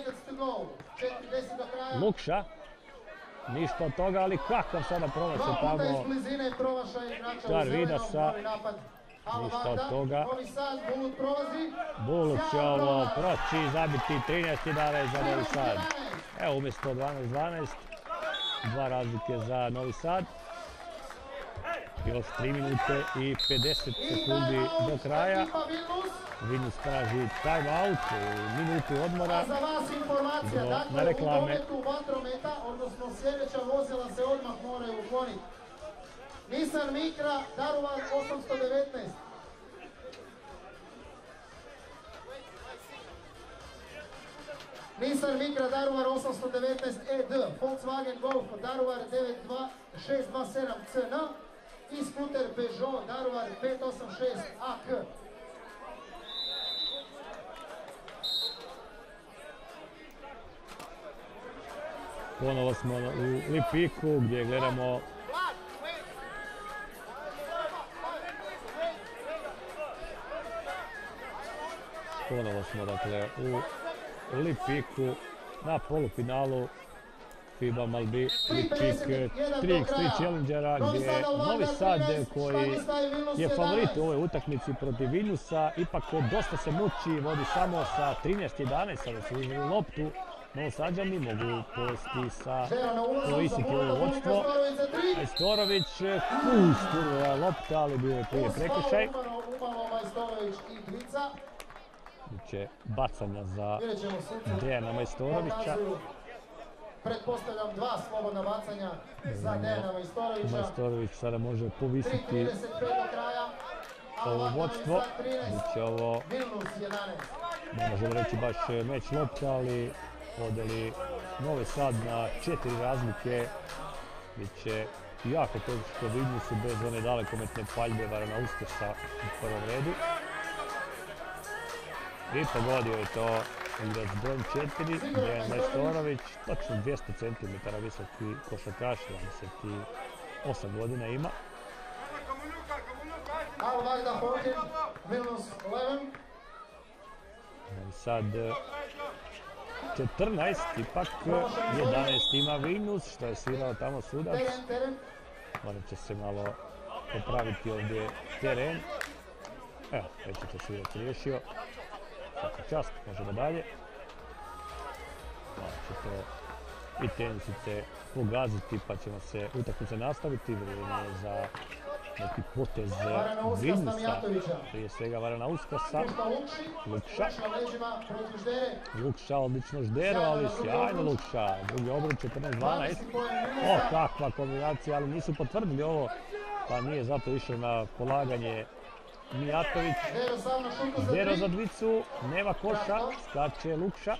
Lukša. Ništa od toga, ali kakav sada promašaj tamo Tarvidasa. Ništa od toga. Bulut će ovo proći i zabiti trinaest jedanaest za Novi Sad. Evo umjesto dvanaest dvanaest. Dva razlike za Novi Sad. Još tri minute i pedeset sekundi do kraja. Vilnius traži time out, minutu odmora. Za vas informacija, Na reklame. dakle u vatrometa, odnosno sljedeća vozila se odmah moraju ukloniti. Nissan Micra, Daruvar osamsto devetnaest. Nissan Micra, Daruvar osamsto devetnaest E D, Volkswagen Golf, Daruvar šest dva sedam C N i skuter Peugeot, Daruvar pet osam šest A K. Ponovo smo u Lipiku gdje gledamo Ponovo smo dakle u Lipiku na polufinalu FIBA Malbi Lipik tri iks tri Challengera gdje Novi Sad koji je favorit u ovoj utakmici protiv Vilniusa ipak dosta se muči, vodi samo sa trinaest jedanaest, sada su uzeli loptu. Novosađani mogu povesti sa Povisiki ovo vodstvo. Majstorović pustura lopta, ali bio je prije prekršaj. Biće bacanja za Dejana Majstorovića. Pretpostavljam dva slobodna bacanja za Dejana Majstorovića. Majstorović sada može povisiti ovo vodstvo. Biće ovo, ne možemo reći baš meč lopta, ali vodili Novi Sad na četiri razlike. Biće jako teško Vilniusu bez one dalekometne paljbe Varana Uskasa u prvom redu. I pogodio je to igrač brojem četiri, Dejan Majstorović, točno dvjesto centimetara visoki košarkaš, dvadeset osam godina ima. Novi Sad četrnaest, ipak jedanaest ima Vilnius, što je svirao tamo sudac. Morat će se malo popraviti ovdje teren. Evo, već je to sudac riješio. Svaka čast, možemo dalje. Malo će to i tenisice pogaziti, pa ćemo se utakmice nastaviti. Vrijeme je za neki potez Vilniusa, prije svega Varana Uskasa. Lukša. Lukša odlično ždero, ali sjajno Lukša. Drugi obruč četrnaest dvanaest. O, kakva kombinacija, ali nisu potvrdili ovo, pa nije zato išao na polaganje Mijatović. Ždero za dvicu, nema koša, skače Lukša.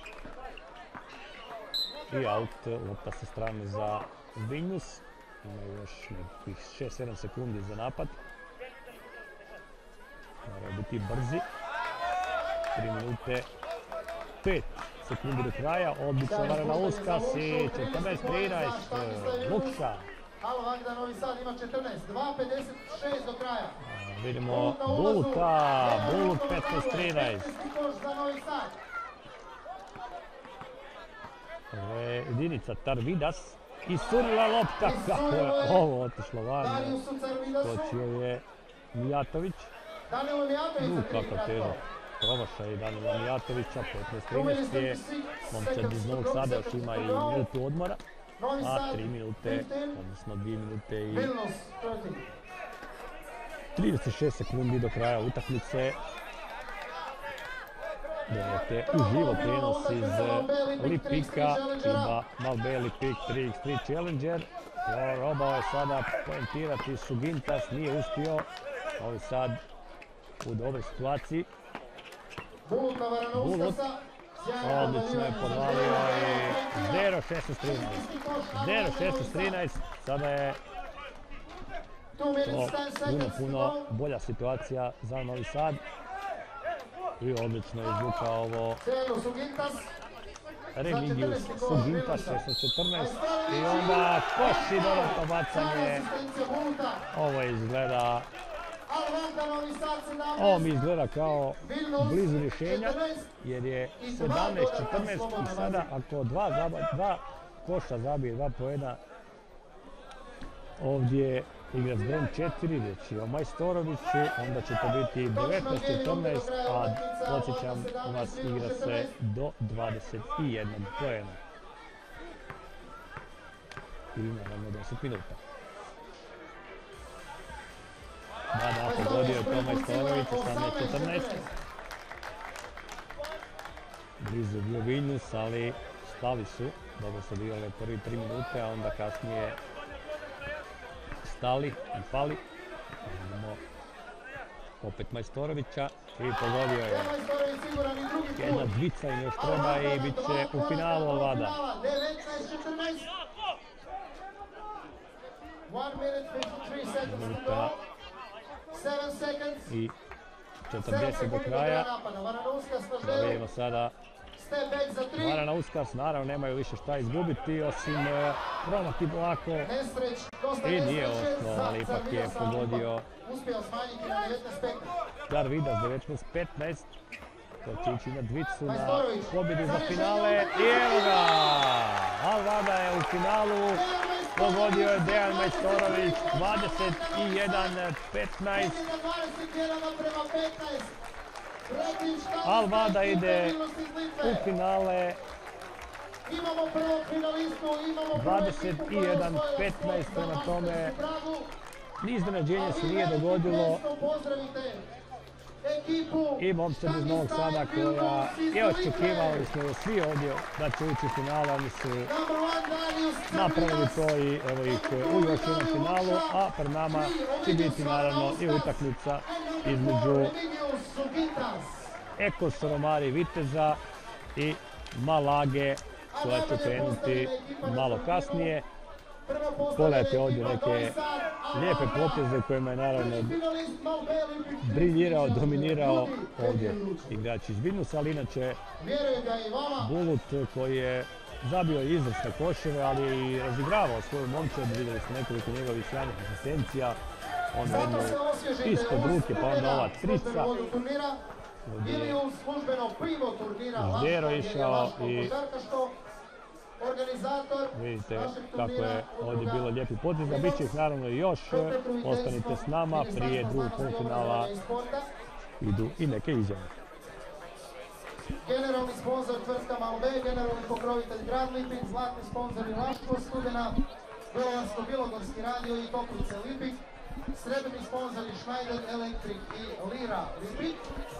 I aut, lopta sa strane za Vilnius. Imaju još nekih šest sedam sekundi za napad. Moraju biti brzi. tri minute pet sekundi do kraja. Odlično Varana Uskas i četrnaest trinaest. Lukša. Halo Vagda, Novi Sad ima četrnaest, dva pedeset šest do kraja. Vidimo Buluta, Bulut petnaest trinaest. Ovo je jedinica Tarvidas. Isurila lopta, kako je ovo otišlo van. Skočio je Mijatović. U, kakav težak promašaj Danila Mijatovića, petnaest trinaest je. Momčad iz Novog Sada još ima i minutu odmora. A tri minute, odnosno dvije minute i trideset šest sekundi do kraja utakmice. Gledajte uživo prijenos iz Lipika, FIBA Malbe Lipik tri iks tri Challenger. Probao je sada poentirati Sugintas, nije uspio. Novi Sad u dobroj situaciji. Bulut odlično je podvalio i zero šesnaest trinaest. zero šesnaest trinaest, sada je to puno, puno bolja situacija za Novi Sad. I odlično je izvukao ovo Remigius Sugintas, šesnaest četrnaest. I onda koš i dodatno bacanje. Ovo izgleda Ovo mi izgleda kao blizu rješenja, jer je sedamnaest četrnaest i sada ako dva, dva koša zabije dva poena, ovdje igra s brojem četiri, reći o Majstoroviću, onda će to biti devetnaest četrnaest, a podsjećam vas, igra se do dvadeset jedan poena. Ili naravno deset minuta. Da, da, pogodio je to Majstorović, osamnaest četrnaest. Blizu bio Vilnius, ali stali su. Dobro su odigrali prvi tri minute, a onda kasnije stali i pali. Vidimo opet Majstorovića i pogodio je. Jedna dvica im još treba i bit će u finalu Alvada. Minuta i četrdeset do kraja. Da vidimo sada Varana Uskars, naravno nemaju više šta izgubiti osim promati polako i nije ostalo, ali ipak je pogodio Garvidas devetnaest petnaest. To će ići na dvicu na pobjedi za finale i evo ga! Alvada je u finalu, pogodio je Dejan Majstorović, dvadeset jedan petnaest. Alvada ide u finale dvadeset jedan petnaest, prema tome ni iznenađenje se nije dogodilo i momčad iz Novog Sada koja je očekivali smo svi ovdje da će ući u finale, oni su napravili to i evo ih u još jednom finalu, a pred nama će biti naravno i utakmica između Ekos Romari Viteza i Malage koja će krenuti malo kasnije. Pogledajte ovdje neke lijepe poteze kojima je naravno briljirao, dominirao ovdje igrač iz Vilniusa, ali inače Bulut koji je zabio izvrsne koševe, ali je i razigravao svoju momčad, vidjeli ste nekoliko njegovih sjajnih asistencija, ono jednu ispod ruke, pa onda ova trica. Ždero išao i vidite kako je ovdje bilo lijepi potez, a bit će ih naravno i još. Ostanite s nama, prije drugog polufinala idu i neke izjave. Generalni sponzor tvrtka Malbe, generalni pokrovitelj Grad Lipik, zlatni sponzori Laško Studena, Bjelovarsko-Bilogorski radio i Toplice Lipik, srebrni sponzori Schneider Electric i Lira Lipik.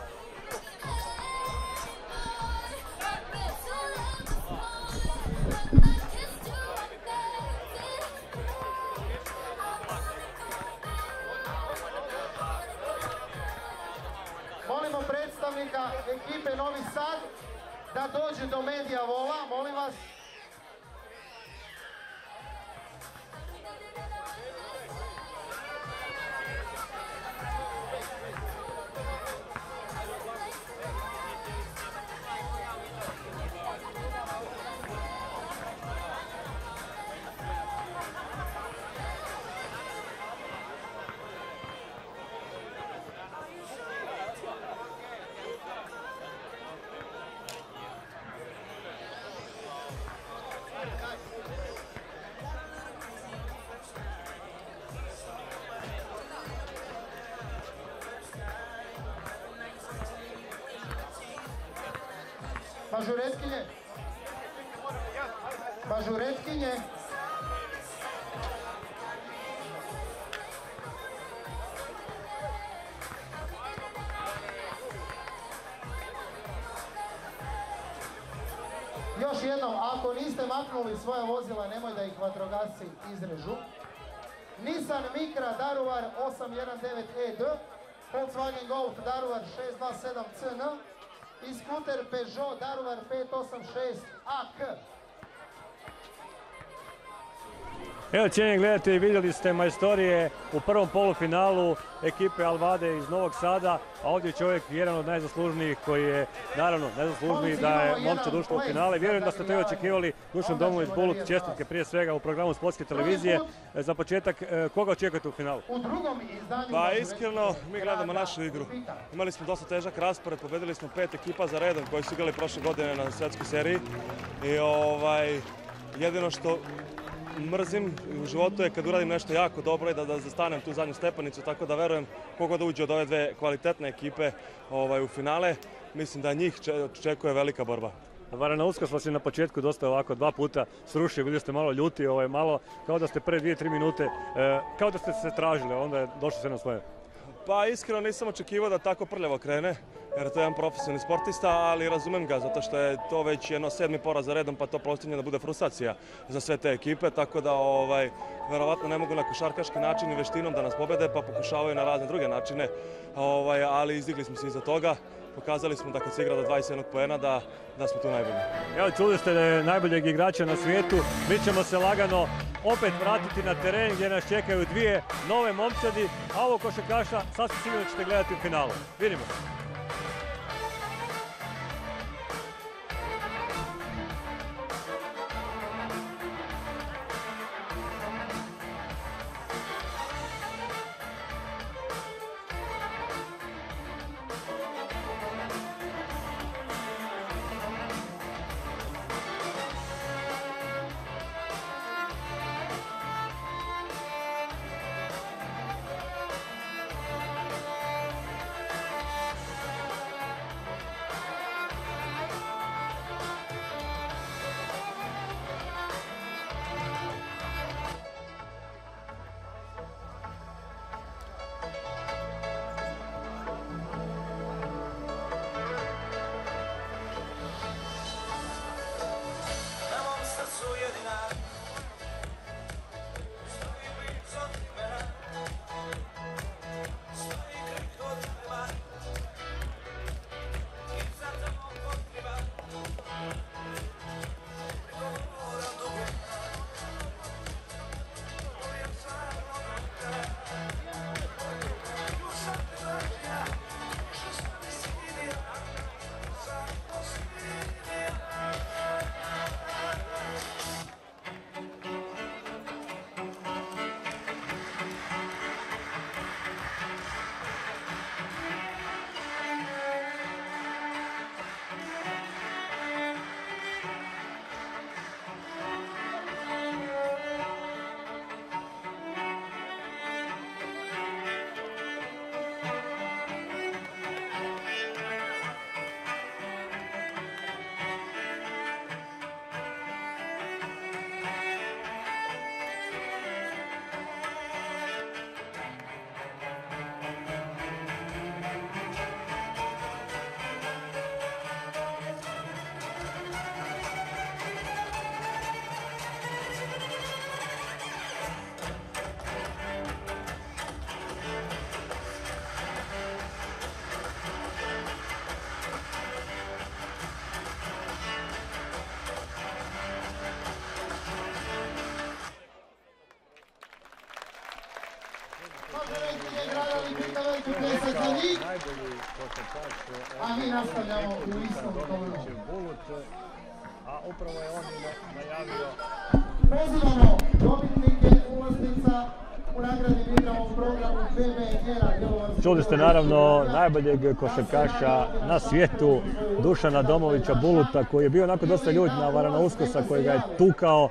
Molimo predstavnika ekipe Novi Sad da dođe do Medija Vola, molim vas. Mažuretkinje. Mažuretkinje. Još jednom, ako niste maknuli svoja vozila, nemoj da ih vatrogasci izrežu. Nissan Micra Daruvar osam jedan devet E D, Volkswagen Golf Daruvar šest dva sedam C N i skuter Peugeot Daruvar pet osam šest A K. Evo, cijenjeni gledatelji, vidjeli ste majstorije u prvom polufinalu ekipe Alvade iz Novog Sada, a ovdje je čovjek jedan od najzaslužnijih koji je, naravno, najzaslužniji da je momčad ušla u finale. Vjerujem da ste to i očekivali. Dušan Domović Bulut, čestitke prije svega u programu Sportske televizije. Za početak, koga očekujete u finalu? Pa iskreno, mi gledamo našu igru. Imali smo dosta težak raspored, pobedili smo pet ekipa za redom koji su igrali prošle godine na svjetskoj seriji. I ovaj, jedino što mrzim u životu je kad uradim nešto jako dobro i da, da zastanem tu zadnju stepenicu, tako da verujem kogo da uđe od ove dve kvalitetne ekipe ovaj, u finale. Mislim da njih očekuje velika borba. Varana Uskos vas je na početku dosta ovako dva puta srušio, bili ste malo ljuti, ovaj, malo kao da ste prve dvije, tri minute, eh, kao da ste se tražili, onda je došlo sve na svoje. Pa iskreno nisam očekivao da tako prljavo krene, jer to je jedan profesionalni sportista, ali razumem ga, zato što je to već jedno sedmi poraz za redom, pa to postigne da bude frustracija za sve te ekipe, tako da ovaj, verovatno ne mogu na košarkaški način i veštinom da nas pobede, pa pokušavaju na razne druge načine, ovaj, ali izdigli smo se iza toga. Pokazali smo da kad se igra do dvadeset jedan poena da, da smo tu najbolji. Evo, čuli ste da je najboljeg igrača na svijetu. Mi ćemo se lagano opet vratiti na teren gdje nas čekaju dvije nove momčadi, a ovo košarkaša sasvim sigurno ćete gledati u finalu. Vidimo. A mi nastavljamo u istom toru. A upravo je on najavio. Pozivamo dobitnike ulaznica u nagradnim igrama u programu B B G. Čuli ste naravno najboljeg košarkaša na svijetu, Dušana Domovića Buluta, koji je bio onako dosta ljut na Varana Uskosa koji ga je tukao,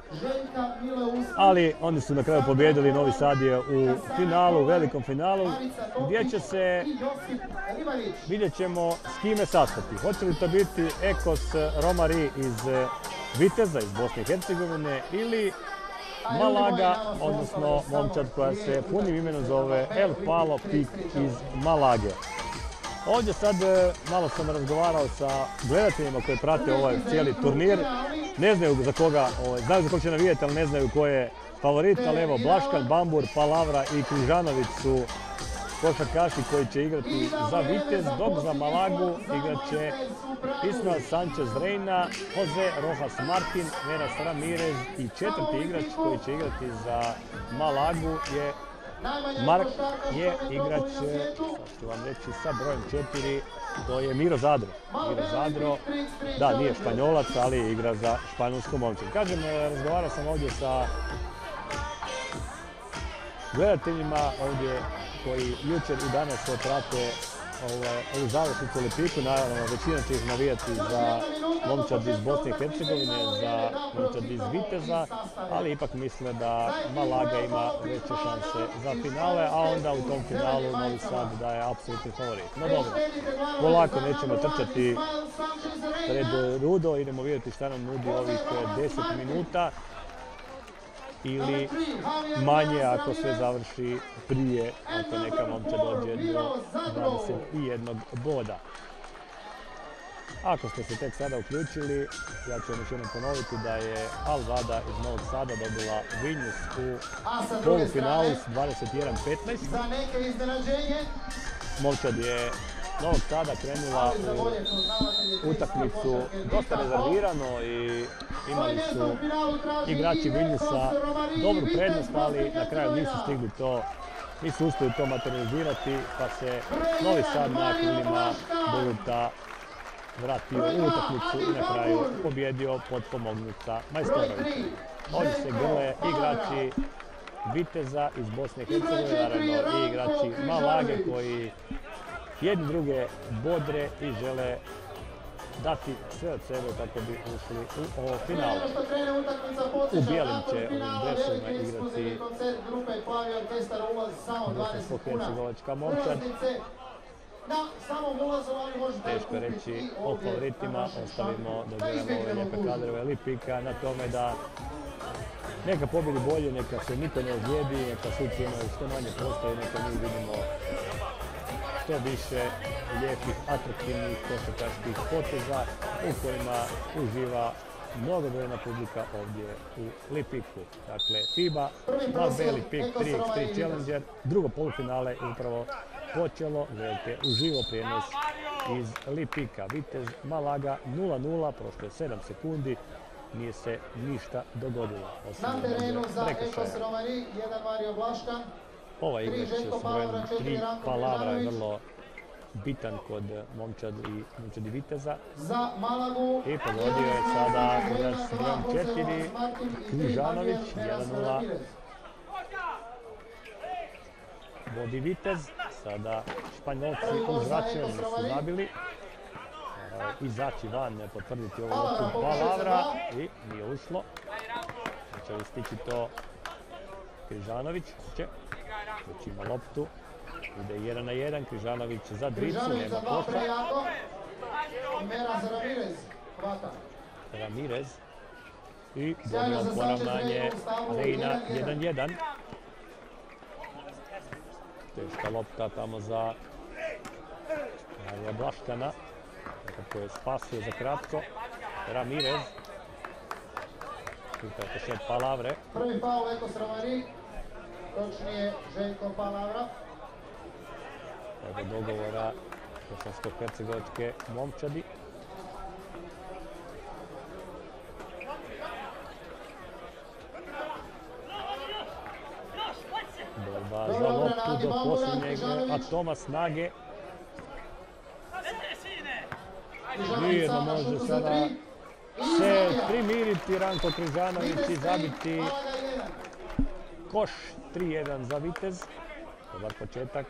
ali oni su na kraju pobijedili. Novi Sad je u finalu, u velikom finalu, gdje će se, vidjet ćemo s kime sastati. Hoće li to biti Ekos Romari iz Viteza, iz Bosne i Hercegovine, ili Malaga, odnosno momčad koja se punim imenom zove El Palo Pik iz Malage. Ovdje sad malo sam razgovarao sa gledateljima koji prate ovaj cijeli turnir. Ne znaju za koga, znaju za koga će navijeti, ali ne znaju ko je favorit, ali evo Blaškan, Bambur, Palavra i Križanović su košarkaši koji će igrati za Vitez, dok za Malagu igrat će Ismael Sanchez Reina, Jose Rojas Martin, Meras Ramirez i četvrti igrač koji će igrati za Malagu je Mark je igrač, sad ću vam reći, sa brojem četiri, to je Miro Zadro. Miro Zadro, da, nije Španjolac, ali igra za španjolsku momčad. Kažem, razgovarao sam ovdje sa gledateljima ovdje koji jučer i danas se prate ovu završnicu u Lipiku. Naravno, većina će ih navijati za momčad iz Bosne i Hercegovine, za momčad iz Viteza, ali ipak misle da Malaga ima veće šanse za finale, a onda u tom finalu Novi Sad da je apsolutni favorit. No dobro, polako nećemo trčati pred rudo, idemo vidjeti šta nam nudi ovih deset minuta ili manje ako sve završi prije, ako neka momčad dođe do dvadeset jednog boda. Ako ste se tek sada uključili, ja ću vam još jednom ponoviti da je Al Vada iz Novog Sada dobila Vilnius u polufinalu s dvadeset jedan petnaest. Momčad je Novog Sada krenula u utakmicu dosta rezervirano i imali su igrači Vilniusa dobru prednost, ali na kraju nisu stigli to, nisu uspjeli to materializirati, pa se Novi Sad na krilima Boruta vratio u utakmicu i na kraju pobjedio potpomognuta Majstorovića. Ovdje se grle igrači Viteza iz Bosne i Hercegovine, naravno i igrači Malage koji jedni druge bodre i žele dati sve od sebe kako bi ušli u ovo finalu. U bijelim će ovim dresovima igrati bosansko-hercegovačka momčad. Teško reći o favoritima, ostavimo da gledamo ove lijepe kadrove Lipika na tome da neka pobjedi bolje, neka se niko ne ozlijedi, neka suci imaju što manje postoje, neka mi vidimo što više lijepih, atraktivnih košarkaških poteza u kojima uživa mnogobrojna publika ovdje u Lipiku. Dakle, FIBA, Marbella Lipik tri iks tri Challenger, drugo polufinale upravo počelo. Gledajte uživo prijenos iz Lipika. Vitez Malaga nula nula, prošlo je sedam sekundi, nije se ništa dogodilo. Na terenu za Ekos Romani, jedan Mario Blaška. Ova igrač s brojem tri Palavra je vrlo bitan kod momčad i momčadi Viteza. Za Malagu I pogodio je sada igrač s brojem četiri Križanović, jedan nula. Vodi Vitez, sada Španjolci uzvraćaju, nisu zabili. Izaći van, ne potvrditi ovu loptu Palavra i nije ušlo. Hoće li stići to Križanović? Hoće. Već ima loptu. Ide jedan na jedan, Križanović za dvicu, nema koša. Meras Ramirez, hvata. Ramirez. I dobio poravnanje Reina jedan jedan. Teška lopta tamo za Marija Blaškana. Nekako je spasio za kratko. Ramirez. Pitao šet Palavre. Prvi faul Ekos Romani, točnije Željko Palavra. Evo dogovora bosansko-hercegovačke momčadi. Borba za loptu do posljednjeg atoma snage. Mirno može sada se primiriti Ranko Križanović i zabiti koš. tri jedan za Vitez. Dobar početak.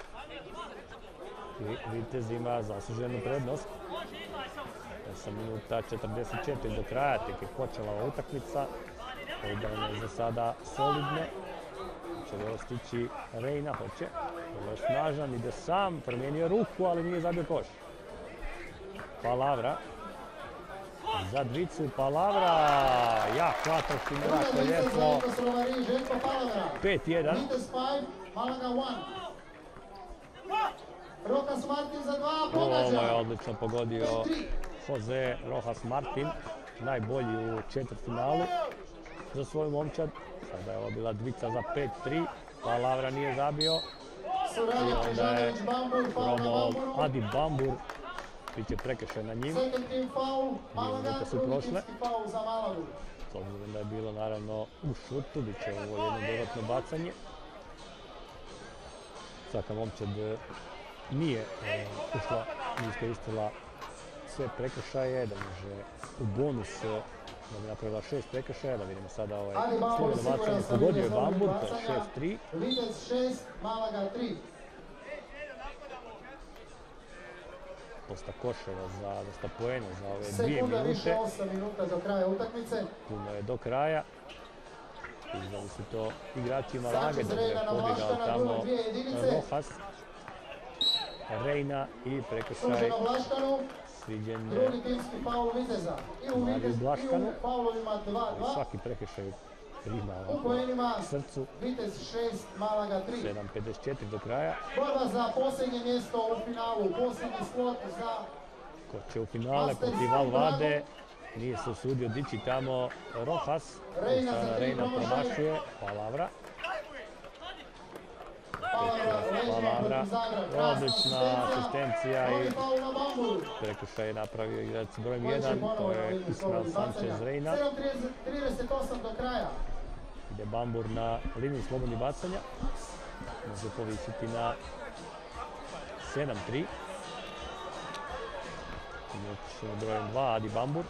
I Vitez ima zasluženu prednost. osam minuta četrdeset četiri do kraja, tek je počela ova utakmica. Odavno je za sada solidne. Hoće li ovo stići Reina? Hoće. Vrlo je snažan, ide sam, promijenio ruku, ali nije zabio koš. Palavra. Za dvicu Palavra. Ja, hvataš im jako lijepo. pet jedan. Rojas Martin za dva, Ovo je odlično pogodio Jose Rojas Martin, najbolji u četvrtfinalu za svoju momčad. Sada je ovo bila dvica za pet tri, Palavra nije zabio. I onda je probao Adi Bambur, bit će prekršaj na njim. Dvije minute su prošle. S obzirom da je bilo naravno u šutu, bit će ovo jedno dodatno bacanje. Svaka momčad nije ušla, nije iskoristila sve prekršaje, da može u bonus da bi napravila šest prekršaja, da vidimo sada ovaj slobodno bacanje. Pogodio je Bambur, to je šest tri. Vitez šest, Malaga tri. Dosta koševa za dosta poena za ove dvije Sekunda minute. više, osam minuta do kraja utakmice. Puno je do kraja. Izdali su to igrači Malage, da je podigao tamo Rojas, Reina i prekršaj Suđeno Blaškanu, sviđen drugi timski faul Viteza. I u Mariju Vitez, i u Blaškanu. faulovima dva dva. Svaki prekršaj prima U poenima srcu. Vitez šest, Malaga tri. sedam pedeset četiri do kraja. Borba za posljednje mjesto u finalu, posljednji slot za Ko će u finale protiv Alvade. Nije se usudio dići tamo Rojas. Reina za Sada tri Reina promašaj. promašuje. Palavra. Palavra, leđima Palavra. protiv Zagreb. Odlična asistencija i Novi faul na Bamburu. prekršaj je napravio igrač broj Koji će jedan. ponovo To na je liniju Ismael slobodnih Sanchez bacanja. Reina. sedam trideset osam do kraja. Ide Bambur na liniju slobodnih bacanja. Može povisiti na sedam tri. Igrač brojem dva, Adi Bambur.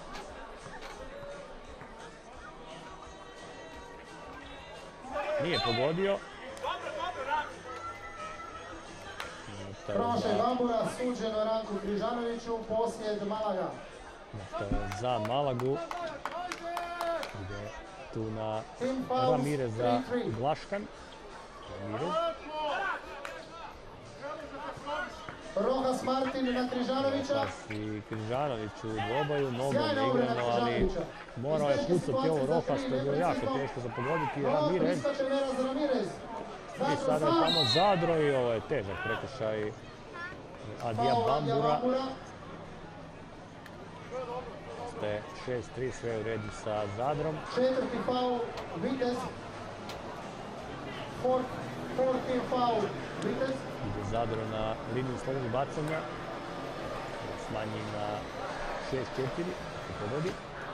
Nije pogodio. Promašaj Bambura, suđeno Ranku Križanoviću, posljed Malaga. Za Malagu. Ide tu na Team fouls, Ramireza tri tri. Blaškan. Ramirez. Rojas Martin na Križanovića. Pas i Križanović u dvoboju, mnogo Sjajna ne obrana igrano, ali Križanovića. morao je Iz teške pucati situacije ovo za Rojas, tri, što je bilo jako neprecizno. teško za pogoditi. Ovo Ramirez priskače Meraz Ramirez. i Zadro sada je sam. tamo Zadro i ovo je težak prekršaj Adija Faul Adija Bambura. Bambura. Ste šest tri, sve u redu sa Zadrom. Četvrti faul Vitez. Fourth, fourth team foul Vitez. Ide Zadro na liniju slobodnih bacanja. Smanji na šest četiri i pogodi.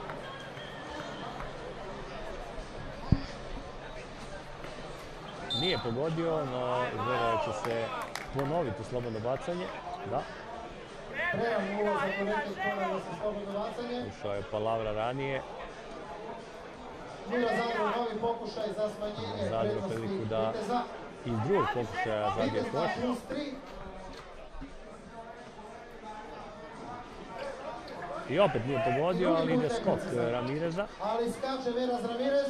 Nije pogodio, no izgleda će se ponoviti slobodno bacanje. Da, Prejan ulazak u neki ponovno sa slobodno bacanje. ušao je Palavra ranije. Mira Zadro novi pokušaj za smanjenje Zadro prednosti priliku da Viteza. iz drugog pokušaja zabije Vitez na koš. plus tri. I opet nije pogodio, ali ide skok Ramireza. Ali skače Meraz Ramirez.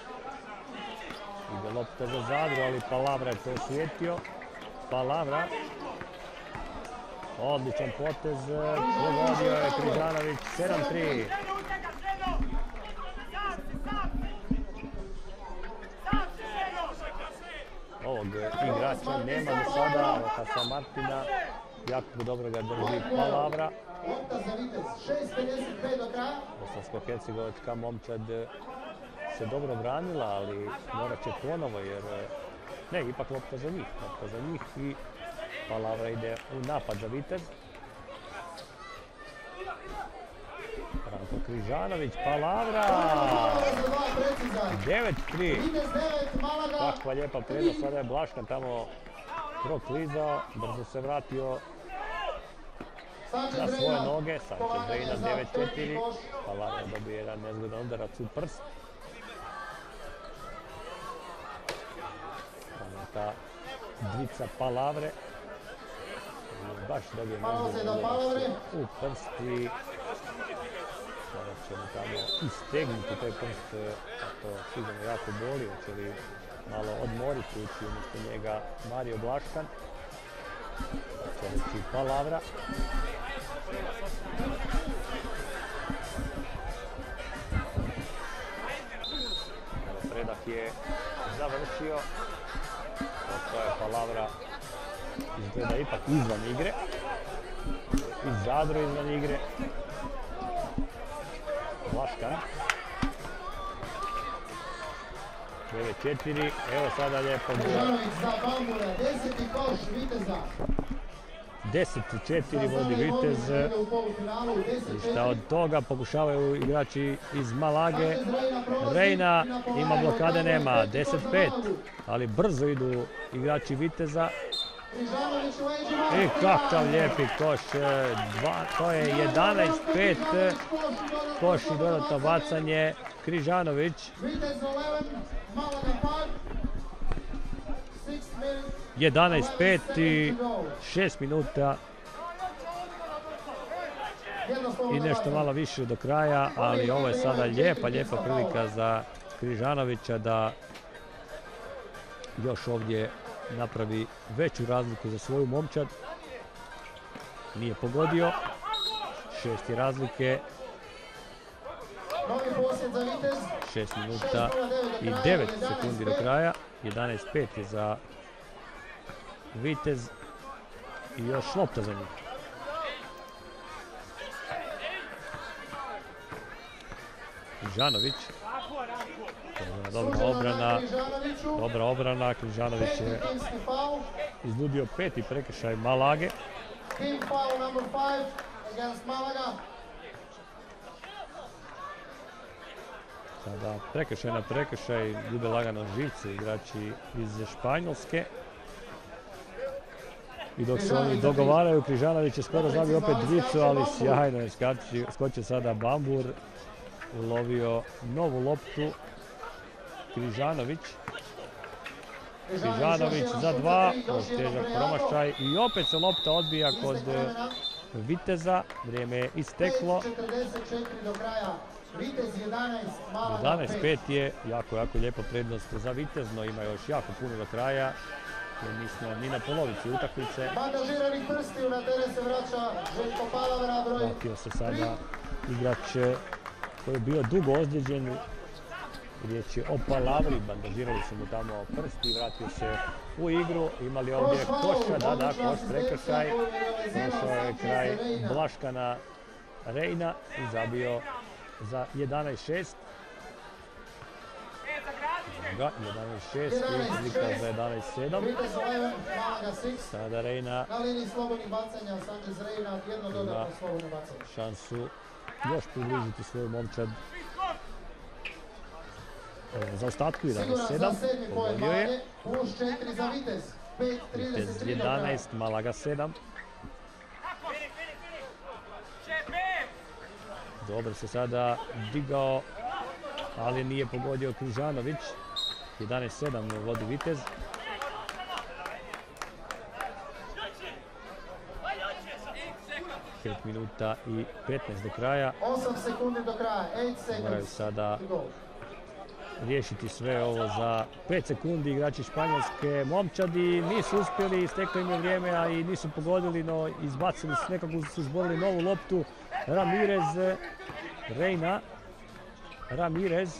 Ide lopta za Zadru, ali Palavra je to osvijetio. Palavra. Odličan potez, pogodio je Križanović, sedam tri. Ovog igrača nema do sada, Rokasa Martina. Jako dobro ga drži Palavra. Lopta za Vitez. šest pedeset pet do kraja. Bosansko-hercegovačka momčad se dobro branila, ali morat će ponovo jer... Ne, ipak lopta za njih, lopta za njih i Palavra ide u napad za Vitez. Ranko Križanović, Palavra! Palavra za dva, precizan. devet tri. Vitez devet, Malaga. Kakva lijepa prednost, sada je Blaškan tamo proklizao, brzo se vratio Sanchez na svoje Reina. noge. Sanchez Pomaganje Reina za devet peti četiri. koš. Palavra dobije jedan nezgodan udarac u prst. Tamo je ta dvica Palavre. Baš dobije Pauze nezgodan do Palavre. udarac u prst i sada ćemo tamo istegnuti taj prst, a to sigurno jako boli, hoće li malo odmoriti ući umjesto njega Mario Blaškan. Čelići Palavra. Predah je završio. To je Palavra. Izgleda ipak izvan igre. I Zadro izvan igre. Blaškan. devet četiri, evo sada lijepo bilo. Križanović za Bambura, deseti koš Viteza. deset četiri vodi Vitez. I šta od toga pokušavaju igrači iz Malage. Reina ima blokade, nema, deset pet. Ali brzo idu igrači Viteza. I kakav lijepi koš, to je jedanaest pet. Koš i dodatno bacanje. Križanović. jedanaest pet i šest minuta i nešto malo više do kraja, ali ovo je sada lijepa, lijepa prilika za Križanovića da još ovdje napravi veću razliku za svoju momčad. Nije pogodio, šest je razlike, šest minuta i devet sekundi do kraja, jedanaest pet je za Vitez i još lopta za njih. Križanović. Dobra obrana. Dobra obrana. Križanović je iznudio peti prekršaj Malage. Sada prekršaj na prekršaj gube lagano živce igrači iz Španjolske. I dok se oni dogovaraju, Križanović je skoro zabio opet dvicu, ali sjajno je skočio sada Bambur. Ulovio novu loptu. Križanović. Križanović za dva, težak promašaj i opet se lopta odbija kod Viteza. Vrijeme je isteklo. jedanaest pet je jako, jako lijepa prednost za Vitez, no ima još jako puno do kraja. Jer nismo ni na polovici utakmice. Vratio se sada igrač koji je bio dugo ozlijeđen. Riječ je o Palavri, bandažirali su mu tamo prsti, vratio se u igru. Imali ovdje koša, da, da, koš, prekršaj. Došao je kraj Blaškana Reina i zabio za jedanaest šest. jedanaest šest i prilika za jedanaest sedam. Sada Reina ima šansu još približiti svoju momčad za ostatku. jedanaest sedam, pogodio je. Vitez jedanaest, Malaga sedam. Dobro se sada digao, ali nije pogodio Križanović. jedanaest sedam vodi Vitez. pet minuta i petnaest do kraja. osam sekundi do kraja. Moraju sada riješiti sve ovo za pet sekundi. Igrači Španjolske momčadi nisu uspjeli, isteklo im je vrijeme, a i nisu pogodili, no izbacili su, nekako su zborili novu loptu. Ramirez, Reina, Ramirez,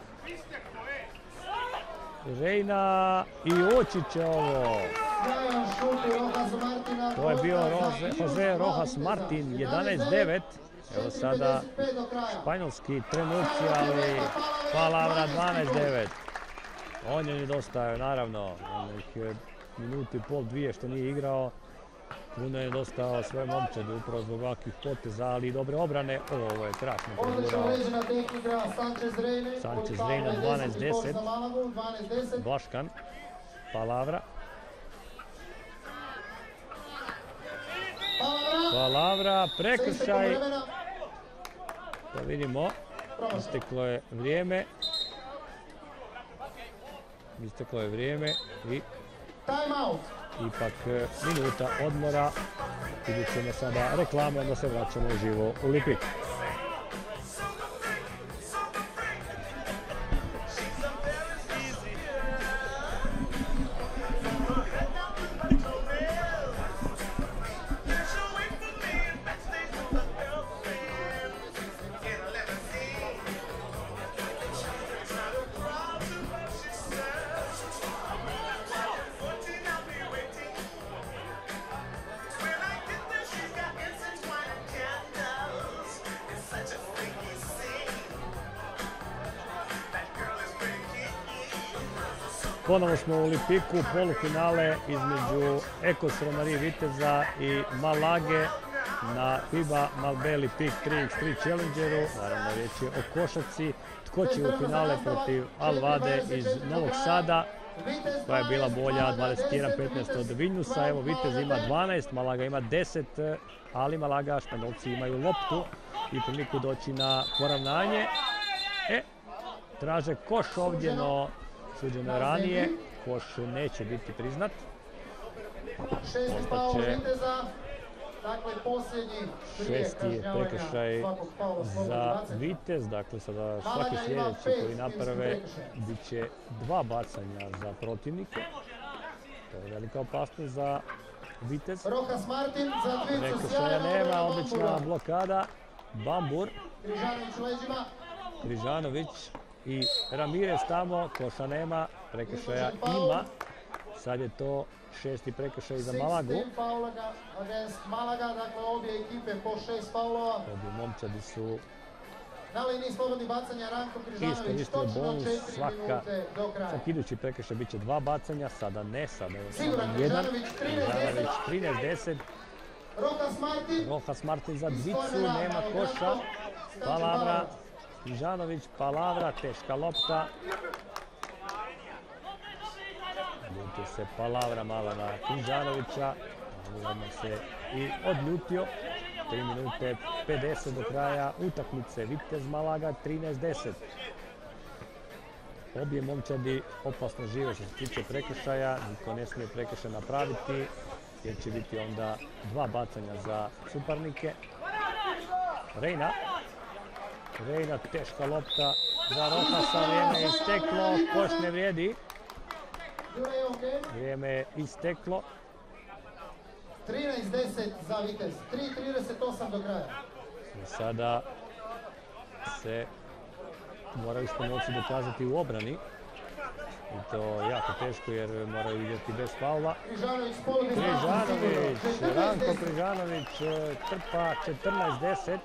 Reina i ući će ovo. To je bio Jose Rojas Martin, jedanaest devet. Evo sada španjolski trenuci, ali Palavra dvanaest devet. On je nedostao, naravno, onih minuti i pol, dvije što nije igrao. Puno je nedostao svoje momčadi upravo zbog ovakvih poteza, ali i dobre obrane. Ovo je krasno pogurao. Sanchez Reina dvanaest deset. Blaškan, Palavra. Palavra, prekršaj. Da vidimo, isteklo je vrijeme. Isteklo je vrijeme i ipak minuta odmora. Vidjet ćemo sada reklame, onda se vraćamo uživo u Lipik. Ponovo smo u Lipiku, polufinale između Ekos Romarije Viteza i Malage na FIBA Malbe Lipik tri iks tri Challengeru. Naravno, riječ je o košarci. Tko će u finale protiv Al Vade iz Novog Sada, koja je bila bolja dvadeset jedan petnaest od Vilnusa. Evo, Vitez ima dvanaest, Malaga ima deset, ali Malaga, Španjolci imaju loptu i priliku doći na poravnanje. E, traže koš ovdje, no suđeno je ranije. Koš neće biti priznat. Ostaće šesti prekršaj za Vitez. Dakle, sada svaki sljedeći koji naprave bit će dva bacanja za protivnike. To je velika opasnost za Vitez. Prekršaja nema, odlična blokada. Bambur, Križanović i Ramirez tamo, koša nema, prekršaja ima. Sad je to šesti prekršaj za Malagu. Obje momčadi su iskoristili bonus, svaka, svaki idući prekršaj bit će dva bacanja, sada ne, sada je samo jedan. Križanović trinaest deset. Rojas Martin za dvicu, nema koša. Palavra, Križanović, Palavra, teška lopta. Ljutio se Palavra malo na Križanovića, odmah se i odljutio. tri minute pedeset do kraja utakmice. Vitez Malaga trinaest deset. Obje momčadi opasno žive što se tiče prekršaja, niko ne smije prekršaj napraviti jer će biti onda dva bacanja za suparnike. Reina. Reina, teška lopta za Rojasa, vrijeme je isteklo, koš ne vrijedi. Vrijeme je isteklo. trinaest deset za Vitez, tri trideset osam do kraja. I sada se moraju Španjolci dokazati u obrani. I to jako teško jer moraju igrati bez faula. Križanović, Ranko Križanović trpa četrnaest deset.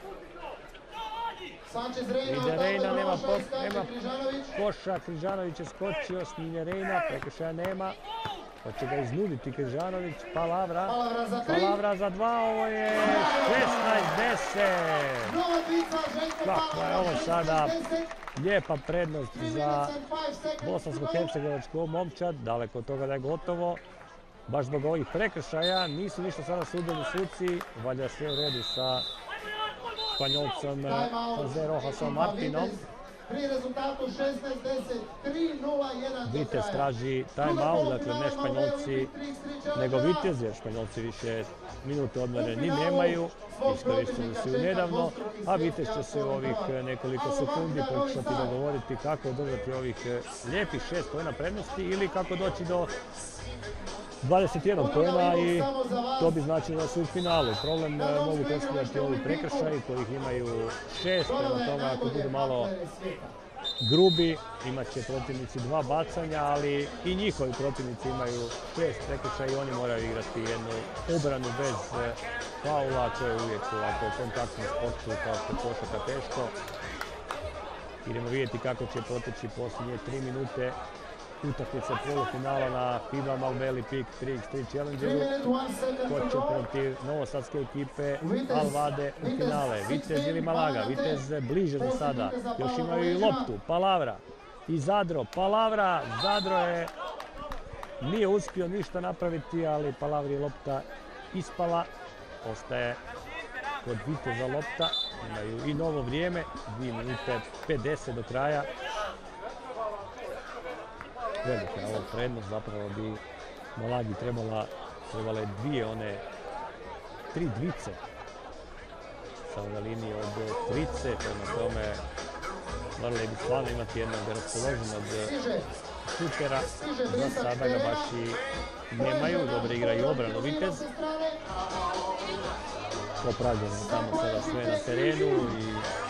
Ide Reina, nema koša, Križanović je skočio, snimlje Reina, prekršaja nema. Hoće ga iznuditi Križanović, Palavra, Palavra za dva, ovo je šesnaest deset. Kakva je ovo sada lijepa prednost za bosansko-hercegovačku momčad, daleko od toga da je gotovo. Baš zbog ovih prekršaja nisu ništa sada sudbeni suci, valjda sve u redu sa Španjolcom Jose Rojasom Martinom. Pri rezultatu šesnaest deset, tri nula jedan do kraja. Vitez traži time-out, dakle ne Španjolci, nego Vitez, jer Španjolci više minute odmore ni nemaju, iskoristili su ju nedavno, a Vitez će se u ovih nekoliko sekundi pokušati dogovoriti kako održati ovih lijepih šest pojena prednosti ili kako doći do dvadeset jedan pojena i to bi značilo da su u finalu. Problem mogu predstavljati ovi prekršaji kojih imaju šest, prema tome ako budu malo grubi imat će protivnici dva bacanja, ali i njihovi protivnici imaju šest prekršaja i oni moraju igrati jednu obranu bez faula, to je uvijek ovako u kontaktnom sportu kao što košarka teško. Idemo vidjeti kako će proteći posljednje tri minute utakmice polufinala na FIBA Malbe Lipik tri iks tri Challengeru. Ko će protiv novosadske ekipe Al Vade u finale? Vitez ili Malaga? Vitez bliže za sada. Još imaju i loptu. Palavra i Zadro. Palavra. Zadro je nije uspio ništa napraviti, ali Palavri je lopta ispala. Ostaje kod Viteza lopta. Imaju i novo vrijeme. dvije minute pedeset do kraja. Velika ovo prednost, zapravo bi Malagi trebala, trebale dvije one, tri dvice sa ove linije od trice, prema tome morali bi stvarno imati jednog raspoloženog šutera, za sada ga baš i nemaju, dobro igra i obranu Vitez. Popravljeno tamo sada sve na terenu i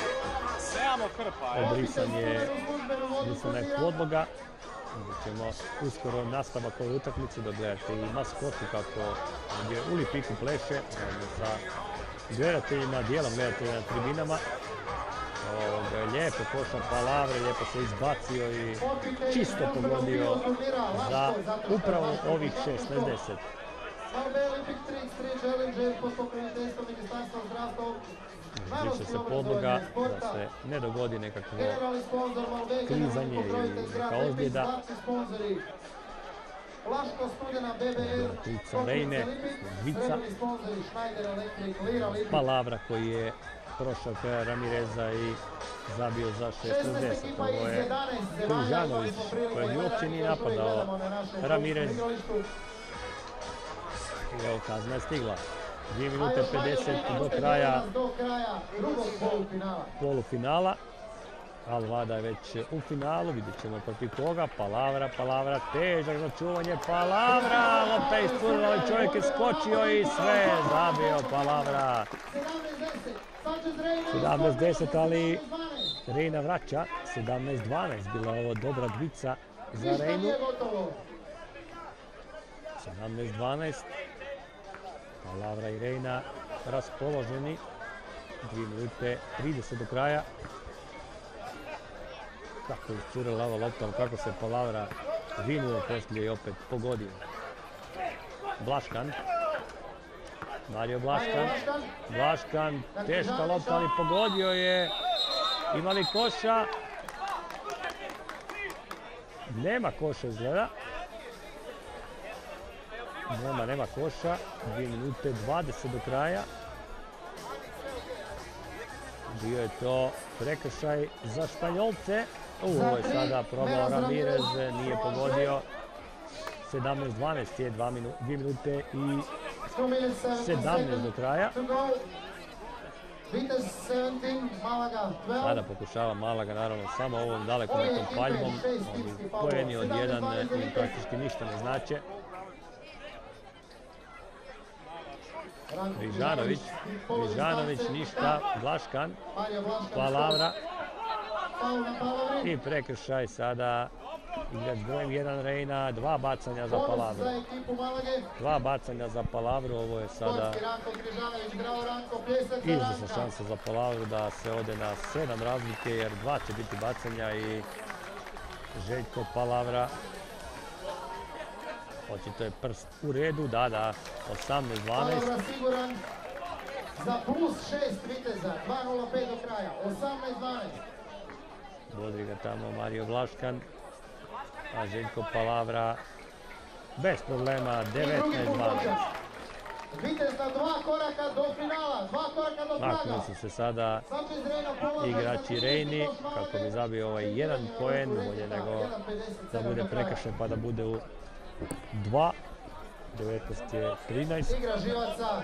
obrisanje, obrisana je podloga. Ćemo uskoro nastavak ove utakmice da gledate i maskotu kako ovdje u Lipiku pleše sa gledateljima, dijelom gledatelja na tribinama. Lijepo koša Palavre, lijepo se izbacio i čisto pogodio za upravo ovih šesnaest deset. Izbriše se podloga da se ne dogodi nekakvo klizanje ili neka ozljeda. Trica Rejne, Vica, Palavra koji je prošao kraja Ramireza i zabio za šesnaest deset. Ovo je Križanović koji uopće nije napadao Ramirez. I evo kazna je stigla. dvije minute pedeset do kraja polufinala. Al-Vada je već u finalu, vidjet ćemo protiv koga. Palavra, Palavra, težak za čuvanje, Palavra, lopta je iscurila i čovjek je skočio i sve zabio Palavra. sedamnaest deset, ali Rejna vraća, sedamnaest dvanaest, bila je ovo dobra dvica za Rejnu. sedamnaest dvanaest, Palavra i Rejna raspoloženi, dvije minute trideset do kraja. Kako je iscurila ova lopta, kako se Palavra vinuo poslije i opet pogodio. Blaškan. Mario Blaškan. Blaškan, teška lopta, ali pogodio je. Ima li koša? Nema koša izgleda. Nema, nema koša. dvije minute dvadeset do kraja. Bio je to prekršaj za Španjolce. Ovo je sada probao Ramirez, nije pogodio. sedamnaest dvanaest je dvije minute i sedamnaest do kraja. Sada pokušava Malaga, naravno, samo ovom dalekometnom paljbom. Ovi poeni od jedan im praktički ništa ne znače. Križanović, Križanović ništa, Blaškan, Palavra. I prekršaj sada igrač brojem jedan Rejna, dva bacanja za Palavru. Dva bacanja za Palavru, ovo je sada izvrsna šansa za Palavru da se ode na sedam razlike jer dva će biti bacanja i Željko Palavra. Očito je prst u redu, da, da, osamnaest dvanaest. Palavra siguran za plus šest Viteza, dva nula pet do kraja, osamnaest dvanaest. Bodri ga tamo Mario Blaškan, a Željko Palavra bez problema, devetnaest dvanaest. Vitez na dva koraka do finala, dva koraka do praga. Maknuli su se sada igrači Rejni kako bi zabio ovaj jedan poen, bolje nego da bude prekršaj pa da bude u dva. devetnaest je trinaest. Igra Živaca.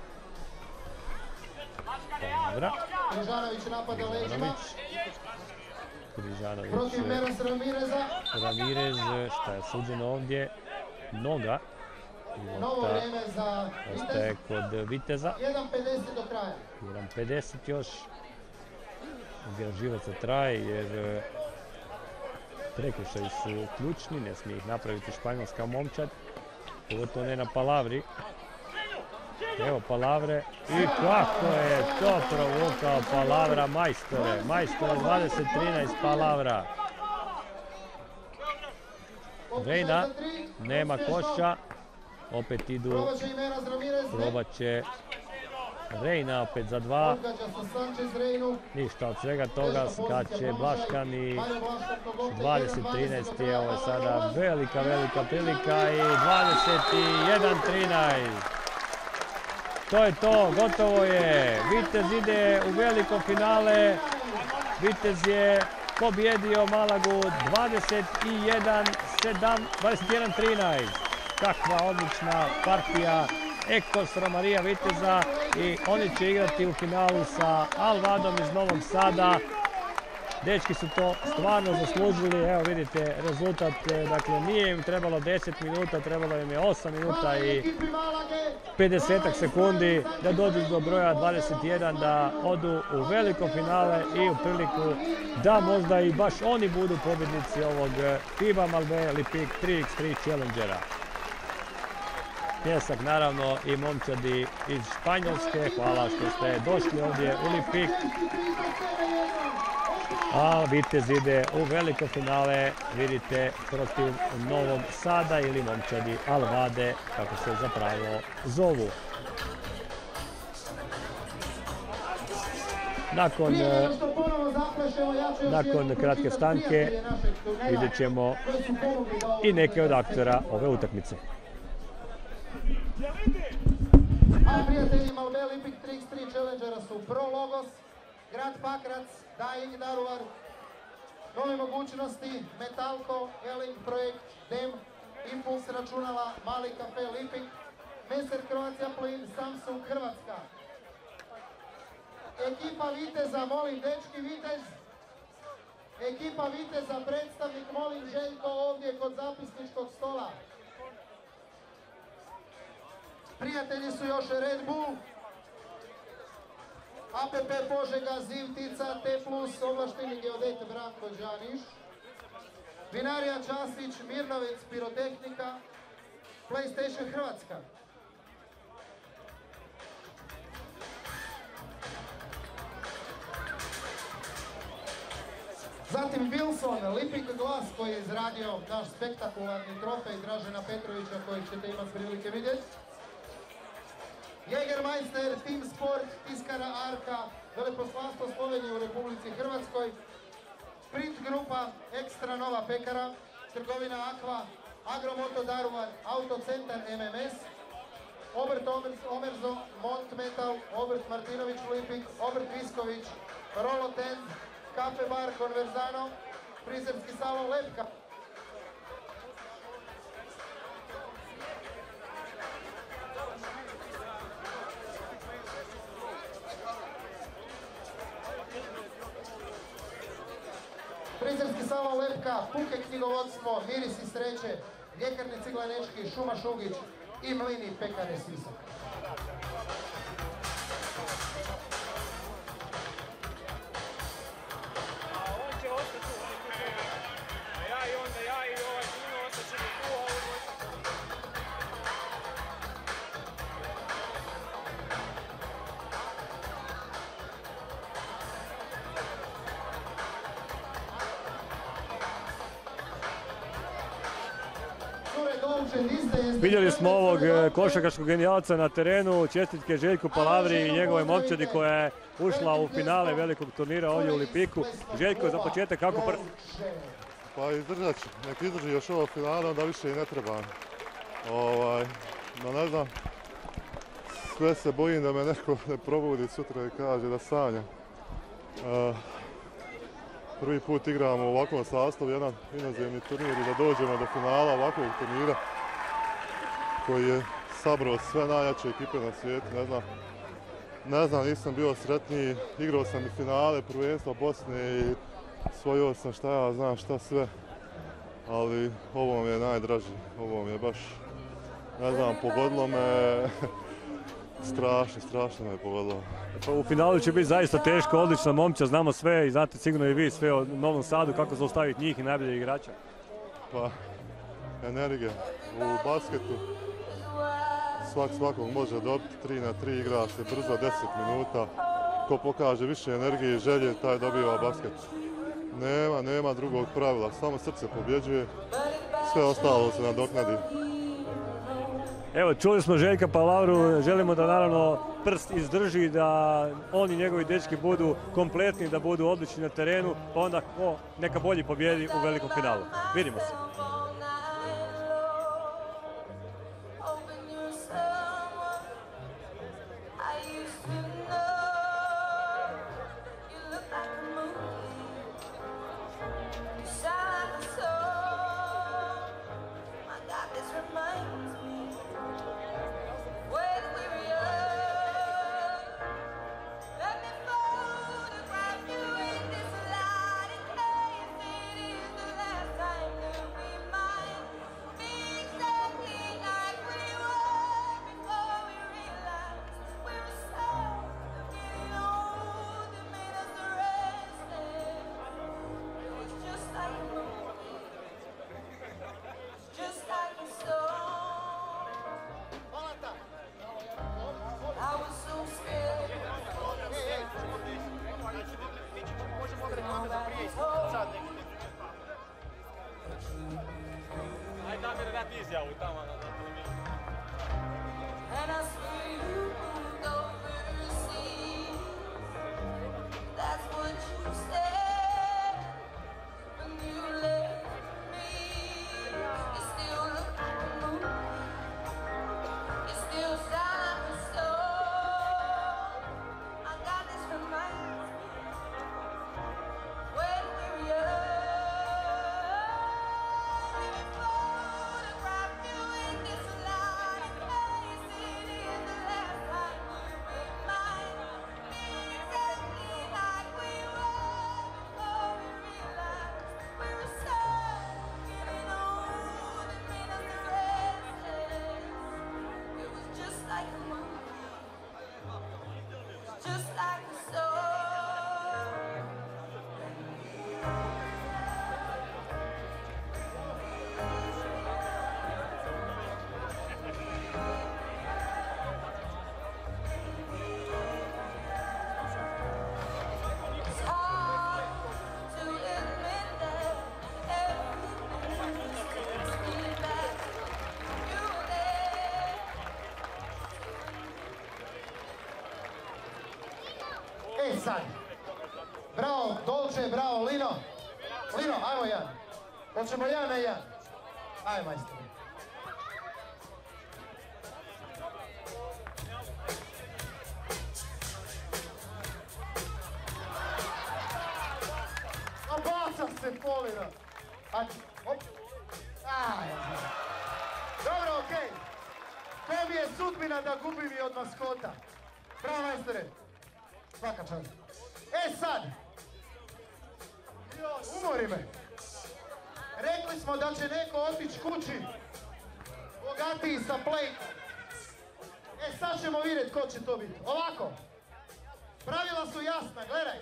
Palavra. Križanović napada leđima. Križanović. Protiv Meras Ramireza. Ramirez, šta je suđeno ovdje? Noga. Novo vrijeme za ostaje kod Viteza. jedan pedeset do kraja. jedan pedeset još. Igra Živaca traje jer prekršaji su ključni, ne smije ih napraviti španjolska momčad. Pogotovo ne na Palavri. Evo Palavre i kako je to provukao Palavra, majstore, majstore, dvadeset trinaest Palavra. Rejna, nema koša, opet idu, probat će Rejna opet za dva, ništa od svega toga, skače Blaškan i dvadeset trinaest je ovo sada velika, velika prilika i dvadeset jedan trinaest. To je to, gotovo je. Vitez ide u veliko finale. Vitez je pobjedio Malagu dvadeset jedan trinaest. Kakva odlična partija Ekos Romarija Viteza i oni će igrati u finalu sa Al-Vadom iz Novog Sada. Dečki su to stvarno zaslužili, evo vidite rezultat, dakle nije im trebalo deset minuta, trebalo im je osam minuta i pedeset sekundi da dođu do broja dvadeset jedan, da odu u veliko finale i u priliku da možda i baš oni budu pobjednici ovog FIBA Malbe Lipik tri iks tri Challengera. Pljesak naravno i momčadi iz Španjolske. Hvala što ste došli ovdje u Lipik. A Vitez ide u veliko finale, vidite, protiv Novog Sada ili momčadi Alvade, kako se zapravo zovu. Nakon, nakon kratke stanke vidjet ćemo i neke od aktora ove utakmice. A prijatelji Malbe Lipik tri na tri Challengera su Pro Logos, Grad Pakrac, Dying Daruvar, Nove mogućnosti, Metalko, Elink Projekt, Dem, Impuls računala, Mali Cafe Lipik, Meser Croatia Plin, Samsung Hrvatska. Ekipa Viteza, molim, dečki Vitez. Ekipa Viteza, predstavnik, molim, Željko ovdje kod zapisničkog stola. Prijatelji su još Red Bull, A P P Požega, Zivtica, T plus, ovlašteni geodet Branko Đaniš, Vinarija Časić, Mirnovec, Pirotehnika, PlayStation Hrvatska. Zatim Wilson, Lipik glas koji je izradio naš spektakularni trofej Dražena Petrovića kojeg ćete imati prilike vidjeti. Jägermeister, Team Sport, Tiskara Arka, Veleposlanstvo Slovenije u Republici Hrvatskoj, Sprint grupa, Ekstra Nova Pekara, Trgovina Aqua, Agromoto Daruvar, Autocentar M M S, Obrt Omerzo, Mont Metal, Obrt Martinović Lipik, Obrt Visković, Rolo Tent, Kafe Bar Conversano, Frizerski salon Lepka. Frizerski salon Lepka, Puke knjigovodstvo, Miris i sreće, Ljekarne Ciglanečki, Šuma Šugić i Mlini Pekare Sisak. Vidjeli smo ovog košarkaškog genijalca na terenu, čestitke Željku Palavri i njegove momčadi koja je ušla u finale velikog turnira ovdje u Lipiku. Željko, za početak kako prvi? Pa izdržat ću, nek izdrži još ovo finale, onda više i ne treba. Ovaj, no ne znam, sve se bojim da me neko ne probudi sutra i kaže da sanjam. Uh, prvi put igramo u ovakvom sastavu, jedan inozemni turnir i da dođemo do finala ovakvog turnira koji je sabrao sve najjače ekipe na svijetu, ne znam, ne znam, nisam bio sretniji, igrao sam i finale prvenstva Bosne i svojio sam šta ja znam šta sve, ali ovo mi je najdraži, ovo mi je baš, ne znam, pogodilo me, strašno, strašno me je pogodilo. Pa u finalu će biti zaista teško, odlična momčad, znamo sve i znate sigurno i vi sve o Novom Sadu, kako zaustaviti njih i najbolje igrača. Pa, energija. U basketu svak svakog može dobiti, tri na tri igra se brzo, deset minuta. Ko pokaže više energije i želje, taj dobiva basket. Nema, nema drugog pravila, samo srce pobjeđuje, sve ostalo se nadoknadi. Evo, čuli smo Željka Palavru, želimo da naravno prst izdrži, da oni njegovi dečki budu kompletni, da budu odlični na terenu, pa onda ko neka bolji pobjedi u velikom finalu. Vidimo se. My izjavu tamo na televiziji. And I swear you moved overseas. That's what you said when you left me. You still look like a movie. You still sound like a song. I got this from my when we were young. We photographed you in this line and placed it in the last time you were mine. Exactly like we were before we realized we were so getting old and made us restless. It was just like a movie, just like a song. It's hard to admit that everything takes me back. You were there. E sad, bravo Dolce, bravo Lino. Lino, ajmo jedan. Hoćemo jedan na jedan. Ajmo majstor. A baca se Polina. Ajde, hop. Aj, dobro, okej. To mi je sudbina da gubim i od maskota. Bravo majstore. Svaka čast. E sad, umori me. Rekli smo da će neko otići kući, bogatiji sa plejtom. E sad ćemo vidjeti ko će to biti. Ovako, pravila su jasna, gledaj.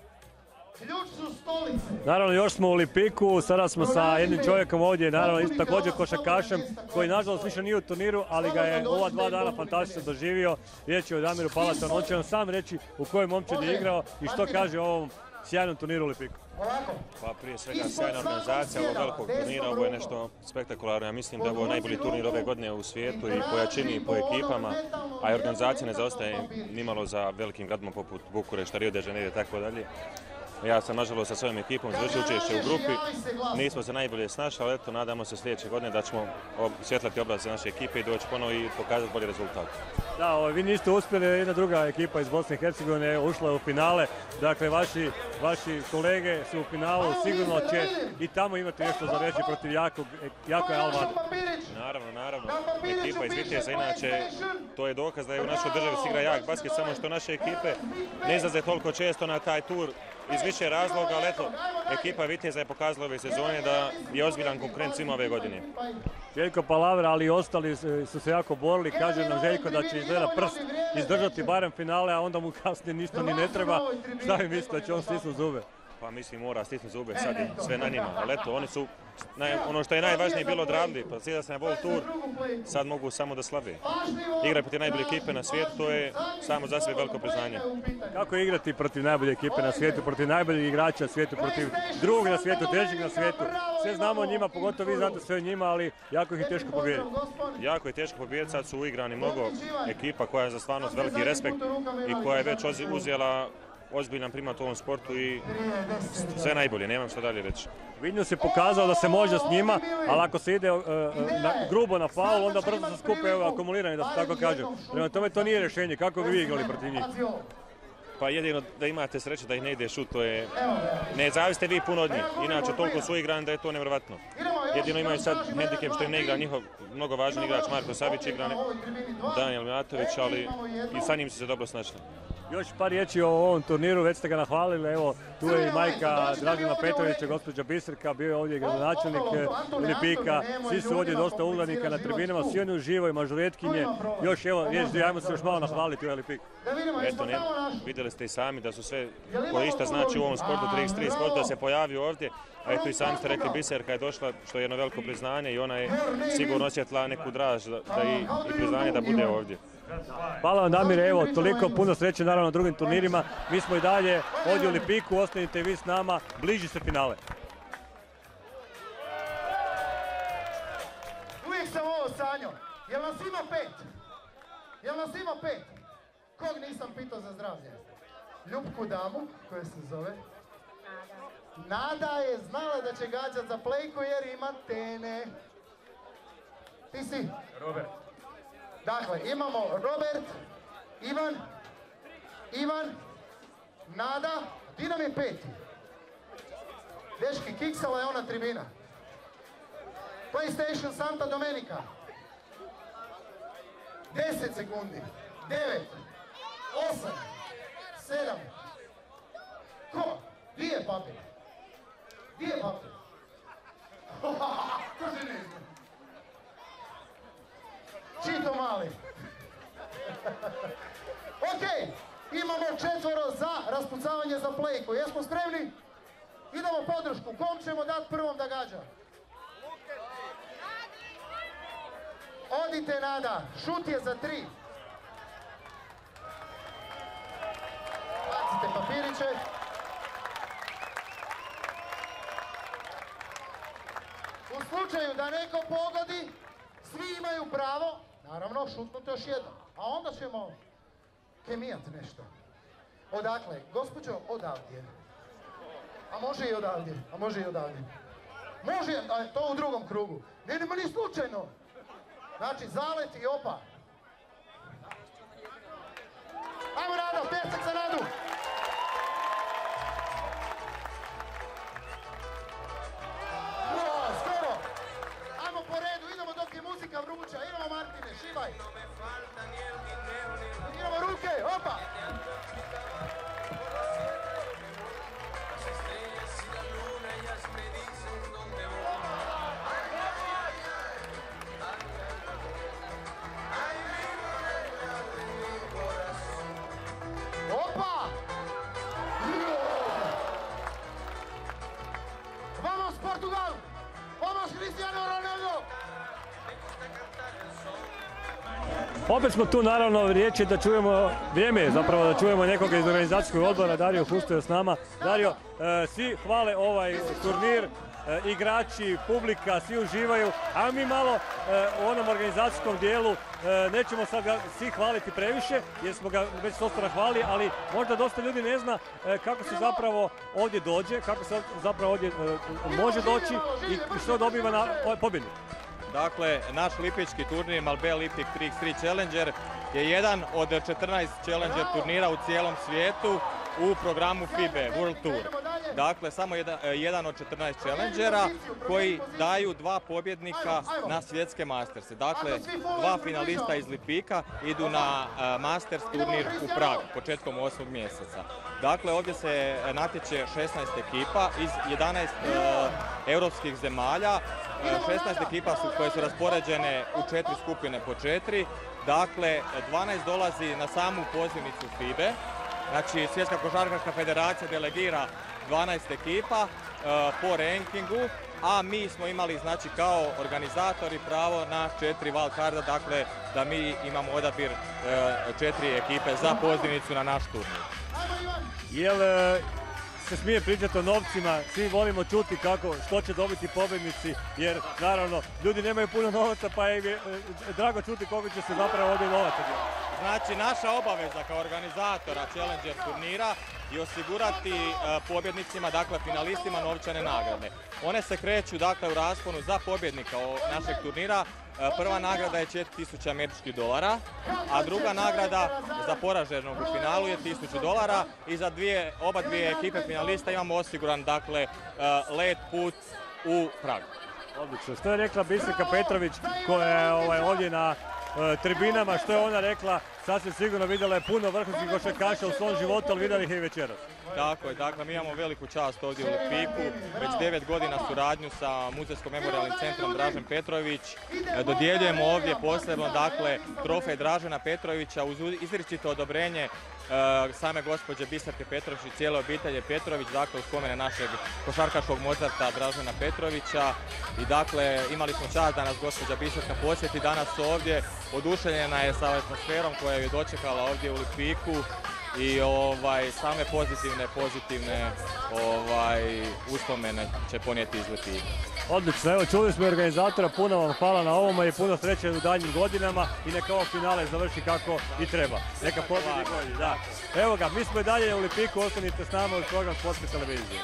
Ključ su stolice. Naravno, još smo u Olipiku, sada smo sa jednim čovjekom ovdje, naravno isto također košarkašem, koji nažalost više nije u turniru, ali ga je ova dva dana fantastično doživio. Riječ je o Damiru Palatonu, on će vam sam reći u kojoj momčadi je igrao i što kaže o ovom sjajnom turniru u Olipiku. Pa prije svega sjajna organizacija ovog velikog turnira, ovo je nešto spektakularno. Ja mislim da je ovo najbolji turnir ove godine u svijetu i po jačini i po ekipama, a i organizacija ne zaostaje nimalo za velikim gradima poput Bukurešta, Rio de Janeiro i tako dalje. Ja sam nažalost sa svojom ekipom završio učešće u grupi, nismo se najbolje snašli, ali eto, nadamo se sljedeće godine da ćemo osvjetlati obraz za naše ekipe i doći ponovo i pokazati bolji rezultat. Da, ovo, vi niste uspjeli, jedna druga ekipa iz Bosne i Hercegovine ušla u finale, dakle vaši, vaši kolege su u finalu, sigurno će i tamo imati nešto za reći protiv jakog, jako je Alvada. Naravno, naravno, ekipa iz Viteza, inače to je dokaz da je u našoj državi se igra jak basket, samo što naše ekipe ne izlaze toliko često na taj tur iz više razloga, ali eto, ekipa Viteza je pokazala ove sezone da je ozbiljan konkurent svima ove godine. Željko Palavra, ali i ostali su se jako borili, kaže nam Željko da će izgleda prst izdržati barem finale, a onda mu kasnije ništa ni ne treba. Šta vi mislite, da će on stisnuti zube? Pa mislim mora stisnuti zube, sad je sve na njima, ali eto, oni su naj, ono što je najvažnije bilo odradili, pa sjeda se na World Tour, sad mogu samo da slave. Igrati protiv najbolje ekipe na svijetu, to je samo za sve veliko priznanje. Kako je igrati protiv najbolje ekipe na svijetu, protiv najboljih igrača na svijetu, protiv drugog na svijetu, trećeg na svijetu? Sve znamo o njima, pogotovo vi znate sve o njima, ali jako ih je teško pobijediti. Jako je teško pobijediti, sad su uigrani mnogo ekipa koja je za stvarno veliki respekt i koja je već uzela ozbiljan primat u ovom sportu i sve najbolje, nemam što dalje reći. Vilnius je pokazao da se može s njima, ali ako se ide uh, na, grubo na faul, onda brzo se skupe akumulirani, da se tako kaže. Prema tome to nije rješenje. Kako bi vi igrali protiv njih? Pa jedino da imate sreće da ih ne ide šut, to je... Ne zavisite vi puno od njih, inače toliko su igrani da je to nevjerovatno. Jedino imaju sad hendikep što im ne igra njihov mnogo važan igrač Marko Savić, igra Daniel Mijatović, ali i sa njim su se dobro snašli. Još par riječi o ovom turniru, već ste ga nahvalili, evo tu je i majka Dražena Petrovića, gospođa Biserka, bio je ovdje gradonačelnik Olipika, svi su ovdje dosta uglednika na tribinama, svi oni uživaju, mažoretkinje, još evo riječ, ajmo se još malo nahvaliti u Olipiku. Eto, ne, vidjeli ste i sami da su sve koji išta znači u ovom sportu, trideset tri sporta da se pojavio ovdje, a eto i sami ste rekli Biserka je došla, što je jedno veliko priznanje i ona je sigurno osjetila neku draž da, da i, i priznanje da bude ovdje. Hvala vam Damire, evo toliko puno sreće naravno na drugim turnirima. Mi smo i dalje ovdje u Olipiku, ostanite vi s nama, bliži se finale. Uvijek sam ovo sanjao. Jel nas ima pet? Jel nas ima pet? Kog nisam pitao za zdravlje? Ljupku damu, koja se zove? Nada je znala da će gađat za plejku jer ima tene. Ti si? Robert. Dakle, imamo Robert, Ivan, Ivan, Nada, di nam je peti? Dečki, kiksala je ona tribina. PlayStation Santa Domenica. Deset sekundi. Devet. Osam. Sedam. Ko? Di je papir? Di je papir? Ko se ne zna? Čito mali. Ok, imamo četvoro za raspucavanje za plejku. Jesmo spremni? Idemo podršku. Kom ćemo dati prvom da gađa? Odite, Nada. Šut je za tri. Bacite papiriće. U slučaju da neko pogodi, svi imaju pravo, naravno, šutnuti još jednom. A onda ćemo kemijat nešto. Odakle? Gospođo, odavdje. A može i odavdje. A može i odavdje. Može, a to u drugom krugu. Ne, nema ni slučajno. Znači, zalet i opa. Ajmo, Nado, pesak za Nadu. No, skoro. Ajmo po redu, idemo dok je muzika vruća. Idemo, Martine, šivaj. Idemo ruke, opa. Opa! Vamos Portugal! Vamos Cristiano Ronaldo! Opet smo tu, naravno, riječ je da čujemo, vrijeme je zapravo da čujemo nekoga iz organizacijskog odbora. Dario Husto je s nama. Dario, e, svi hvale ovaj turnir, e, igrači, publika, svi uživaju, a mi malo e, u onom organizacijskom dijelu e, nećemo sad ga svi hvaliti previše, jer smo ga već dosta hvali, ali možda dosta ljudi ne zna e, kako se zapravo ovdje dođe, kako se zapravo ovdje e, može doći i, i što dobiva na ovaj pobjednik. Dakle, naš lipički turnir Malbe Lipik tri iks tri Challenger je jedan od četrnaest Challenger turnira u cijelom svijetu u programu F I B E World Tour. Dakle, samo jedan, jedan od četrnaest Challengera koji daju dva pobjednika na svjetske masterse. Dakle, dva finalista iz Lipika idu na uh, Masters turnir u Pragu početkom osmog mjeseca. Dakle, ovdje se natječe šesnaest ekipa iz jedanaest uh, europskih zemalja. šesnaest ekipa su koje su raspoređene u četiri skupine po četiri. Dakle, dvanaest dolazi na samu pozivnicu F I B E. Znači, Svjetska košarkaška federacija delegira dvanaest ekipa uh, po rankingu, a mi smo imali, znači, kao organizatori pravo na četiri wild carda, dakle, da mi imamo odabir uh, četiri ekipe za pozivnicu na naš turnir. Jel se smije pričati o novcima, svi volimo čuti kako, što će dobiti pobjednici, jer naravno ljudi nemaju puno novaca, pa je e, drago čuti koliko će se zapravo ovdje novaca. Znači, naša obaveza kao organizatora Challenger turnira je osigurati e, pobjednicima, dakle finalistima, novčane nagrade. One se kreću, dakle, u rasponu za pobjednika našeg turnira. E, prva nagrada je četiri tisuće američkih dolara, a druga nagrada za poraženog u finalu je tisuću dolara i za dvije, oba dvije ekipe finalista imamo osiguran, dakle, e, let put u Prag. Odlično. Što je rekla Biserka Petrović koja je ovaj, ovdje na e, tribinama, što je ona rekla? Sasvim sigurno vidjela je puno vrhunskih košarkaša u svom životu, ali vidjeli ih i večeras. Tako je, dakle mi imamo veliku čast ovdje u Lipiku, već devet godina suradnju sa Muzejsko-memorijalnim centrom Dražen Petrović. Dodjeljujemo ovdje posebno, dakle, trofej Dražena Petrovića uz izričito odobrenje Uh, same gospođe Biserke Petrović i cijele obitelje Petrović, dakle u spomene našeg košarkaškog Mozarta Dražena Petrovića. I dakle imali smo čast da nas gospođa Biserka posjeti danas ovdje, oduševljena je sa atmosferom koja je dočekala ovdje u Lipiku i ovaj, same pozitivne, pozitivne ovaj, uspomene će ponijeti iz Lipika. Odlično, evo čuli smo organizatora, puno vam hvala na ovome i puno sreće u daljnjim godinama i neka ovo finale završi kako i treba. Neka pobjedi bolji, da. Evo ga, mi smo i dalje u Lipiku, ostanite s nama uz program Sportske televizije.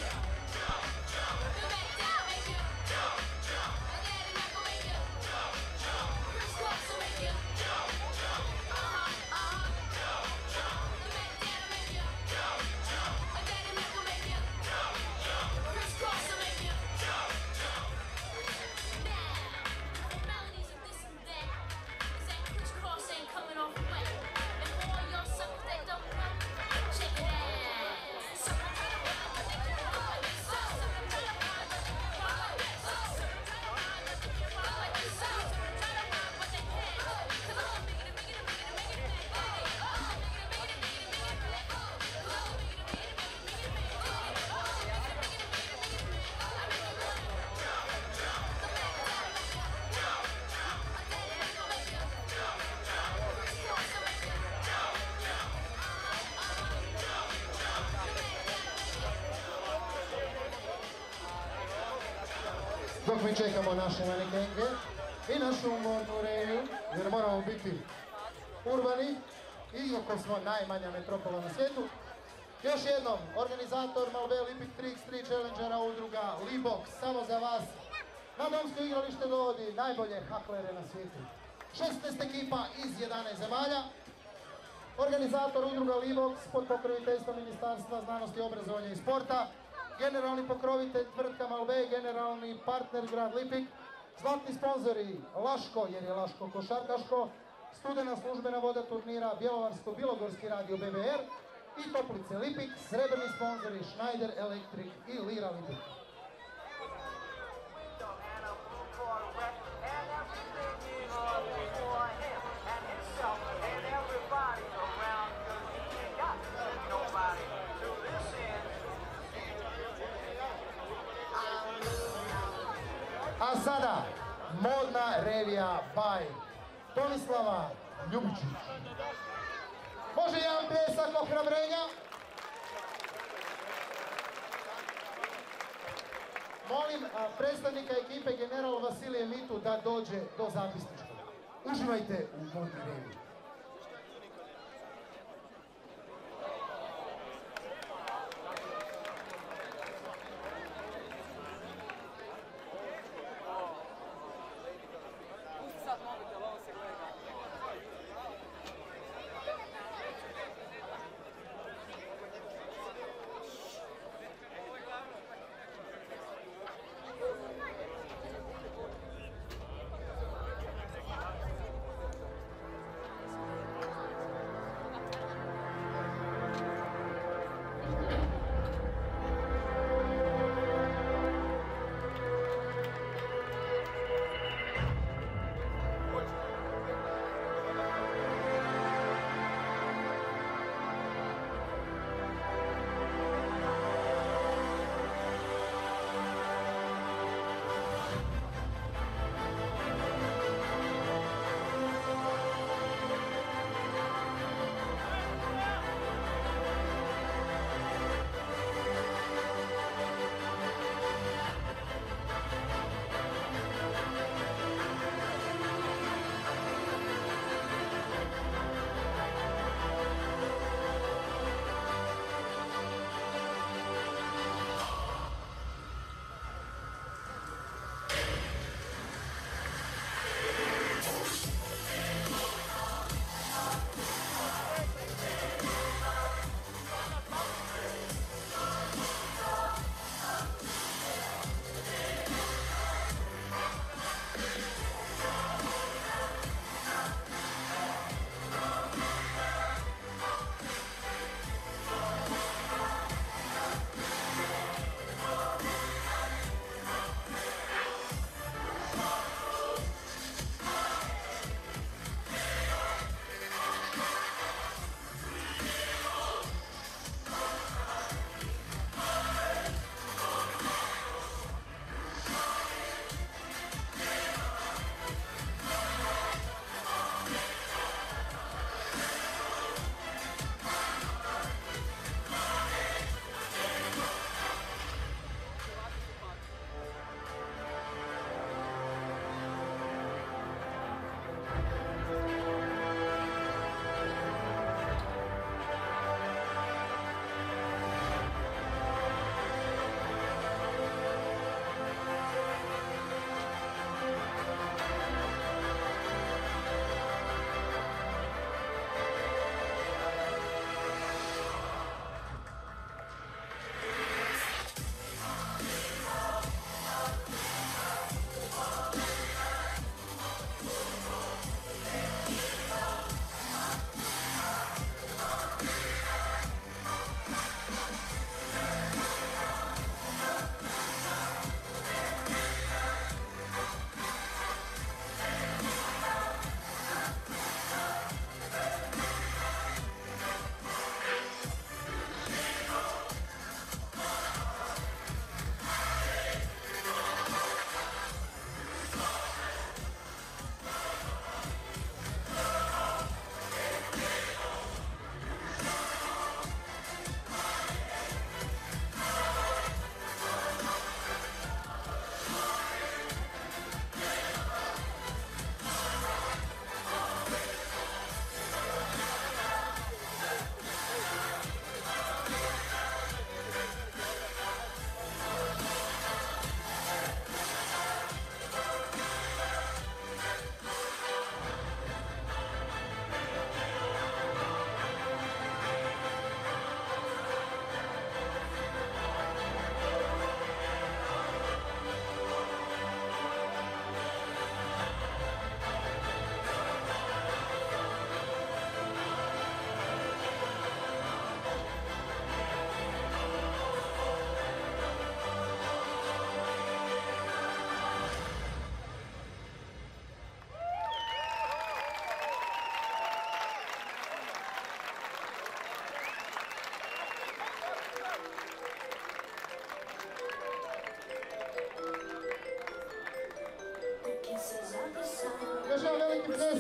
Dok mi čekamo naše manekenke i našu umornu Reniju, jer moramo biti urbani, iako smo najmanja metropola na svijetu. Još jednom, organizator Malbe Olympic tri by tri Challengera udruga Libox, samo za vas, na domsko igralište dovodi najbolje haklere na svijetu. šesnaest ekipa iz jedanaest zemalja. Organizator udruga Libox pod pokroviteljstvom Ministarstva znanosti, obrazovanja i sporta. Generalni pokrovitelj tvrtka Malbe, generalni partner grad Lipik, zlatni sponzori Laško, jer je Laško košarkaško, studena službena voda turnira Bjelovarsko-Bilogorski radio B B R i Toplice Lipik, srebrni sponzori Schneider Electric i Lira Lipik. A sada, modna revija by Tomislava Ljubičić. Može jedan pljesak ohrabrenja? Molim predstavnika ekipe general Vasilije Mitu da dođe do zapisničkog. Uživajte u modnoj reviji.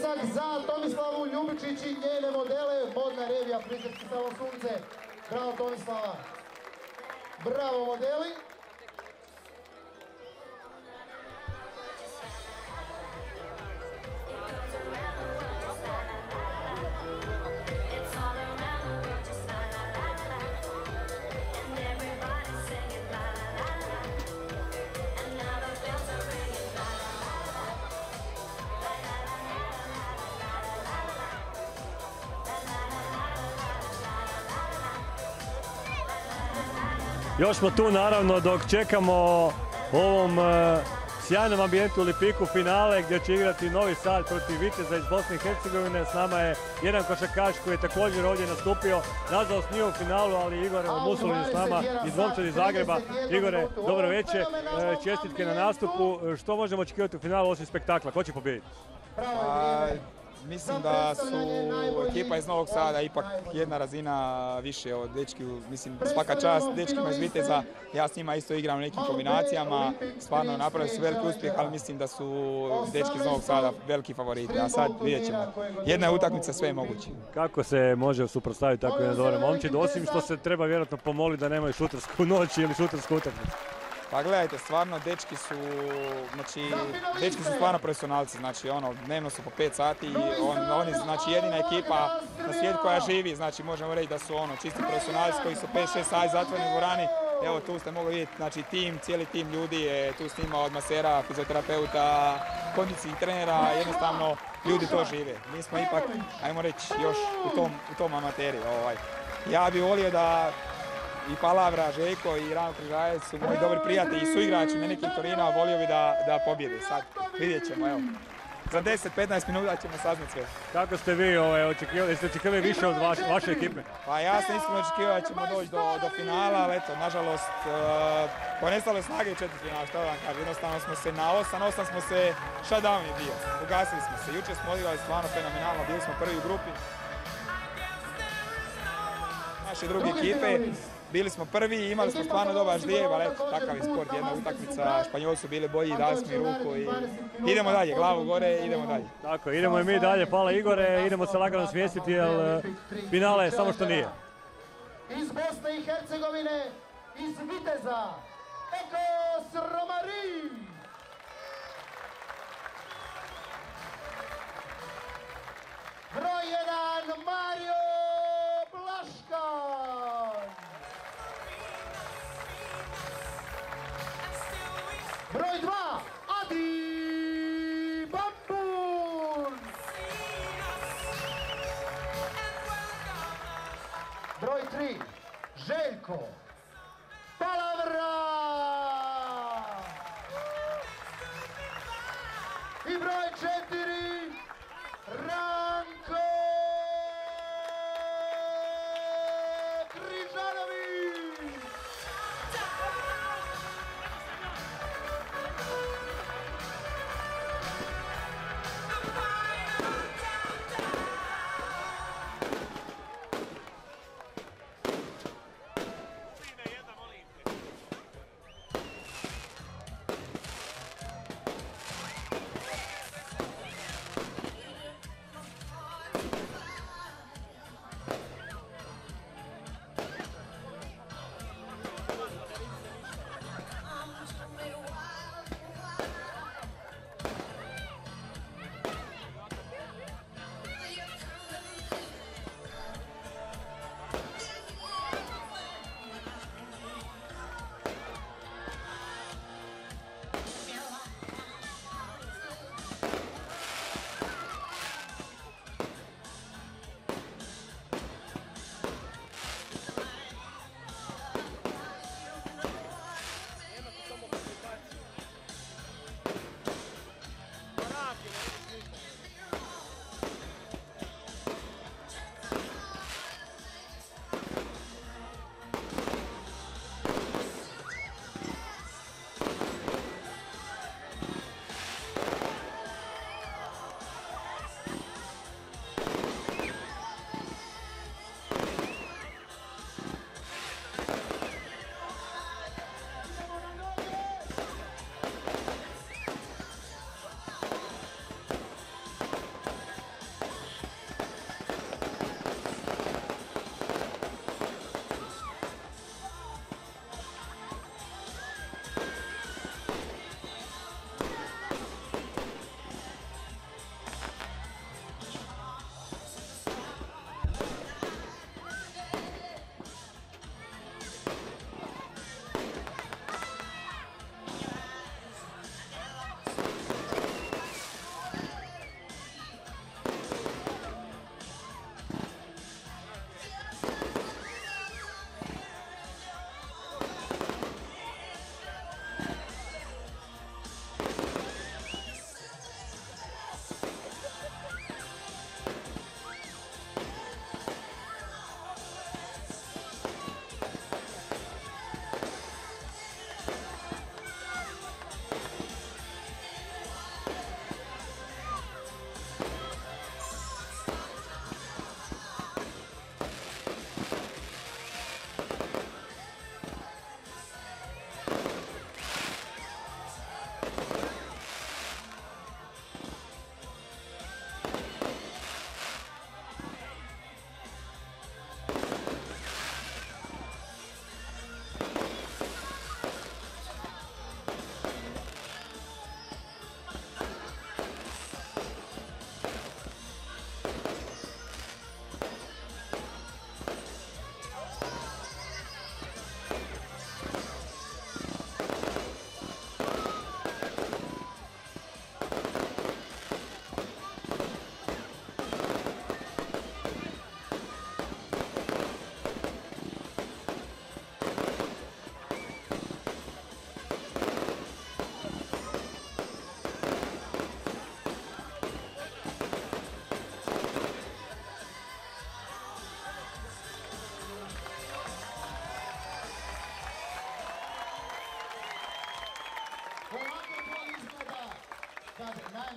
pljesak za Tomislavu Ljubičić i njene modele. Modna revija, prizemci Samo sunce. Bravo Tomislava. Bravo modeli. Još smo tu naravno dok čekamo ovom e, sjajnom ambijentu u Lipiku finale gdje će igrati Novi Sad protiv Viteza iz Bosne i Hercegovine. S nama je jedan košarkaš koji je također ovdje nastupio. Nažalost nije u finalu, ali Igor Musulin je s nama iz Momčad iz Zagreba. Igore, dobro večer, e, čestitke na nastupu. Što možemo očekivati u finalu osim spektakla? Ko će pobijediti? Pa, mislim da su ekipa iz Novog Sada ipak jedna razina više od dečki, mislim svaka čast dečkima iz Viteza, ja s njima isto igram u nekim kombinacijama, stvarno napravili su veliki uspjeh, ali mislim da su dečki iz Novog Sada veliki favoriti, a sad vidjet ćemo. Jedna je utakmica, sve je moguće. Kako se može suprotstaviti tako jedna dobra momčad, osim što se treba vjerojatno pomoliti da nemaju šutarsku noć ili šutarsku utakmicu? Pa gledajte, stvarno dečki su, znači, dečki su stvarno profesionalci, znači ono, dnevno su po pet sati i on, oni, znači jedina ekipa na svijetu koja živi, znači možemo reći da su ono, čisti profesionalci koji su pet šest sati zatvoreni u dvorani. Evo tu ste mogli vidjeti, znači tim, cijeli tim ljudi je tu s njima od masera, fizioterapeuta, kondicijskih trenera, jednostavno ljudi to žive. Mi smo ipak, ajmo reći, još u tom, u tom amateri. Ovaj. Ja bih volio da i Palavra, Željko i Rano Križajac su moji dobri prijatelji i suigrači na nekim Torina, volio bi da, da pobjede. Sad vidjet ćemo, evo. Za deset do petnaest minuta ćemo saznati sve. Kako ste vi ovaj, očekivali, jeste očekivali više od vaš, vaše ekipe? Pa ja sam iskreno očekivao da ćemo doći do, do finala, ali eto, nažalost, uh, ponestalo je snage u četiri finala, što da vam kažem. Jednostavno smo se na osam osam smo se, shutdown je bio, ugasili smo se. Jučer smo odigrali stvarno fenomenalno, bili smo prvi u grupi. Naše druge ekipe. Bili smo prvi i imali smo stvarno dobar ždrijeb, ali eto, takav je sport, jedna utakmica, Španjoli su bili bolji, dali smo i ruku i idemo dalje, glavu gore, idemo dalje. Tako, idemo i mi dalje, hvala Igore, idemo se lagano smjestiti, jer finale samo što nije. Iz Bosne i Hercegovine, iz Viteza, Ekos Romarin. Broj jedan, Mario Blaškan. Broj dva, Adi Bambur. Broj tri, Željko Palavra. I broj četiri, Ranko Križanović.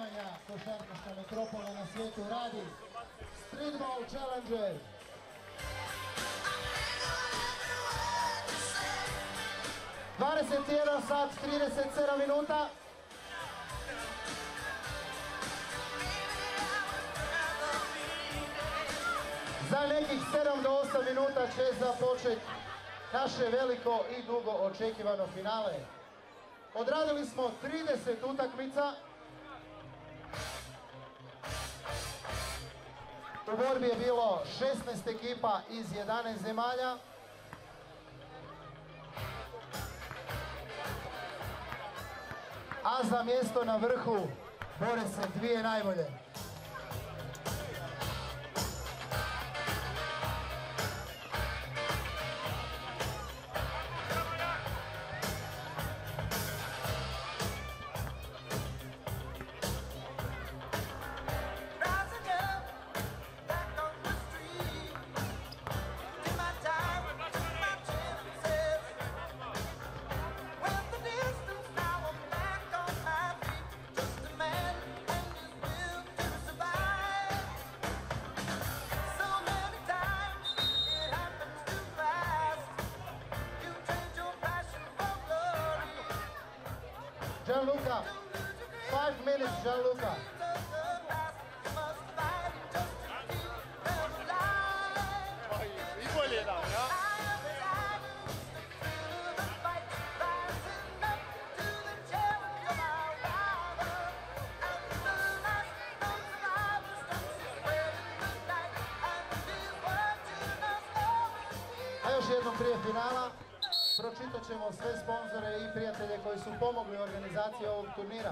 najmanja košarkaška metropola na svijetu radi. Streetball Challenger. dvadeset jedan sat, trideset sedam minuta. Za nekih sedam do osam minuta će započeti naše veliko i dugo očekivano finale. Odradili smo trideset utakmica. U borbi je bilo šesnaest ekipa iz jedanaest zemalja. A za mjesto na vrhu bore se dvije najbolje. Gianluca, five minutes, Gianluca. I bolje dam, ja? A još jednom prije finala pročitat ćemo sve sponzore i prijatelje koji su pomogli u organizaciji ovog turnira.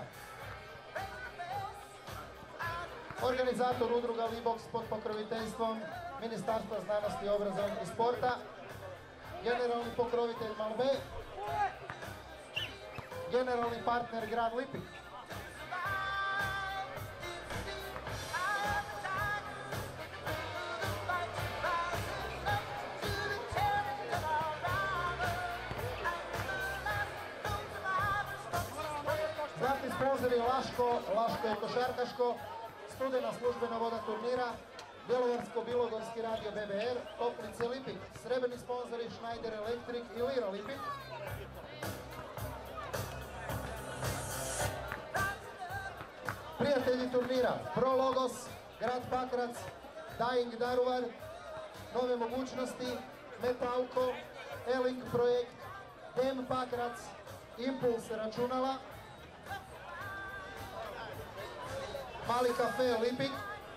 Organizator udruga Libox pod pokroviteljstvom Ministarstva znanosti, obrazovanja i sporta. Generalni pokrovitelj Malbe. Generalni partner grad Lipik. Zatim sponzori Laško, Laško je košarkaško, Studena službena voda turnira, Bjelovarsko-bilogorski radio B B R, Toplice Lipik, srebrni sponzori Schneider Electric i Lira Lipik. Prijatelji turnira, Pro Logos, Grad Pakrac, Dying Daruvar, Nove mogućnosti, Metalko, E-Link projekt, D E M Pakrac, Impuls računala, Mali kafe Lipik,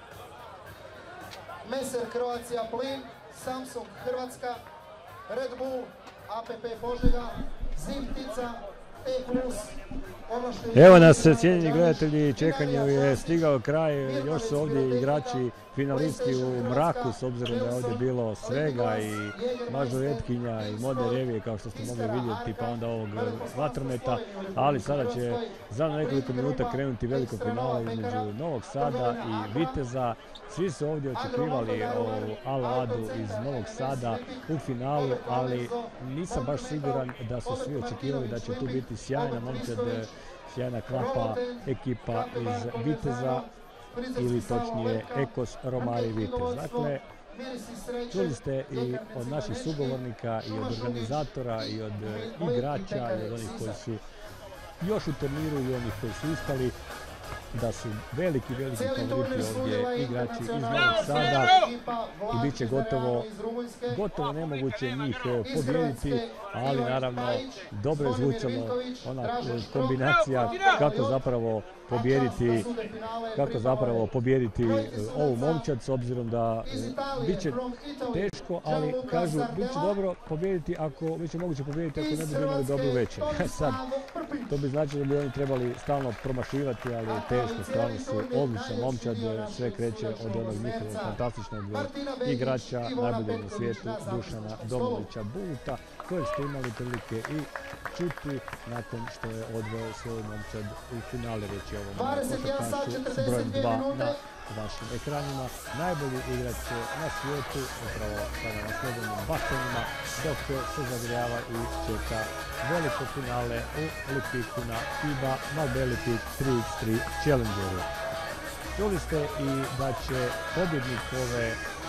Meser Croatia Plin, Samsung Hrvatska, Red Bull, A P P Požega, Zimtica, T plus, Evo nas, cijenjeni gledatelji, čekanju je stigao kraj, još su ovdje igrači finalisti u mraku, s obzirom da je ovdje bilo svega i mažoretkinja i modne revije kao što ste mogli vidjeti, pa onda ovog vatrometa, ali sada će za nekoliko minuta krenuti veliko finale između Novog Sada i Viteza. Svi su ovdje očekivali ovu Al-Adu iz Novog Sada u finalu, ali nisam baš siguran da su svi očekivali da će tu biti sjajna momčad, sjajna klapa ekipa iz Viteza, ili točnije Ekos Romari Vitez. Dakle, čuli ste i od naših sugovornika, i od organizatora, i od igrača, i od onih koji su još u turniru, i onih koji su ispali, da su veliki, veliki favoriti ovdje igrači iz Novog Sada i bit će gotovo, gotovo nemoguće njih pobijediti, ali naravno dobro je zvučalo ona kombinacija kako zapravo pobijediti, kako zapravo pobijediti ovu momčad, s obzirom da bit će teško, ali kažu bit će dobro pobijediti ako, bit će moguće pobijediti ako ne bi imali dobru večer. Sad, to bi značilo da bi oni trebali stalno promašivati, ali teško, stvarno su odlična momčad, sve kreće od onog njihovog fantastičnog igrača, najboljeg na svijetu, Dušana Domovića Buta, kojeg ste imali prilike i čuti nakon što je odveo svoju momčad u finale, reći ovom košarkašu s brojem dva na vašim ekranima. Najbolji igrač na svijetu, upravo sada na slobodnim bacanjima, dok se zagrijava i čeka veliko finale u Lipiku na FIBA Malbeli Peak tri iks tri Challengeru. Čuli ste i da će pobjednik ove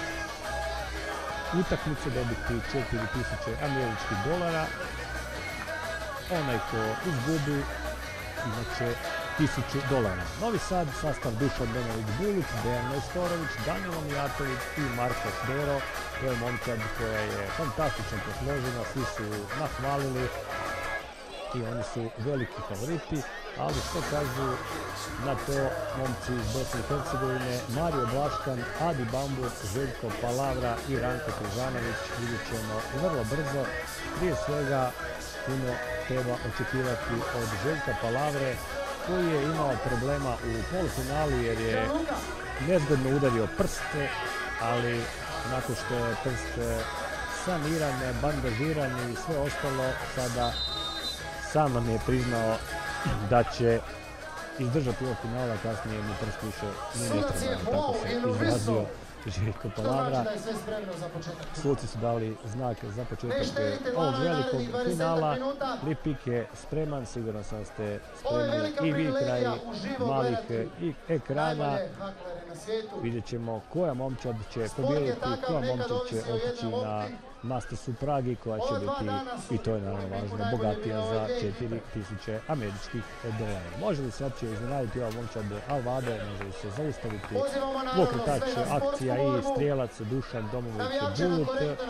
utakmice dobiti četiri tisuće američkih dolara. Onaj ko izgubi imat će tisuću dolara. Novi Sad, sastav Dušan Domović-Bulut, Dejan Majstorović, Danilo Mijatović i Marko Šdero. To je momčad koja je fantastično posložena, svi su nahvalili i oni su veliki favoriti, ali što kažu na to momci iz Bosne i Hercegovine, Mario Blaškan, Adi Bambur, Željko Palavra i Ranko Križanović, vidjet ćemo vrlo brzo. Prije svega puno treba očekivati od Željka Palavre, koji je imao problema u polufinali jer je nezgodno udario prst, ali nakon što je prst saniran, bandažiran i sve ostalo, sada sam nam je priznao da će izdržati ovo finala, kasnije mu prst više ne treba, tako se izrazio Željko Palavra. Suci su dali znak za početak ovog velikog finala. Lipik je spreman, sigurno sam ste spremni i vi kraj malih i ekrana. Vidjet ćemo koja momčad će pobijediti, koja momčad će otići na Mastersu Pragi, koja će biti, i to je naravno važno, bogatija za četiri tisuće američkih dolara. Može li se uopće iznenaditi ova momčad Alvade, može li se zaustaviti pokretač akcija i strijelac Dušan Domović-Bulut.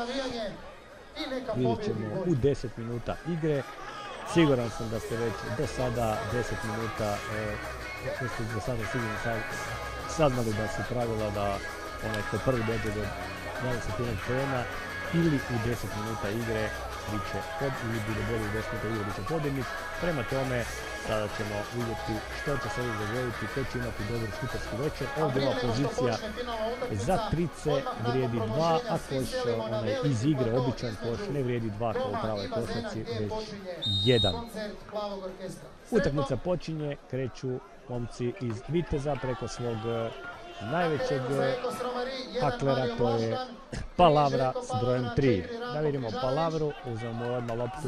Vidjet ćemo u deset minuta igre. Siguran sam da ste već do sada deset minuta, da ste do sada sigurno saznali da su pravila da onaj ko prvi dođe do dvadeset poena ili u deset minuta igre bit će pod, ili bude bolje u deset minuta igre bit će pobjednik. Prema tome, sada ćemo vidjeti što će se ovdje dogoditi, ko će imati dobru šuterski večer. Ovdje ova pozicija za trice vrijedi dva, a koš onaj iz igre, običan koš, ne vrijedi dva kao u pravoj košarci, već jedan. Utakmica počinje, kreću momci iz Viteza preko svog najvećeg haklera, to je Palavra s brojem tri. Da vidimo Palavru, uzmemo odmah loptu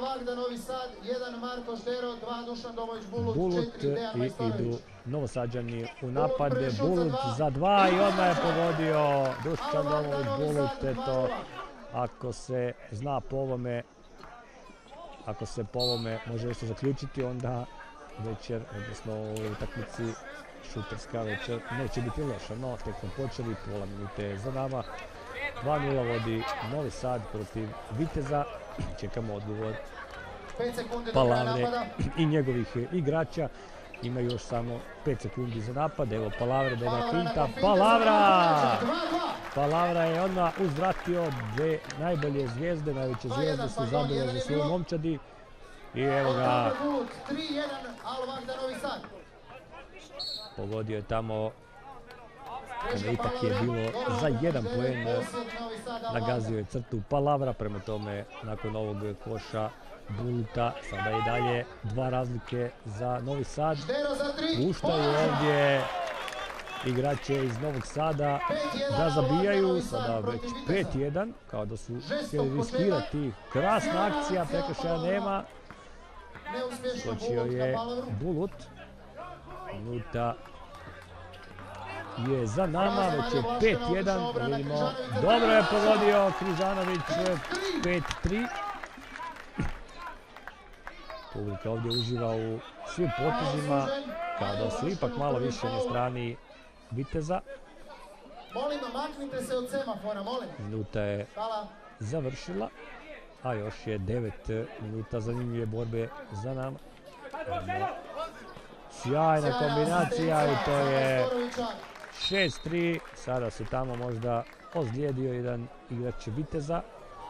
Bulut i idu Novosađani u napad. Bulut za dva i odmah je pogodio Dušan Domović-Bulut. Eto, ako se zna po ovome, ako se po ovome može nešto zaključiti, onda večer, odnosno u utakmici šuterska večer neće biti loša, no tek smo počeli, pola minute je za nama. dva nula vodi Novi Sad protiv Viteza. Čekamo odgovor Palavre i njegovih igrača. Ima još samo pet sekundi za napad. Evo Palavre, dobra finta. Palavra! Palavra je odmah uzvratio dve najbolje zvijezde, najveće zvijezde su zabile za svoje momčadi. I evo ga. Pogodio je tamo, kada ipak je bilo za jedan poen, nagazio je crtu Palavra, prema tome nakon ovog koša Buluta, sada i dalje dva razlike za Novi Sad. Puštaju ovdje igrače iz Novog Sada da zabijaju, sada već pet jedan, kao da su htjeli riskirati. Krasna akcija, prekršaja nema. Skočio je Bulut. Minuta je za nama, već je pet jedan, vidimo, dobro je pogodio Križanović, pet tri. Publika ovdje uživa u svim potezima, kao da su ipak malo više na strani Viteza. Minuta je završila, a još je devet minuta zanimljive borbe za nama. Sjajna kombinacija i to je šest tri. Sada se tamo možda ozlijedio jedan igrač Viteza.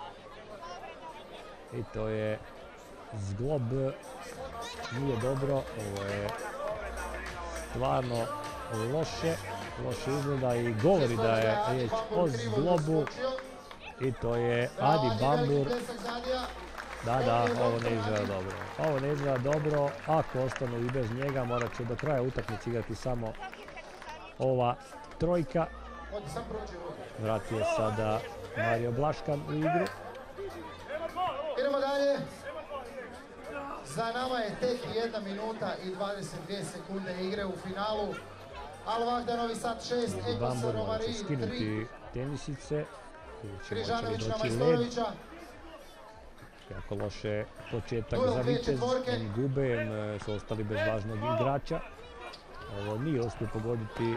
I to je zglob. Nije dobro. Ovo je stvarno loše. Loše izgleda i govori da je riječ o zglobu. I to je Adi Bambur. Da, da, ovo ne izgleda dobro. Ovo ne izgleda dobro, ako ostanu i bez njega, morat će do kraja utakmice igrati samo ova trojka. Odi, sam prođe ovdje. Vratio sada Mario Blaškan u igru. Idemo dalje. Za nama je tek jedna minuta i dvadeset dvije sekunde igre u finalu. Al Vahda Novi Sad šest, Eko Bambur mora Romari će tri. skinuti tenisice. Križanović na doći led. Majstorovića. Jako loše početak Duel za dvije Vitez. četvorke. Oni gube, em, su ostali bez važnog igrača. Ovo nije uspio pogoditi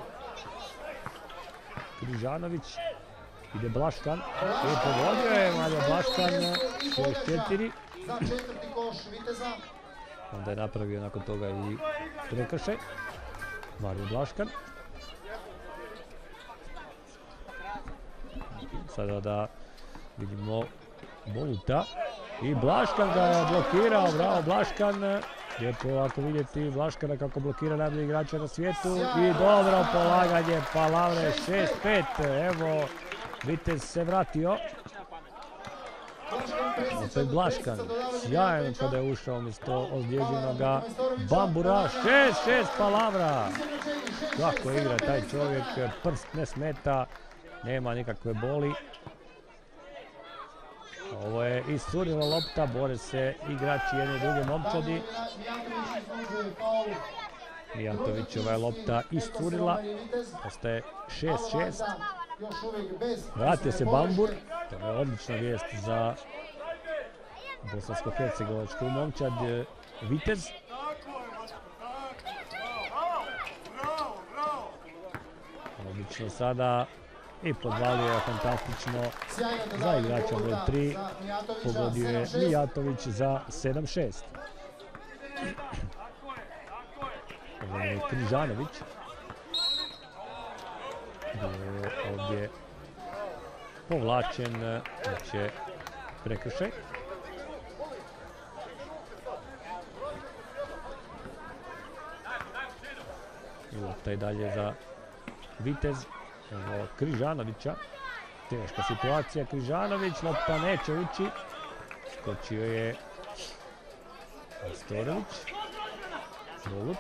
Križanović. Ide Blaškan. I pogodio je Mario Blaškan. šest četiri. Za četvrti koš Viteza. Onda je napravio nakon toga i prekršaj. Mario Blaškan. Sada da vidimo Boluta. I Blaškan ga je blokirao. Bravo Blaškan. Lijepo ovako vidjeti Blaškana kako blokira najbolji igrača na svijetu. I dobro polaganje Palavre. šest pet. Evo Vitez se vratio. Opet Blaškan, sjajan kada je ušao umjesto ozlijeđenoga Bambura. šest šest Palavra. Kako igra taj čovjek, prst ne smeta, nema nikakve boli. Ovo je iscurila lopta, bore se igrači jedne i druge momčadi. Mijatovićeva je lopta iscurila, ostaje šest šest. Vratio se Bambur, to je odlična vijest za bosansko-hercegovačku momčad Vitez. Odlično sada i podvalio je fantastično za igrača broj tri. Pogodio je Mijatović za sedam šest. Ovo je Križanović. Ovdje povlačen, će prekršaj. I lopta je dalje za Vitez. Evo Križanovića. Teška situacija. Križanović, lopta neće ući. Skočio je Majstorović. Bolut.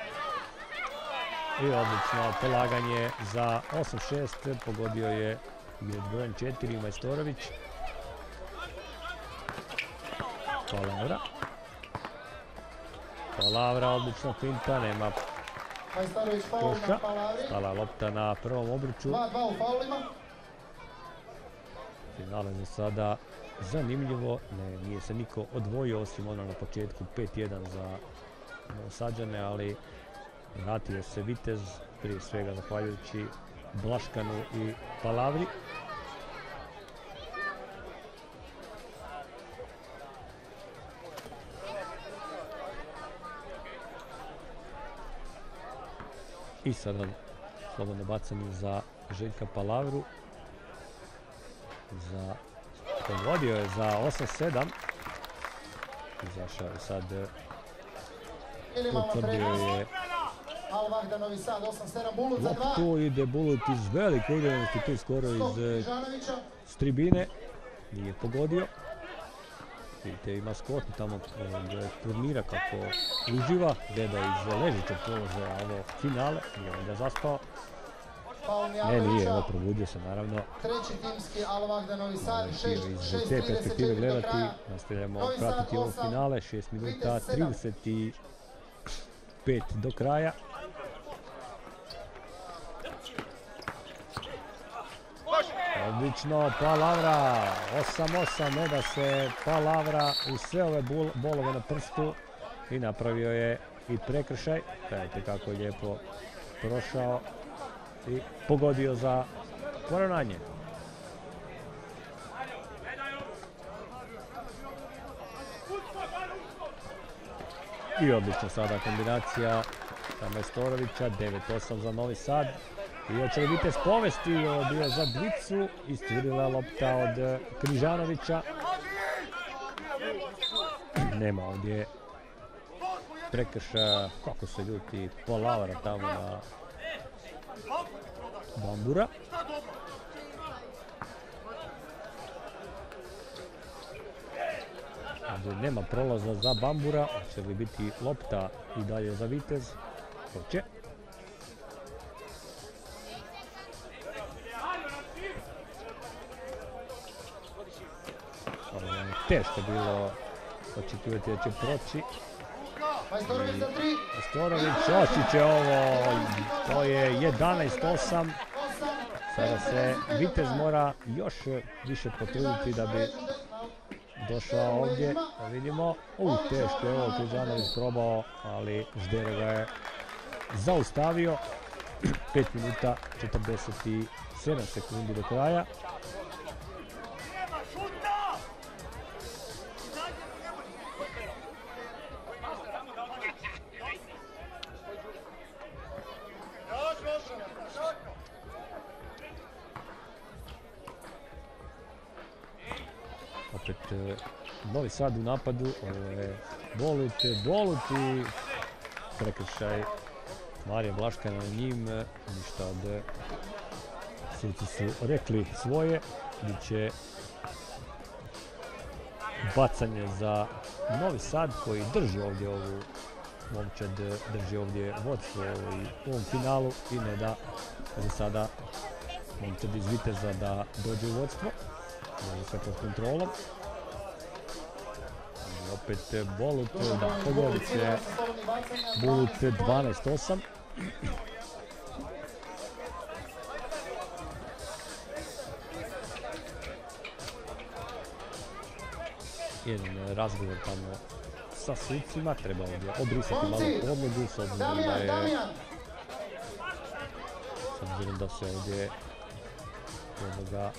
I odlično polaganje za osam šest. Pogodio je igrač brojem četiri Majstorović. Palavra. Palavra, odlična finta, nema koša. Stala lopta na prvom obruču. dva dva u faulima. Finale za sada zanimljivo. Ne, nije se niko odvojio osim ono na početku pet jedan za Novosađane, ali vratio se Vitez, prije svega zahvaljujući Blaškanu i Palavri. I sada slobodno bacanje za Željka Palavru. Za, pogodio je za osam sedam. Izašao je sad, potvrdio je Al Vahda Novi Sad osam sedam, Bulut za dva. loptu. Ide Bulut iz velike udaljenosti, tu skoro iz s tribine. Nije pogodio. Vidite, ima skotu tamo gdje turnira kako uživa, gleda iz ležećeg položaja ovo finale, nije onda zaspao. Ne, nije, evo probudio se naravno. Treći timski Al Vahda Novi Sad, šest Iz te perspektive gledati, nastavljamo pratiti ovo finale, šest minuta trideset pet do kraja. Odlično, Palavra, osam osam, ne da se Palavra u sve ove bolove na prstu i napravio je i prekršaj. Gledajte kako je lijepo prošao i pogodio za poravnanje. I odlično sada kombinacija Majstorovića, devet osam za Novi Sad. I hoće li Vitez povesti, ovo bio za dvicu, iscurila lopta od Križanovića. Nema ovdje prekršaja, kako se ljuti Palavra tamo na Bambura. Ovdje nema prolaza za Bambura, hoće li biti lopta i dalje za Vitez? Hoće. teško bilo očekivati da će proći. Majstorović za tri. Majstorović oći će ovo, to je jedanaest osam. Sada se Vitez mora još više potruditi da bi došao ovdje, da vidimo. U, teško je ovo Križanović probao, ali Ždero ga je zaustavio. pet minuta četrdeset sedam sekundi do kraja. Opet Novi Sad u napadu, ovo je Bolut, Bolut i prekršaj Marija Blaškana na njim, ništa od suci su rekli svoje, bit će bacanje za Novi Sad koji drži ovdje ovu momčad, drži ovdje vodstvo u ovom finalu i ne da za sada momčad iz Viteza da dođe u vodstvo. Može sve pod kontrolom. I opet Bolut, da pogodit će Bolut dvanaest osam. Jedan razgovor tamo sa sucima, treba ovdje obrisati malo podlogu s obzirom da je s obzirom da se ovdje podloga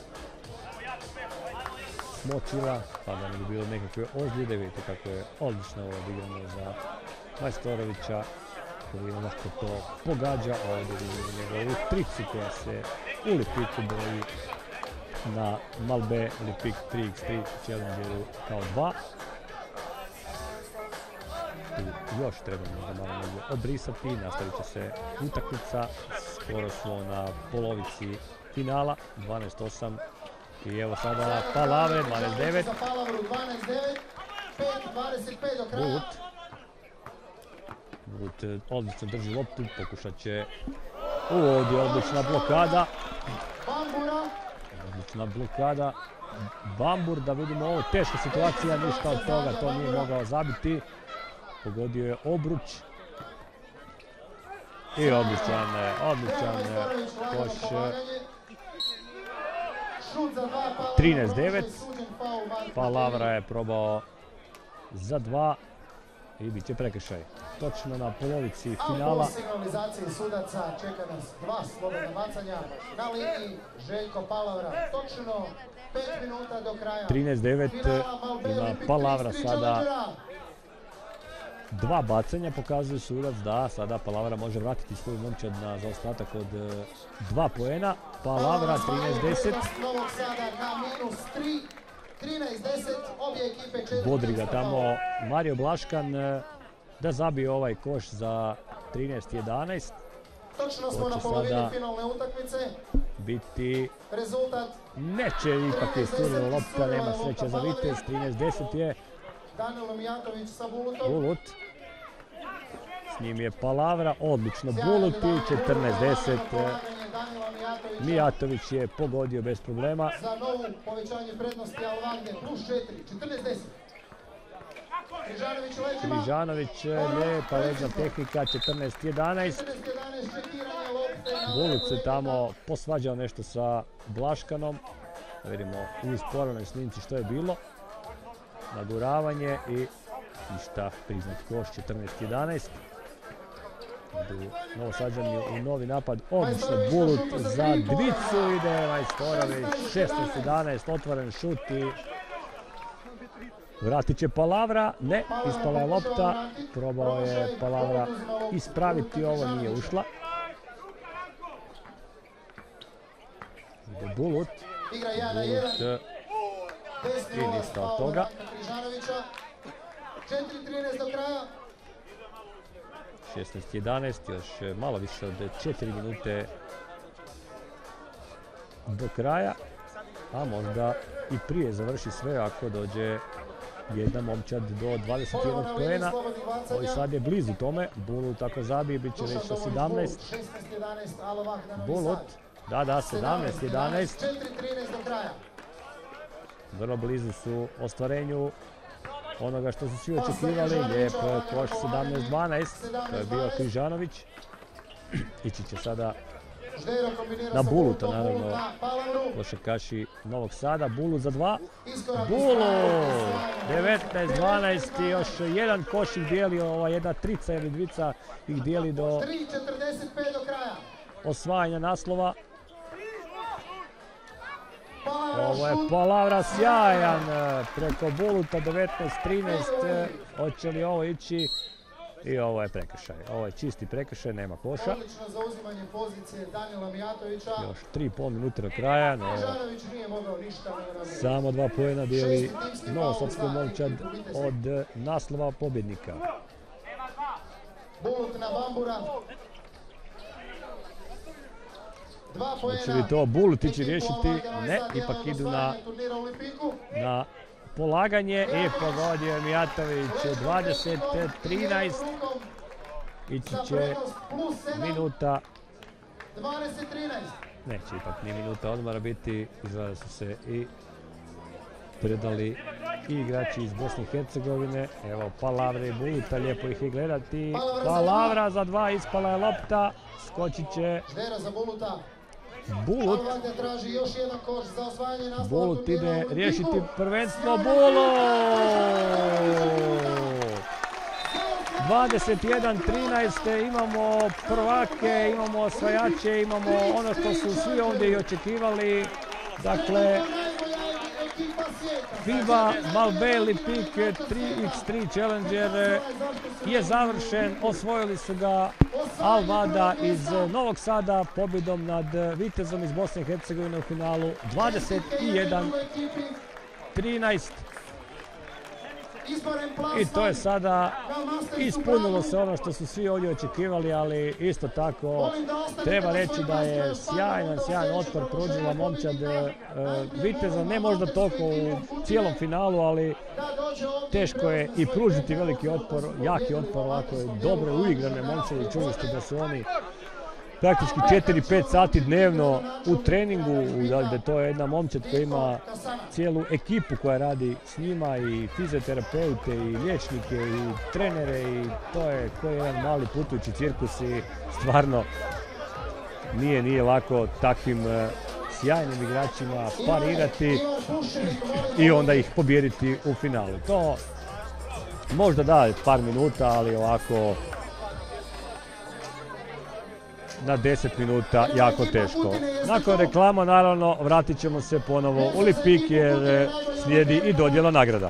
smočila, pa da ne bi bilo nekakve ozljede. Vidite kako je odlično ovo odigrano za Majstorovića koji onako to pogađa. Ovdje vidimo njegovu tricu koja se u Lipiku boji na Malbe Lipik tri iks tri Challengeru kao dva. Tu još treba možda malo negdje obrisati, nastavit će se utakmica, skoro smo na polovici finala, dvanaest osam. I evo sada Palavre, dvanaest devet. Bulut. Bulut odlično drži loptu, pokušat će... U, ovdje odlična blokada. Odlična blokada. Bambur, da vidimo ovo, teška situacija, ništa od toga, to nije mogao zabiti. Pogodio je obruč. I odličan, odličan koš. trinaest devet. Palavra je probao za dva i bit će prekršaj. Točno na polovici finala. A po signalizaciji sudaca čeka nas dva slobodna bacanja na liniji Željko Palavra. Točno pet minuta do kraja. trinaest devet ima Palavra sada. Dva bacanja pokazuje sudac da sada Palavra može vratiti svoju momčad na zaostatak od dva poena. Palavra trinaest deset. Bodri ga tamo Mario Blaškan da zabije ovaj koš za trinaest jedanaest. Točno smo na polovini finalne utakmice. Biti... Rezultat... Neće, ipak je isturila lopta, nema sreće za Vitez. trinaest deset je Danilo Mijatović sa Bulutom. Bulut. S njim je Palavra, odlično Bulut i četrnaest deset. Mijatović je pogodio bez problema. Za novu povećanje prednosti Alvande plus četiri, četrnaest deset. Križanović leđima. Križanović, lijepa leđna tehnika, četrnaest jedanaest. Bulut se tamo posvađao nešto sa Blaškanom. Da vidimo u usporenoj snimci što je bilo. Naguravanje i ništa, priznat koš, četrnaest jedanaest. Novosađani u novi napad, odlično Bulut za dvicu, ide Majstorović, šesnaest jedanaest, otvoren šut i vratit će Palavra, ne, ispala je lopta, probao je Palavra ispraviti, ovo nije ušla. Ide Bulut, Bulut i ništa od toga. četiri trinaest do kraja. šesnaest jedanaest, još malo više od četiri minute do kraja, a možda i prije završi sve ako dođe jedna momčad do dvadeset jednog poena. Koji sad je blizu tome, Bulut ako zabije bit će već sa sedamnaest. Bulut, da da, sedamnaest jedanaest. vrlo blizu su ostvarenju onoga što su svi očekivali. Lijep koš sedamnaest dvanaest, to je bio Križanović. Ići će sada na Buluta, naravno, košarkaši Novog Sada. Bulut za dva. Bulut! devetnaest dvanaest i još jedan koš ih dijeli, ova jedna trica ili dvica ih dijeli do osvajanja naslova. Ovo je Palavra sjajan preko Buluta, devetnaest trinaest. Hoće li ovo ići? I ovo je prekršaj. Ovo je čisti prekršaj, nema koša. Odlično zauzimanje pozicije Danila Mijatovića. Još tri i pol minute do kraja. No, Križanović nije mogao ništa. samo dva poena dijeli Novosadsko momčad od naslova pobjednika. Bulut na Bambura. Dva poena. Hoće li to Bulut ići riješiti? Ne, ipak idu na, na polaganje i pogodio je Mijatović dvadeset trinaest. Ići će minuta. dvadeset trinaest. Neće ipak ni minuta odmora biti. Izgleda su se i predali i igrači iz Bosne i Hercegovine. Evo Palavre i Buluta, lijepo ih je gledati. Palavra za dva, ispala je lopta. Skočit će Ždera za Buluta. Bulut. Alvande traži još jedan koš za osvajanje naslova. Bulut ide riješiti prvenstvo. Bulut! dvadeset jedan trinaest. Imamo prvake, imamo osvajače, imamo ono što su svi ovdje i očekivali. Dakle, FIBA Malbe Lipik tri iks tri Challenger je završen. Osvojili su ga Al-Vada iz Novog Sada pobjedom nad Vitezom iz Bosne i Hercegovine u finalu dvadeset jedan trinaest. I to je sada ispunilo se ono što su svi ovdje očekivali, ali isto tako treba reći da je sjajan, sjajan otpor pružila momčad Viteza, ne možda toliko u cijelom finalu, ali teško je i pružiti veliki otpor, jaki otpor, ovako je dobro uigrane momčadi. Čuli ste da su oni praktički četiri pet sati dnevno u treningu, da to je jedna momčad koja ima cijelu ekipu koja radi s njima, i fizioterapeute i liječnike i trenere, i to je koji je jedan mali putujući cirkus i stvarno nije, nije lako takvim sjajnim igračima parirati i onda ih pobijediti u finalu. To možda da par minuta, ali ovako na deset minuta jako teško. Nakon reklama naravno vratit ćemo se ponovo u Lipik jer slijedi i dodjela nagrada.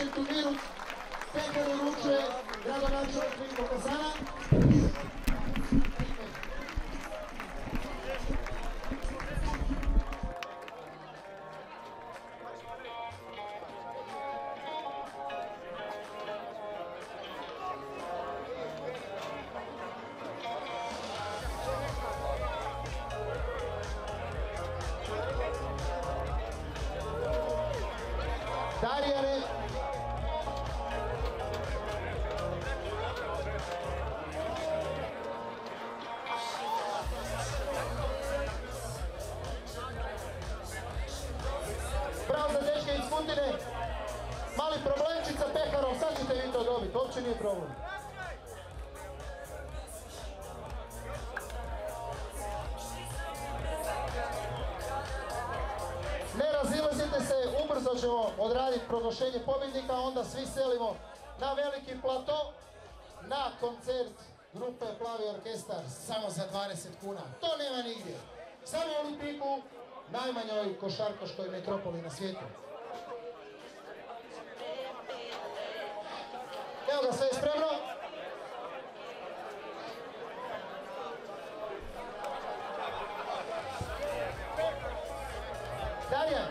Darijane. Pravo za dečke iz Kutine. Mali problemčić sa Pekarom, sad ćete vi to dobiti, uopće nije problem. Ne razilazite se, ubrzo ćemo odraditi proglašenje pobjednika, onda svi selimo na veliki plato, na koncert grupe Plavi orkestar, samo za dvadeset kuna. To nema nigdje. Samo u Lipiku, najmanjoj košarkaškoj metropoli na svijetu. Evo ga, sve je spremno. Darijan.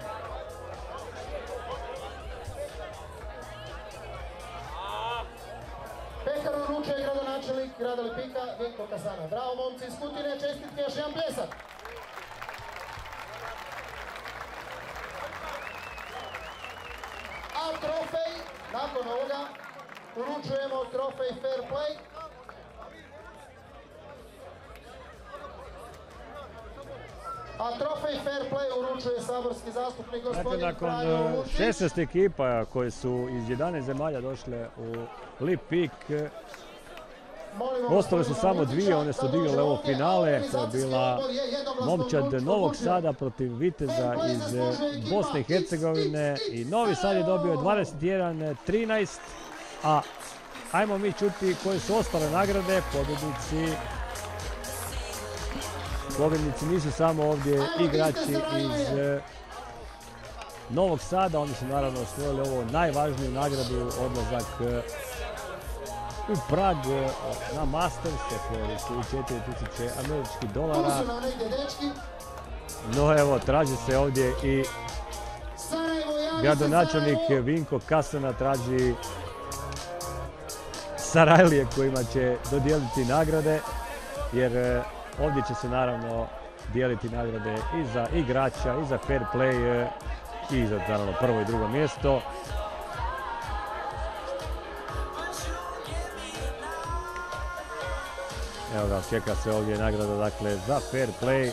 Pekar uručuje gradonačelnik grada Lipika, Vinko Kasana. Bravo momci iz Kutine, čestitke, još jedan pljesak. A trofej, nakon ovoga, uručujemo trofej Fair Play. A trofej Fair Play uručuje saborski zastupnik Dakle, gospodin nakon Franjo e, Lučić. šesnaest ekipa koje su iz jedanaest zemalja došle u Lip Peak, Molimo ostale su gospodina samo dvije, Lučića one su da odigrale dođe ovo ovdje, a finale. To je organizacijski bila odbor je jednoglasno momčad odlučio- Novog odlučio. Sada protiv Viteza iz e, Bosne i Hercegovine i Novi Sad je dobio dvadeset jedan trinaest, a ajmo mi čuti koje su ostale nagrade. Pobjednici pobjednici nisu samo ovdje igrači iz e, Novog Sada, oni su naravno osvojili ovo najvažniju nagradu, odlazak e, u Prag e, na Masters, koji su četiri tisuće američkih Tu dolara. su nam negdje dečki. No evo, traži se ovdje i Sarajevo, javi se gradonačelnik Sarajevo. Vinko Kasana, traži Sarajlije kojima će dodijeliti nagrade, jer e, ovdje će se naravno dijeliti nagrade i za igrača, i za fair play, e, i za naravno prvo i drugo mjesto. Evo ga, čeka se ovdje nagrada, dakle, za fair play.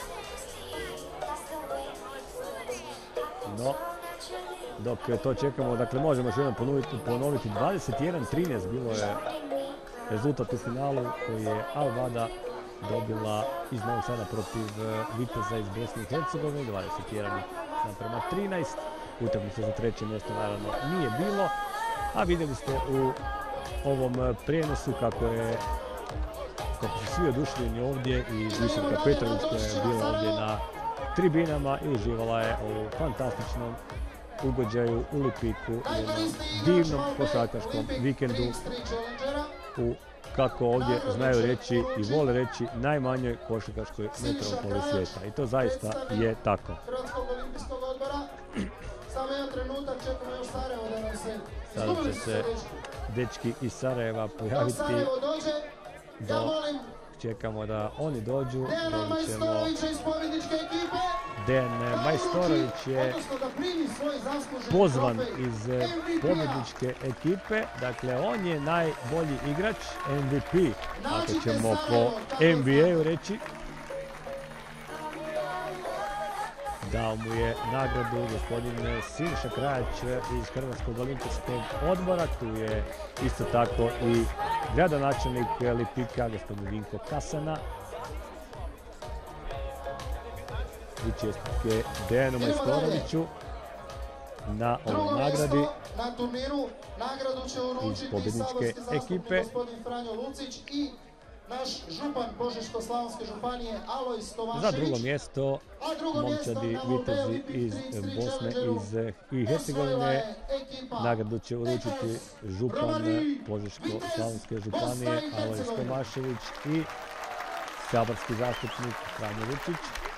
No, dok to čekamo, dakle, možemo još jednom ponoviti, ponoviti dvadeset jedan trinaest bilo je rezultat u finalu koji je Al Vada dobila iz Novog Sada protiv e, Viteza iz Bosne i Hercegovine, dvadeset jedan naprema trinaest. Utakmice za treće mjesto naravno nije bilo, a vidjeli ste u ovom e, prijenosu kako je kako su svi oduševljeni ovdje i Biserka Petrović koja je bila ovdje na tribinama i uživala je u fantastičnom ugođaju u Lipiku, jednom divnom košarkaškom vikendu u, kako ovdje znaju reći i vole reći, najmanjoj košarkaškoj metropoli svijeta. I to zaista je tako. Hrvatskog olimpijskog odbora. Samo jedan trenutak, čekamo još Sarajevo da nam se... Sada Izgubili će su se dečki. dečki iz Sarajeva Dok pojaviti. Sarajevo dođe, ja Do- molim Čekamo da oni dođu. Dejana Dobit ćemo Majstorovića iz pobjedničke ekipe. Dejan Majstorović je Odnosno da primi svoj zasluženi pozvan trofej iz M V P-a. pobjedničke ekipe. Dakle, on je najbolji igrač, M V P, ako ćemo po N B A-u reći. Dao mu je nagradu gospodin Siniša Krajač iz Hrvatskog olimpijskog odbora. Tu je isto tako i gradonačelnik Lipika, gospodin Vinko Kasana. I čestitke Dejanu Majstoroviću na Drugo ovoj nagradi. mjesto na turniru, nagradu će uručiti pobjedničke saborski zastupnik ekipe. gospodin Franjo Lucić i naš župan Požeško-slavonske županije Alojz Tomašević. Za drugo mjesto A drugo mjesto momčadi na Mount Vitezi Olympic iz Street Street Bosne Challengeru iz eh, i osvojila Hercegovine. je ekipa Nagradu će uručiti Ekos župan Romani, Požeško-slavonske Vitez, županije Bosna i Alojz Hercegovina. Tomašević i saborski zastupnik Franjo Lučić.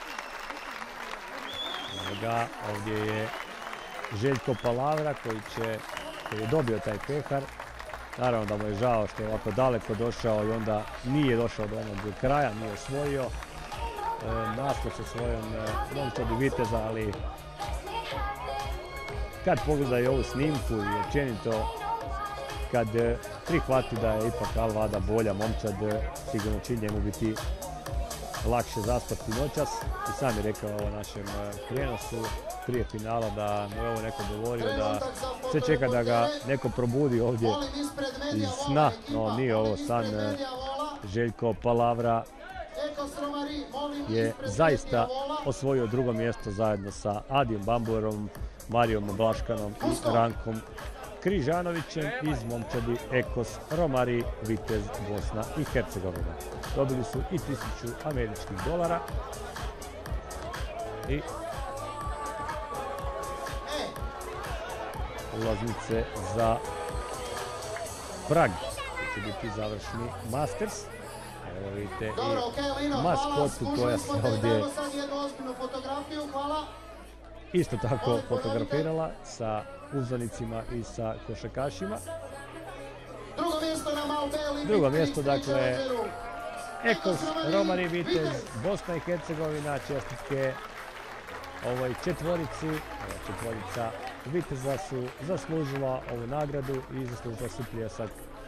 Evo ga, ovdje je Željko Palavra koji će, koji je dobio taj pehar. Naravno da mu je žao što je ovako daleko došao i onda nije došao do onog kraja, nije osvojio e, naslov sa svojom e, momčadi Viteza, ali kad pogledaju ovu snimku i općenito kad e, prihvati da je ipak Al Vada bolja momčad, e, sigurno će njemu biti lakše zaspati noćas. I sam je rekao o našem e, prijenosu prije finala da mu je ovo neko govorio da se čeka da ga neko probudi ovdje Molim ispred iz medija sna, vola no ekipa, nije ovo molim san. ispred e, medija vola, Željko Palavra Ekos Romari, molim je ispred zaista medija vola. osvojio drugo mjesto zajedno sa Adijom Bamburom, Marijom Blaškanom i Rankom Križanovićem iz momčadi Ekos Romari Vitez Bosna i Hercegovina. Dobili su i tisuću američkih dolara i E, ulaznice za Prag. To će biti završni Masters. Evo vidite dobro, i okej, Lino, hvala, maskotu skužili koja smo se te, ovdje dajmo sad jednu ozbiljnu fotografiju, hvala. isto tako fotografirala sa uzvanicima i sa košarkašima. Drugo mjesto na Mount Olympic Drugo Street mjesto, Street dakle, Challengeru. Ekos Romari Vitez, Bosna i Hercegovina, čestitke ovoj četvorici. Ova četvorica Viteza su zaslužila ovu nagradu i zaslužila su pljesak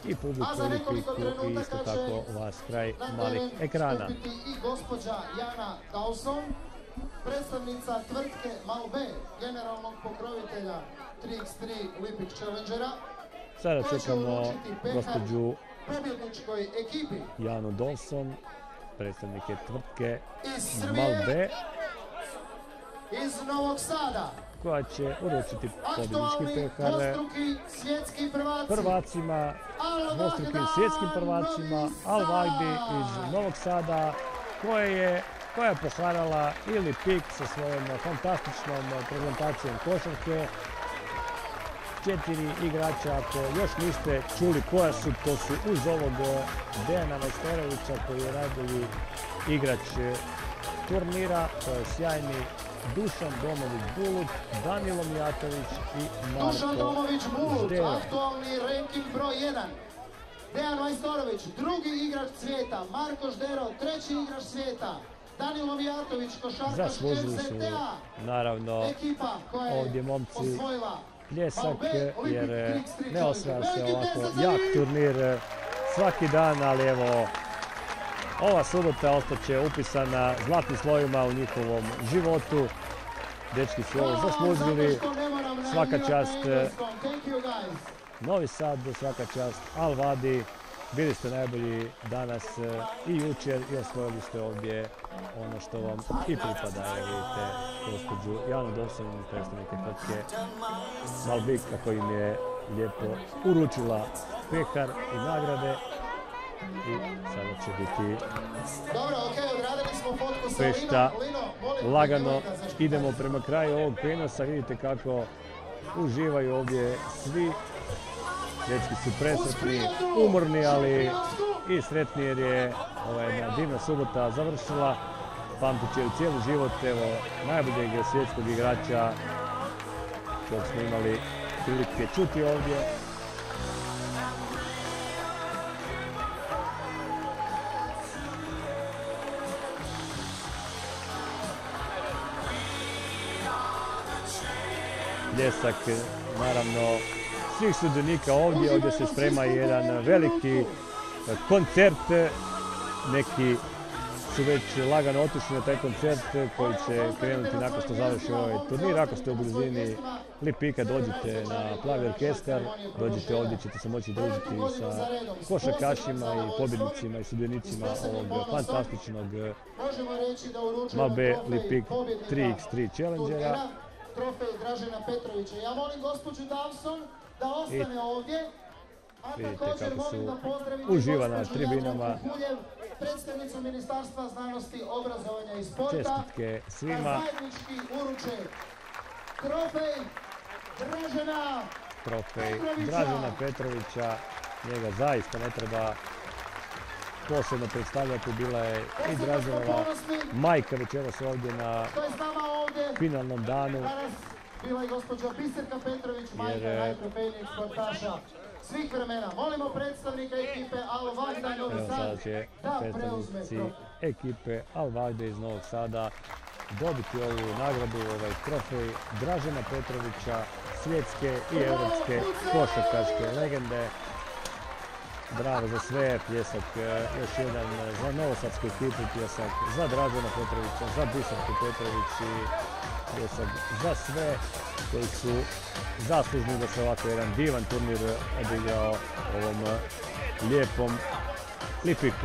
i publiku Olipiku i isto tako vas kraj malih ekrana. I gospođa Jana Dawson, predstavnica tvrtke Malbe, generalnog pokrovitelja tri iks tri Olympic Challengera. Sada čekamo gospođu pobjedničkoj ekipi Janu Dawson, predstavnike tvrtke iz Srbije, Malbe, iz Novog Sada, koja će uručiti pobjednički aktualni pehar dvostruki svjetski prvaci, prvacima, dvostrukim svjetskim prvacima Al Vagdi iz Novog Sada, koje je koja je poharala ili Pik sa svojom fantastičnom prezentacijom košarke. Četiri igrača, ako još niste čuli koja su, to su uz ovog Dejana Majsterovića koji je najbolji igrač turnira, to je sjajni Dušan Domović-Bulut, Danilo Mijatović i Dušan Marko Domović-Bulut, Ždero. aktualni ranking broj jedan. Dejan Majstorović, drugi igrač svijeta. Marko Ždero, treći igrač svijeta. Danilo Mijatović, košarkaš Zaslužili su, em ze te a, naravno, ekipa koja je ovdje momci osvojila pljesak, Malbe, Olympic jer tri iks tri ne osvaja se Challenger. Veliki ovako pljesak za jak njih. turnir svaki dan, ali evo, ova subota ostaće upisana zlatnim slovima u njihovom životu. Dečki su ovo zaslužili, svaka čast Novi Sad, svaka čast Al Vadi. Bili ste najbolji danas i jučer i osvojili ste ovdje ono što vam i pripada. Evo vidite gospođu Janu Dawson, predstavnike tvrtke Malbik, kako im je lijepo uručila pehar i nagrade. I sada će biti Dobro, okej, odradili smo fotku sa fešta. Linom. Lino, molim, Lagano nemojte zaštititi. idemo prema kraju ovog prenosa. Vidite kako uživaju ovdje svi. Dečki su presretni, umorni, ali i sretni jer je ova jedna divna subota završila. Pamtit će u cijeli život, evo, najboljeg svjetskog igrača kojeg smo imali prilike čuti ovdje. Pljesak, naravno, svih sudionika ovdje. Ovdje se sprema jedan veliki koncert. Neki su već lagano otišli na taj koncert koji će krenuti nakon što završi ovaj turnir. Ako ste u blizini Lipika, dođite na Plavi orkestar, dođite ovdje, ćete se moći družiti sa košarkašima i pobjednicima i sudionicima ovog fantastičnog Možemo reći da uručujemo Malbe trofej Lipik pobjednika tri iks tri Challengera. turnira, trofej Dražena Petrovića. Ja molim gospođu Dawson da ostane ovdje. A Vidite također kako molim su da pozdravite uživa na gospođu tribinama. Jadranku Huljev, predstavnicu Ministarstva znanosti, obrazovanja i sporta. Čestitke svima. Da zajednički uruče trofej Dražena Trofej Petrovića. Dražena Petrovića. Njega zaista ne treba posebno predstavljati. Bila je i Draženova majka večeras ovdje na što je s nama ovdje. finalnom danu. Danas bila i gospođa Biserka Petrović, majka Jer, najtrofejnijeg sportaša svih vremena. Molimo predstavnika ekipe Al Vagda Novi Evo sada Sad će da preuzme predstavnici trofej. ekipe Al Vagde iz Novog Sada dobiti ovu nagradu, ovaj trofej Dražena Petrovića, svjetske i europske košarkaške legende. Bravo za sve, pljesak još jedan za novosadsku ekipu, pljesak za Dražena Petrovića, za Biserku Petrović i pljesak za sve koji su zaslužni da se ovako jedan divan turnir odigrao ovom lijepom Lipiku.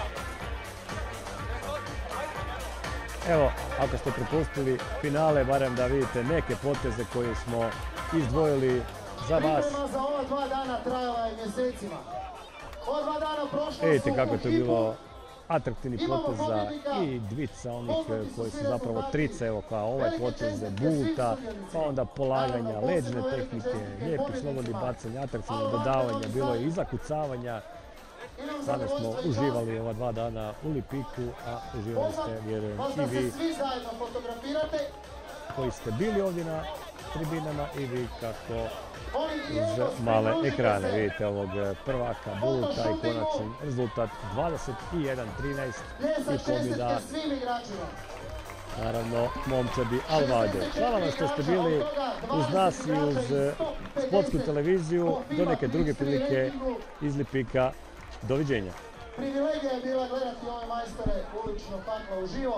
Evo, ako ste propustili finale, barem da vidite neke poteze koje smo izdvojili za vas. Priprema za ova dva dana trajala je mjesecima. Ova dva dana prošla Vidite su kako u je to hipu. bilo atraktivni Imamo potez za pobjednika. i dvica onih Poznati su koji su svi zapravo rezultati. trice, evo kao ovaj Velike potez čestitke Bulta, svim sudionicima. pa onda polaganja, Naravno, leđne posebno velike tehnike, čestitke lijepi pobjednicima. slobodni bacanja, atraktivnih Al Vagda dodavanja, Novi bilo je Sad. i zakucavanja. I nam Sada smo zadovoljstvo i uživali ova dva dana u Lipiku, a uživali ste, vjerujem, Možda i se vi svi zajedno fotografirate. koji ste bili ovdje na tribinama i vi kako Molim i uz Eros, male pridružite ekrane. se. Vidite ovog prvaka Buluta i konačan rezultat dvadeset jedan trinaest i Pljesak pobjeda čestitke svim igračima. naravno momčadi Alvade. Hvala vam što ste bili uz nas i uz sportsku televiziju. Do neke druge prilike iz Lipika. Doviđenja. Privilegija je bila gledati ove majstore ulično pakla uživo.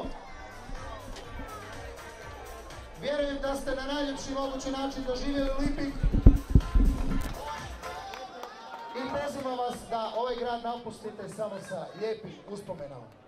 Vjerujem da ste na najljepši mogući način doživjeli Lipik. I pozivam vas da ovaj grad napustite samo sa lijepim uspomenama.